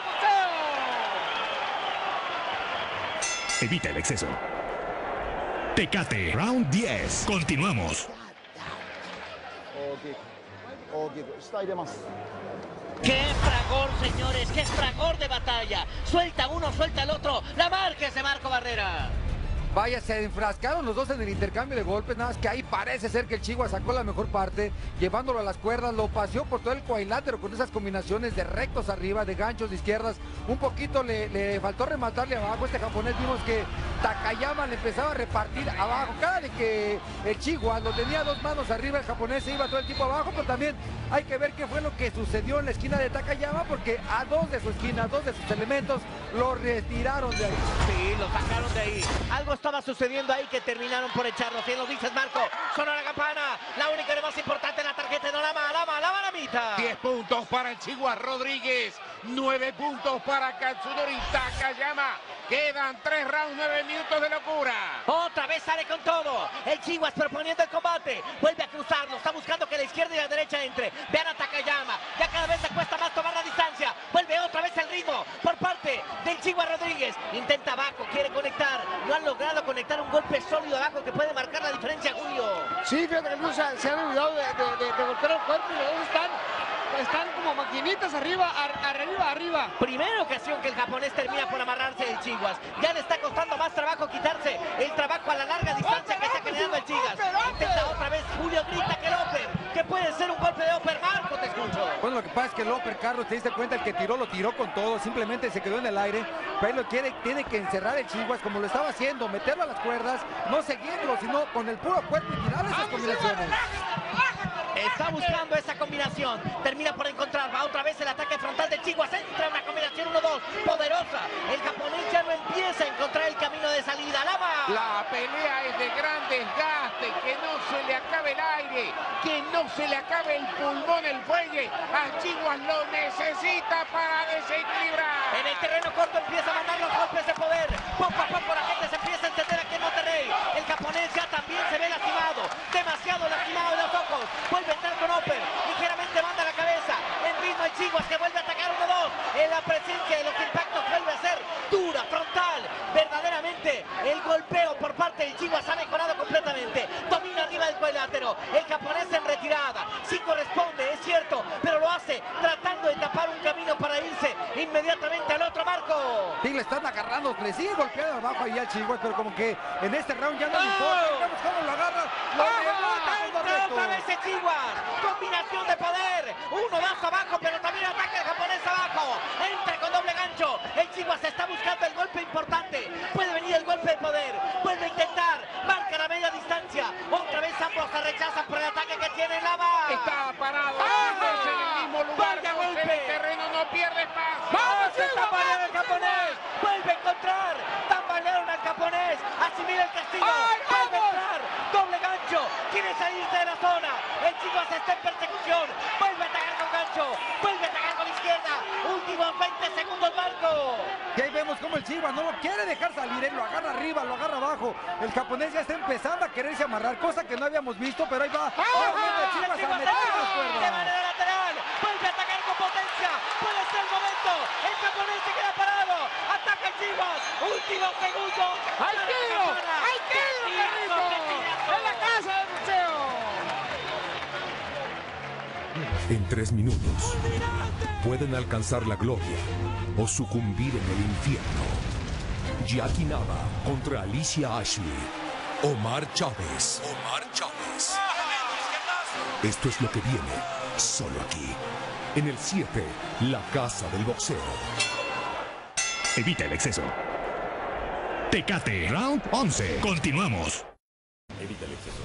Evita el exceso. Tecate, round diez. Continuamos. ¡Qué fragor, señores! ¡Qué fragor de batalla! Suelta uno, suelta el otro. La marca es de Marco Barrera. Vaya, se enfrascaron los dos en el intercambio de golpes, nada más que ahí parece ser que el Chivas sacó la mejor parte, llevándolo a las cuerdas, lo paseó por todo el cuadrilátero con esas combinaciones de rectos arriba, de ganchos de izquierdas, un poquito le, le faltó rematarle abajo. Este japonés vimos que Takayama le empezaba a repartir abajo, cada vez que el Chivas lo tenía dos manos arriba, el japonés se iba todo el tiempo abajo, pero también hay que ver qué fue lo que sucedió en la esquina de Takayama, porque a dos de su esquina, a dos de sus elementos, lo retiraron de ahí. Sí, lo sacaron de ahí. Algo estaba sucediendo ahí que terminaron por echarlo. Si lo dices, Marco, sonó la campana. La única y más importante en la tarjeta de Nolama, Lama, la Malamita. diez puntos para el Chivas Rodríguez. nueve puntos para Katsunori Takayama. Quedan tres rounds, nueve minutos de locura. Otra vez sale con todo. El Chivas proponiendo el combate. Vuelve a cruzarlo. Está buscando que la izquierda y la derecha entre. Vean a Takayama. Ya cada vez le cuesta más tomar la distancia. Vuelve otra vez el ritmo por parte del Chivas Rodríguez. Intenta abajo, quiere conectar. No han logrado conectar un golpe sólido abajo que puede marcar la diferencia, Julio. Sí, fíjate que no se, se han olvidado de, de, de, de golpear el cuerpo y los dos están, están como maquinitas arriba, ar, arriba, arriba. Primera ocasión que el japonés termina por amarrarse del Chivas. Ya le está costando más trabajo quitarse el trabajo a la larga distancia que está generando el Chivas. Intenta otra vez, Julio grita que el upper, que puede ser un golpe de upper. Marco, te escucho. Bueno, lo que pasa es que el upper, Carlos, te diste cuenta, el que tiró lo tiró con todo, simplemente se quedó en el aire, pero él lo quiere, tiene que encerrar el Chivas como lo estaba haciendo, meterlo a las cuerdas, no seguirlo, sino con el puro cuerpo y tirar esas combinaciones. Está buscando esa combinación. Termina por encontrar. Va otra vez el ataque frontal de Chivas. Entra una combinación uno dos. Poderosa. El japonés ya no empieza a encontrar el camino de salida. Lama. La pelea es de gran desgaste. Que no se le acabe el aire. Que no se le acabe el pulmón, el fuelle. A Chivas lo necesita para desequilibrar. En el terreno corto empieza a mandar los golpes de poder. Poco a poco la gente se empieza a entender aquí en Monterrey. El japonés ya también se ve lastimado. Demasiado lastimado de los ojos. Vuelve a entrar con upper, ligeramente manda la cabeza, en ritmo el Chivas que vuelve a atacar uno dos, en la presencia de los impactos vuelve a ser dura, frontal, verdaderamente el golpeo por parte del Chivas ha mejorado completamente, domina arriba del cuadrilátero, el japonés en retirada, sí corresponde, es cierto, pero lo hace tratando de tapar un camino para irse inmediatamente al otro marco. abajo. Sí, le están agarrando, le sigue golpeando abajo ahí al Chihuahua, pero como que en este round ya no le importa. Vemos cómo lo agarra. Lo rebota, entra otra vez el Chihuahua. Combinación de poder. Uno más abajo, pero también ataca el japonés abajo. Entra con doble gancho. El Chihuahua se está buscando el golpe importante. Puede venir el golpe de poder. Vuelve a intentar. Marca la media distancia. Otra vez ambos se rechazan por el ataque que tiene Lava. Está parado. ¡Ah! En el mismo lugar. ¡Vaya No golpe! el terreno, no pierde más. ¡Vamos, se tambalearon el japonés! ¡Vuelve a encontrar! ¡Tambalearon al japonés! ¡Asimila el castigo! ¡Vuelve a entrar! ¡Doble gancho! ¡Quiere salirse de la zona! ¡El Chihuahua está en persecución! ¡Vuelve a atacar con gancho! ¡Vuelve a atacar con izquierda! ¡Últimos veinte segundos, Marco! Y ahí vemos como el Chihuahua no lo quiere dejar salir, él lo agarra arriba, lo agarra abajo. El japonés ya está empezando a quererse amarrar, cosa que no habíamos visto, pero ahí va. ¡Ah! El Chihuahua El se Chihuahua metió en las de cuerdas. manera lateral. Vuelve a atacar con potencia. Puede ser el momento. El japonés se queda parado. Ataca el Chihuahua. Último segundo. ¡Hay tiro! ¡Hay tiro, Carlito! ¡En la casa del boxeo! En tres minutos pueden alcanzar la gloria o sucumbir en el infierno. Jackie Nava contra Alicia Ashley. Omar Chávez. Omar Chávez. Esto es lo que viene solo aquí. En el siete, la casa del boxeo. Evita el exceso. Tecate. Round once. Continuamos. Evita el exceso.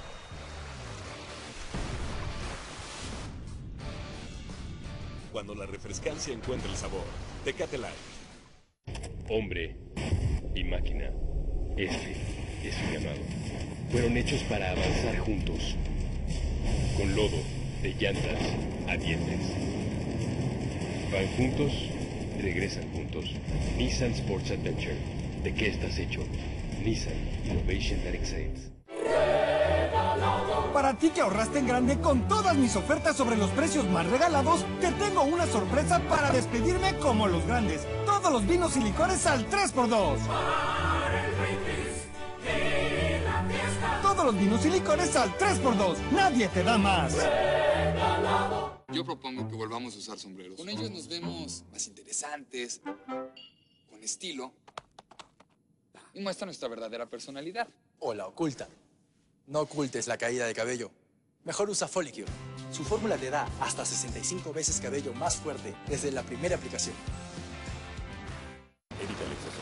Cuando la refrescancia encuentra el sabor, Tecate Light. Hombre y máquina, este es su llamado. Fueron hechos para avanzar juntos, con lodo de llantas a dientes. Van juntos, regresan juntos. Nissan Sports Adventure. ¿De qué estás hecho? Nissan Innovation That Excites. Para ti que ahorraste en grande con todas mis ofertas sobre los precios más regalados, te tengo una sorpresa para despedirme como los grandes. Todos los vinos y licores al tres por dos. Todos los vinos y licores al tres por dos. Nadie te da más. Yo propongo que volvamos a usar sombreros. Con ellos nos vemos más interesantes, con estilo, y muestra nuestra verdadera personalidad. O la oculta. No ocultes la caída de cabello. Mejor usa Folicure. Su fórmula te da hasta sesenta y cinco veces cabello más fuerte desde la primera aplicación. Evita el exceso.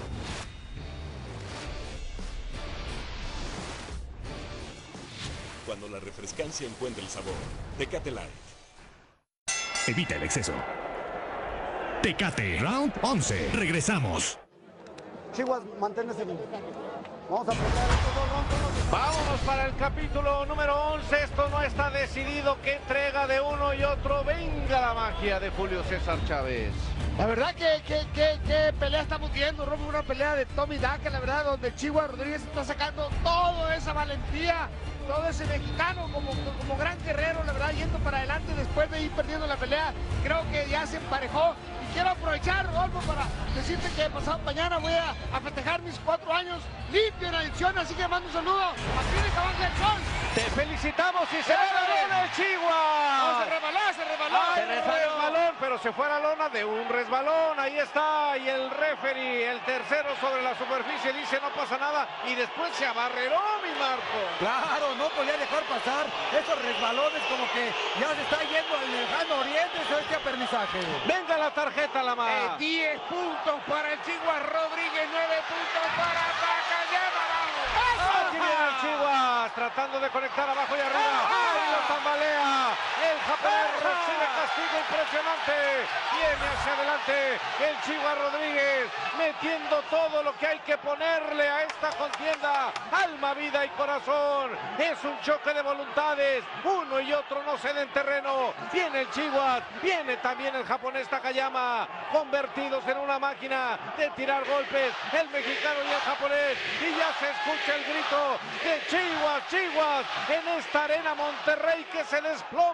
Cuando la refrescancia encuentra el sabor, Tecate Light. Evita el exceso. Tecate. Round once. Regresamos. Chihuahua, manténse bien. Vamos a apretar estos dos rounds. Vámonos para el capítulo número once. Esto no está decidido. ¿Qué entrega de uno y otro? Venga la magia de Julio César Chávez. La verdad que, que, que, que pelea estamos viendo, Romo, una pelea de Tommy Daca, la verdad, donde el Chihuahua Rodríguez está sacando toda esa valentía, todo ese mexicano como, como gran guerrero, la verdad, yendo para adelante después de ir perdiendo la pelea. Creo que ya se emparejó y quiero aprovechar, Rodolfo, para decirte que pasado mañana voy a, a festejar mis cuatro años limpio en adicción, así que mando un saludo a Clínica Ángel Sol. Te felicitamos y se va la lona el Chihuahua. No, se resbaló, se resbaló. Se resbaló, pero se fue a la lona de un resbalón. Ahí está. Y el referee, el tercero sobre la superficie, dice no pasa nada. Y después se abarreró, mi Marco. Claro, no podía dejar pasar esos resbalones, como que ya se está yendo al lejano oriente este apernizaje. Venga la tarjeta, la más. Eh, diez puntos para el Chihuahua Rodríguez, nueve puntos para Takayama. Aquí viene el Chihuahua, tratando de conectar abajo y arriba. ¡Ay, lo tambalea! El japonés recibe castigo impresionante. Viene hacia adelante el Chihuahua Rodríguez, metiendo todo lo que hay que ponerle a esta contienda. Alma, vida y corazón. Es un choque de voluntades. Uno y otro no ceden terreno. Viene el Chihuahua, viene también el japonés Takayama, convertidos en una máquina de tirar golpes. El mexicano y el japonés. Y ya se escucha el grito de Chihuahua, Chihuahua, en esta arena Monterrey que se desploma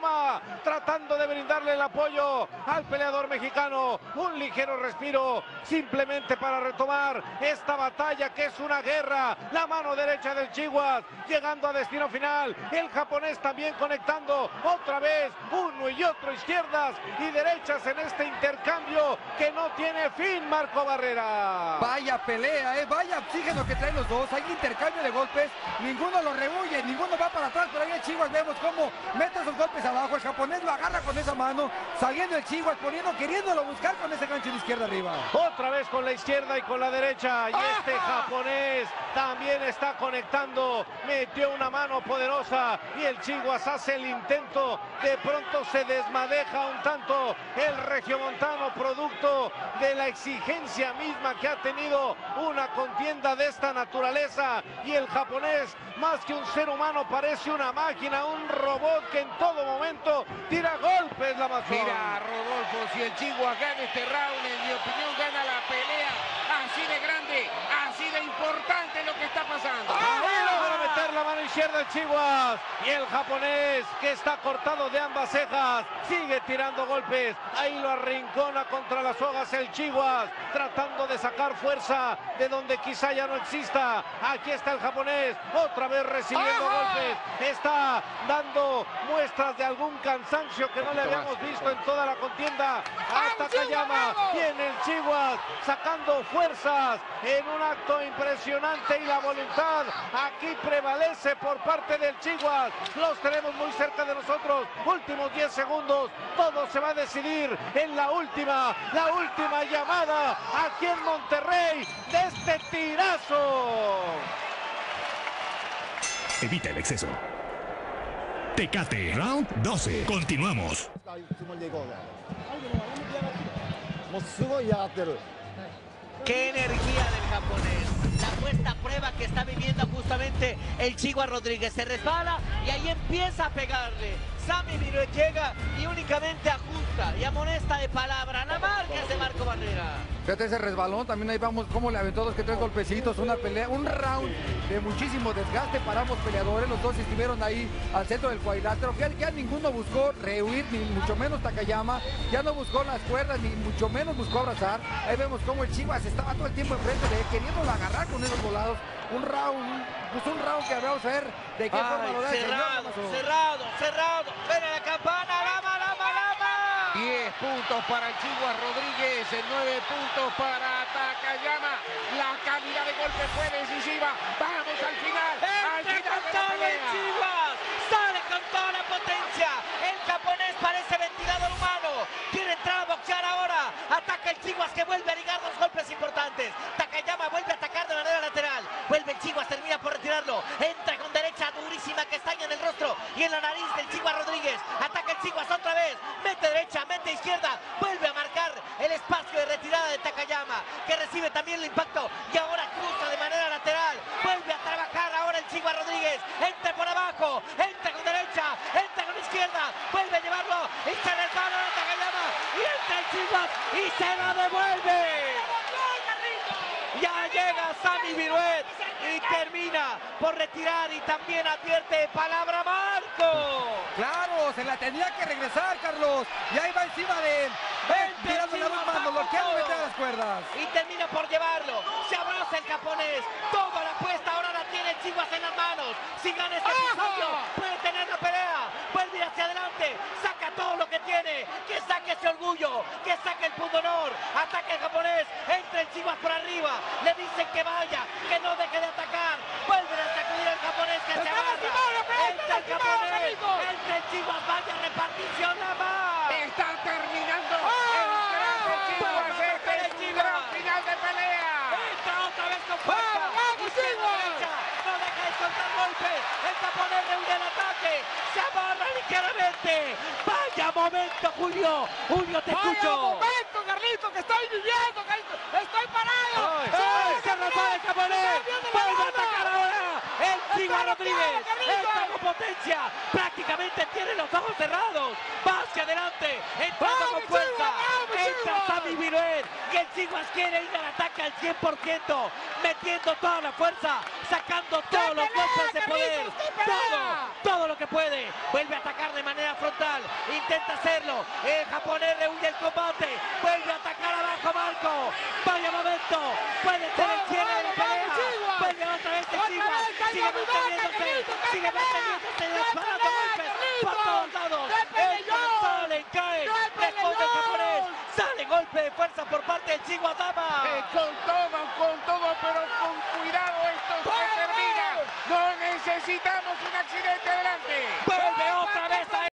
tratando de brindarle el apoyo al peleador mexicano. Un ligero respiro, simplemente para retomar esta batalla que es una guerra. La mano derecha del Chiguas, llegando a destino final. El japonés también conectando otra vez, uno y otro, izquierdas y derechas en este intercambio que no tiene fin, Marco Barrera. Vaya pelea, eh, vaya oxígeno que traen los dos. Hay intercambio de golpes, ninguno lo rehuye, ninguno va para atrás, pero ahí el Chiguas vemos cómo mete esos golpes abajo. El japonés lo agarra con esa mano, saliendo el Chiguas, poniendo, queriéndolo buscar con ese gancho de izquierda arriba. Otra vez con la izquierda y con la derecha, y este japonés también está conectando, metió una mano poderosa y el Chiguas hace el intento, de pronto se desmadeja un tanto el regiomontano, producto de la exigencia misma que ha tenido una contienda de esta naturaleza, y el japonés, más que un ser humano, parece una máquina, un robot que en todo momento tira golpes, la mazón. Mira, Rodolfo, si el Chiguas gana este round, en mi opinión gana la pelea. Así de grande, así de importante lo que está pasando. Para meter la mano izquierda el Chiguas, y el japonés, que está cortado de ambas cejas, sigue tirando golpes. Ahí lo arrincona contra las sogas el Chiguas, tratando de sacar fuerza de donde quizá ya no exista. Aquí está el japonés, otra vez recibiendo golpes. Está dando muestras de algún cansancio que no le habíamos visto en toda la contienda. Hasta Takayama, viene el Chiguas sacando fuerzas en un acto impresionante, y la voluntad aquí prevalece por parte del Chiguas. Los tenemos muy cerca de nosotros. Últimos diez segundos, todo se va a decidir en la última, la última llamada aquí en Monterrey de este tirazo. Evita el exceso. Tecate, round doce. Continuamos. ¡Qué energía del japonés! La puesta a prueba que está viviendo justamente el Chiguas Rodríguez. Se resbala y ahí empieza a pegarle. Sammy Viruet llega y únicamente ajusta y amonesta de palabra. La marca es de Marco Barrera. Fíjate ese resbalón, también ahí vamos cómo le aventó dos que tres golpecitos, una pelea, un round de muchísimo desgaste para ambos peleadores. Los dos estuvieron ahí al centro del cuadrilátero. Ya, ya ninguno buscó rehuir, ni mucho menos Takayama. Ya no buscó las cuerdas, ni mucho menos buscó abrazar. Ahí vemos cómo el Chiguas estaba todo el tiempo enfrente de él, queriéndolo agarrar con esos volados. Un round, pues un round que vamos a ver de qué Ay, forma lo da el cerrado, señor. cerrado, cerrado. Ven la campana, lama, lama, lama. diez puntos para el Chiguas Rodríguez, nueve puntos para Takayama. La calidad de golpe fue decisiva. Vamos al final. Al Entra final con de la todo el pelea. Chiguas. Sale con toda la potencia. El japonés parece ventilador humano. Quiere entrar a boxear ahora. Ataca el Chiguas, que vuelve a ligar dos golpes importantes. Takayama vuelve a atacar de manera lateral. Vuelve el Chiguas, termina por retirarlo. Entra con derecha durísima que estaña en el rostro y en la nariz del Chiguas Rodríguez. Ataca el Chiguas otra vez. Mete derecha, mete izquierda. Vuelve a marcar el espacio de retirada de Takayama, que recibe también el impacto y ahora cruza de manera lateral. Vuelve a trabajar ahora el Chiguas Rodríguez. Entra por abajo, entra con derecha, entra con izquierda. Vuelve a llevarlo y se resbala de Takayama. Y entra el Chiguas y se la devuelve. Ya llega Sammy Viruet y termina por retirar, y también advierte palabra Marco. Claro, se la tenía que regresar, Carlos. Y ahí va encima de él. Ven, tirándole a las manos, lo quiere meter a las cuerdas. Y termina por llevarlo. Se abraza el japonés. Toda la apuesta ahora la tiene el Chiguas en las manos. Si gana este episodio, puede tener la pelea. Vuelve hacia adelante. Saca todo lo que tiene. Que saque ese orgullo. Que saque el pundonor. Ataca el japonés. Entra el Chiguas por arriba. Le dicen que vaya. Que no deje de atacar. Vuelven a sacudir al japonés, que se agarra. Entra el japonés. Entra el Chiguas. Vaya repartición la más. Están terminando el gran Chiguas. Este es un gran final de pelea. Entra otra vez con fuerza. ¡Vamos, Chiguas! No deja de soltar golpes. El japonés reúne el ataque. Se amarra ligeramente. Vaya momento, Julio. Julio, te escucho. Vaya momento, Carlito, que estoy viviendo. Carlito. Estoy parado. ¡Ay! ¡Ay! ¡Se resbala el japonés! ¡Vuelve a atacar ahora! El Chiguas Rodríguez entra con potencia. Prácticamente tiene los ojos cerrados. Va hacia adelante. Entrando con fuerza. Entra Sammy Viruet. Y el Chiguas quiere ir al ataque al cien por ciento. Metiendo toda la fuerza. Sacando todos los golpes de poder. Todo, todo lo que puede. Vuelve a atacar de manera frontal. intenta hacerlo. El japonés rehuye el combate. Vuelve a atacar abajo Marco. Vaya momento. Puede ser el cierre de la pelea. Vuelve otra vez el Chihuahua. Sigue manteniéndose. Sigue manteniéndose. Disparando golpes por todos lados. Entran, salen, caen. Responde el japonés. Sale golpe de fuerza por parte del Chihuahua. Eh, con todo, con todo, pero con cuidado esto se termina. No necesitamos un accidente adelante.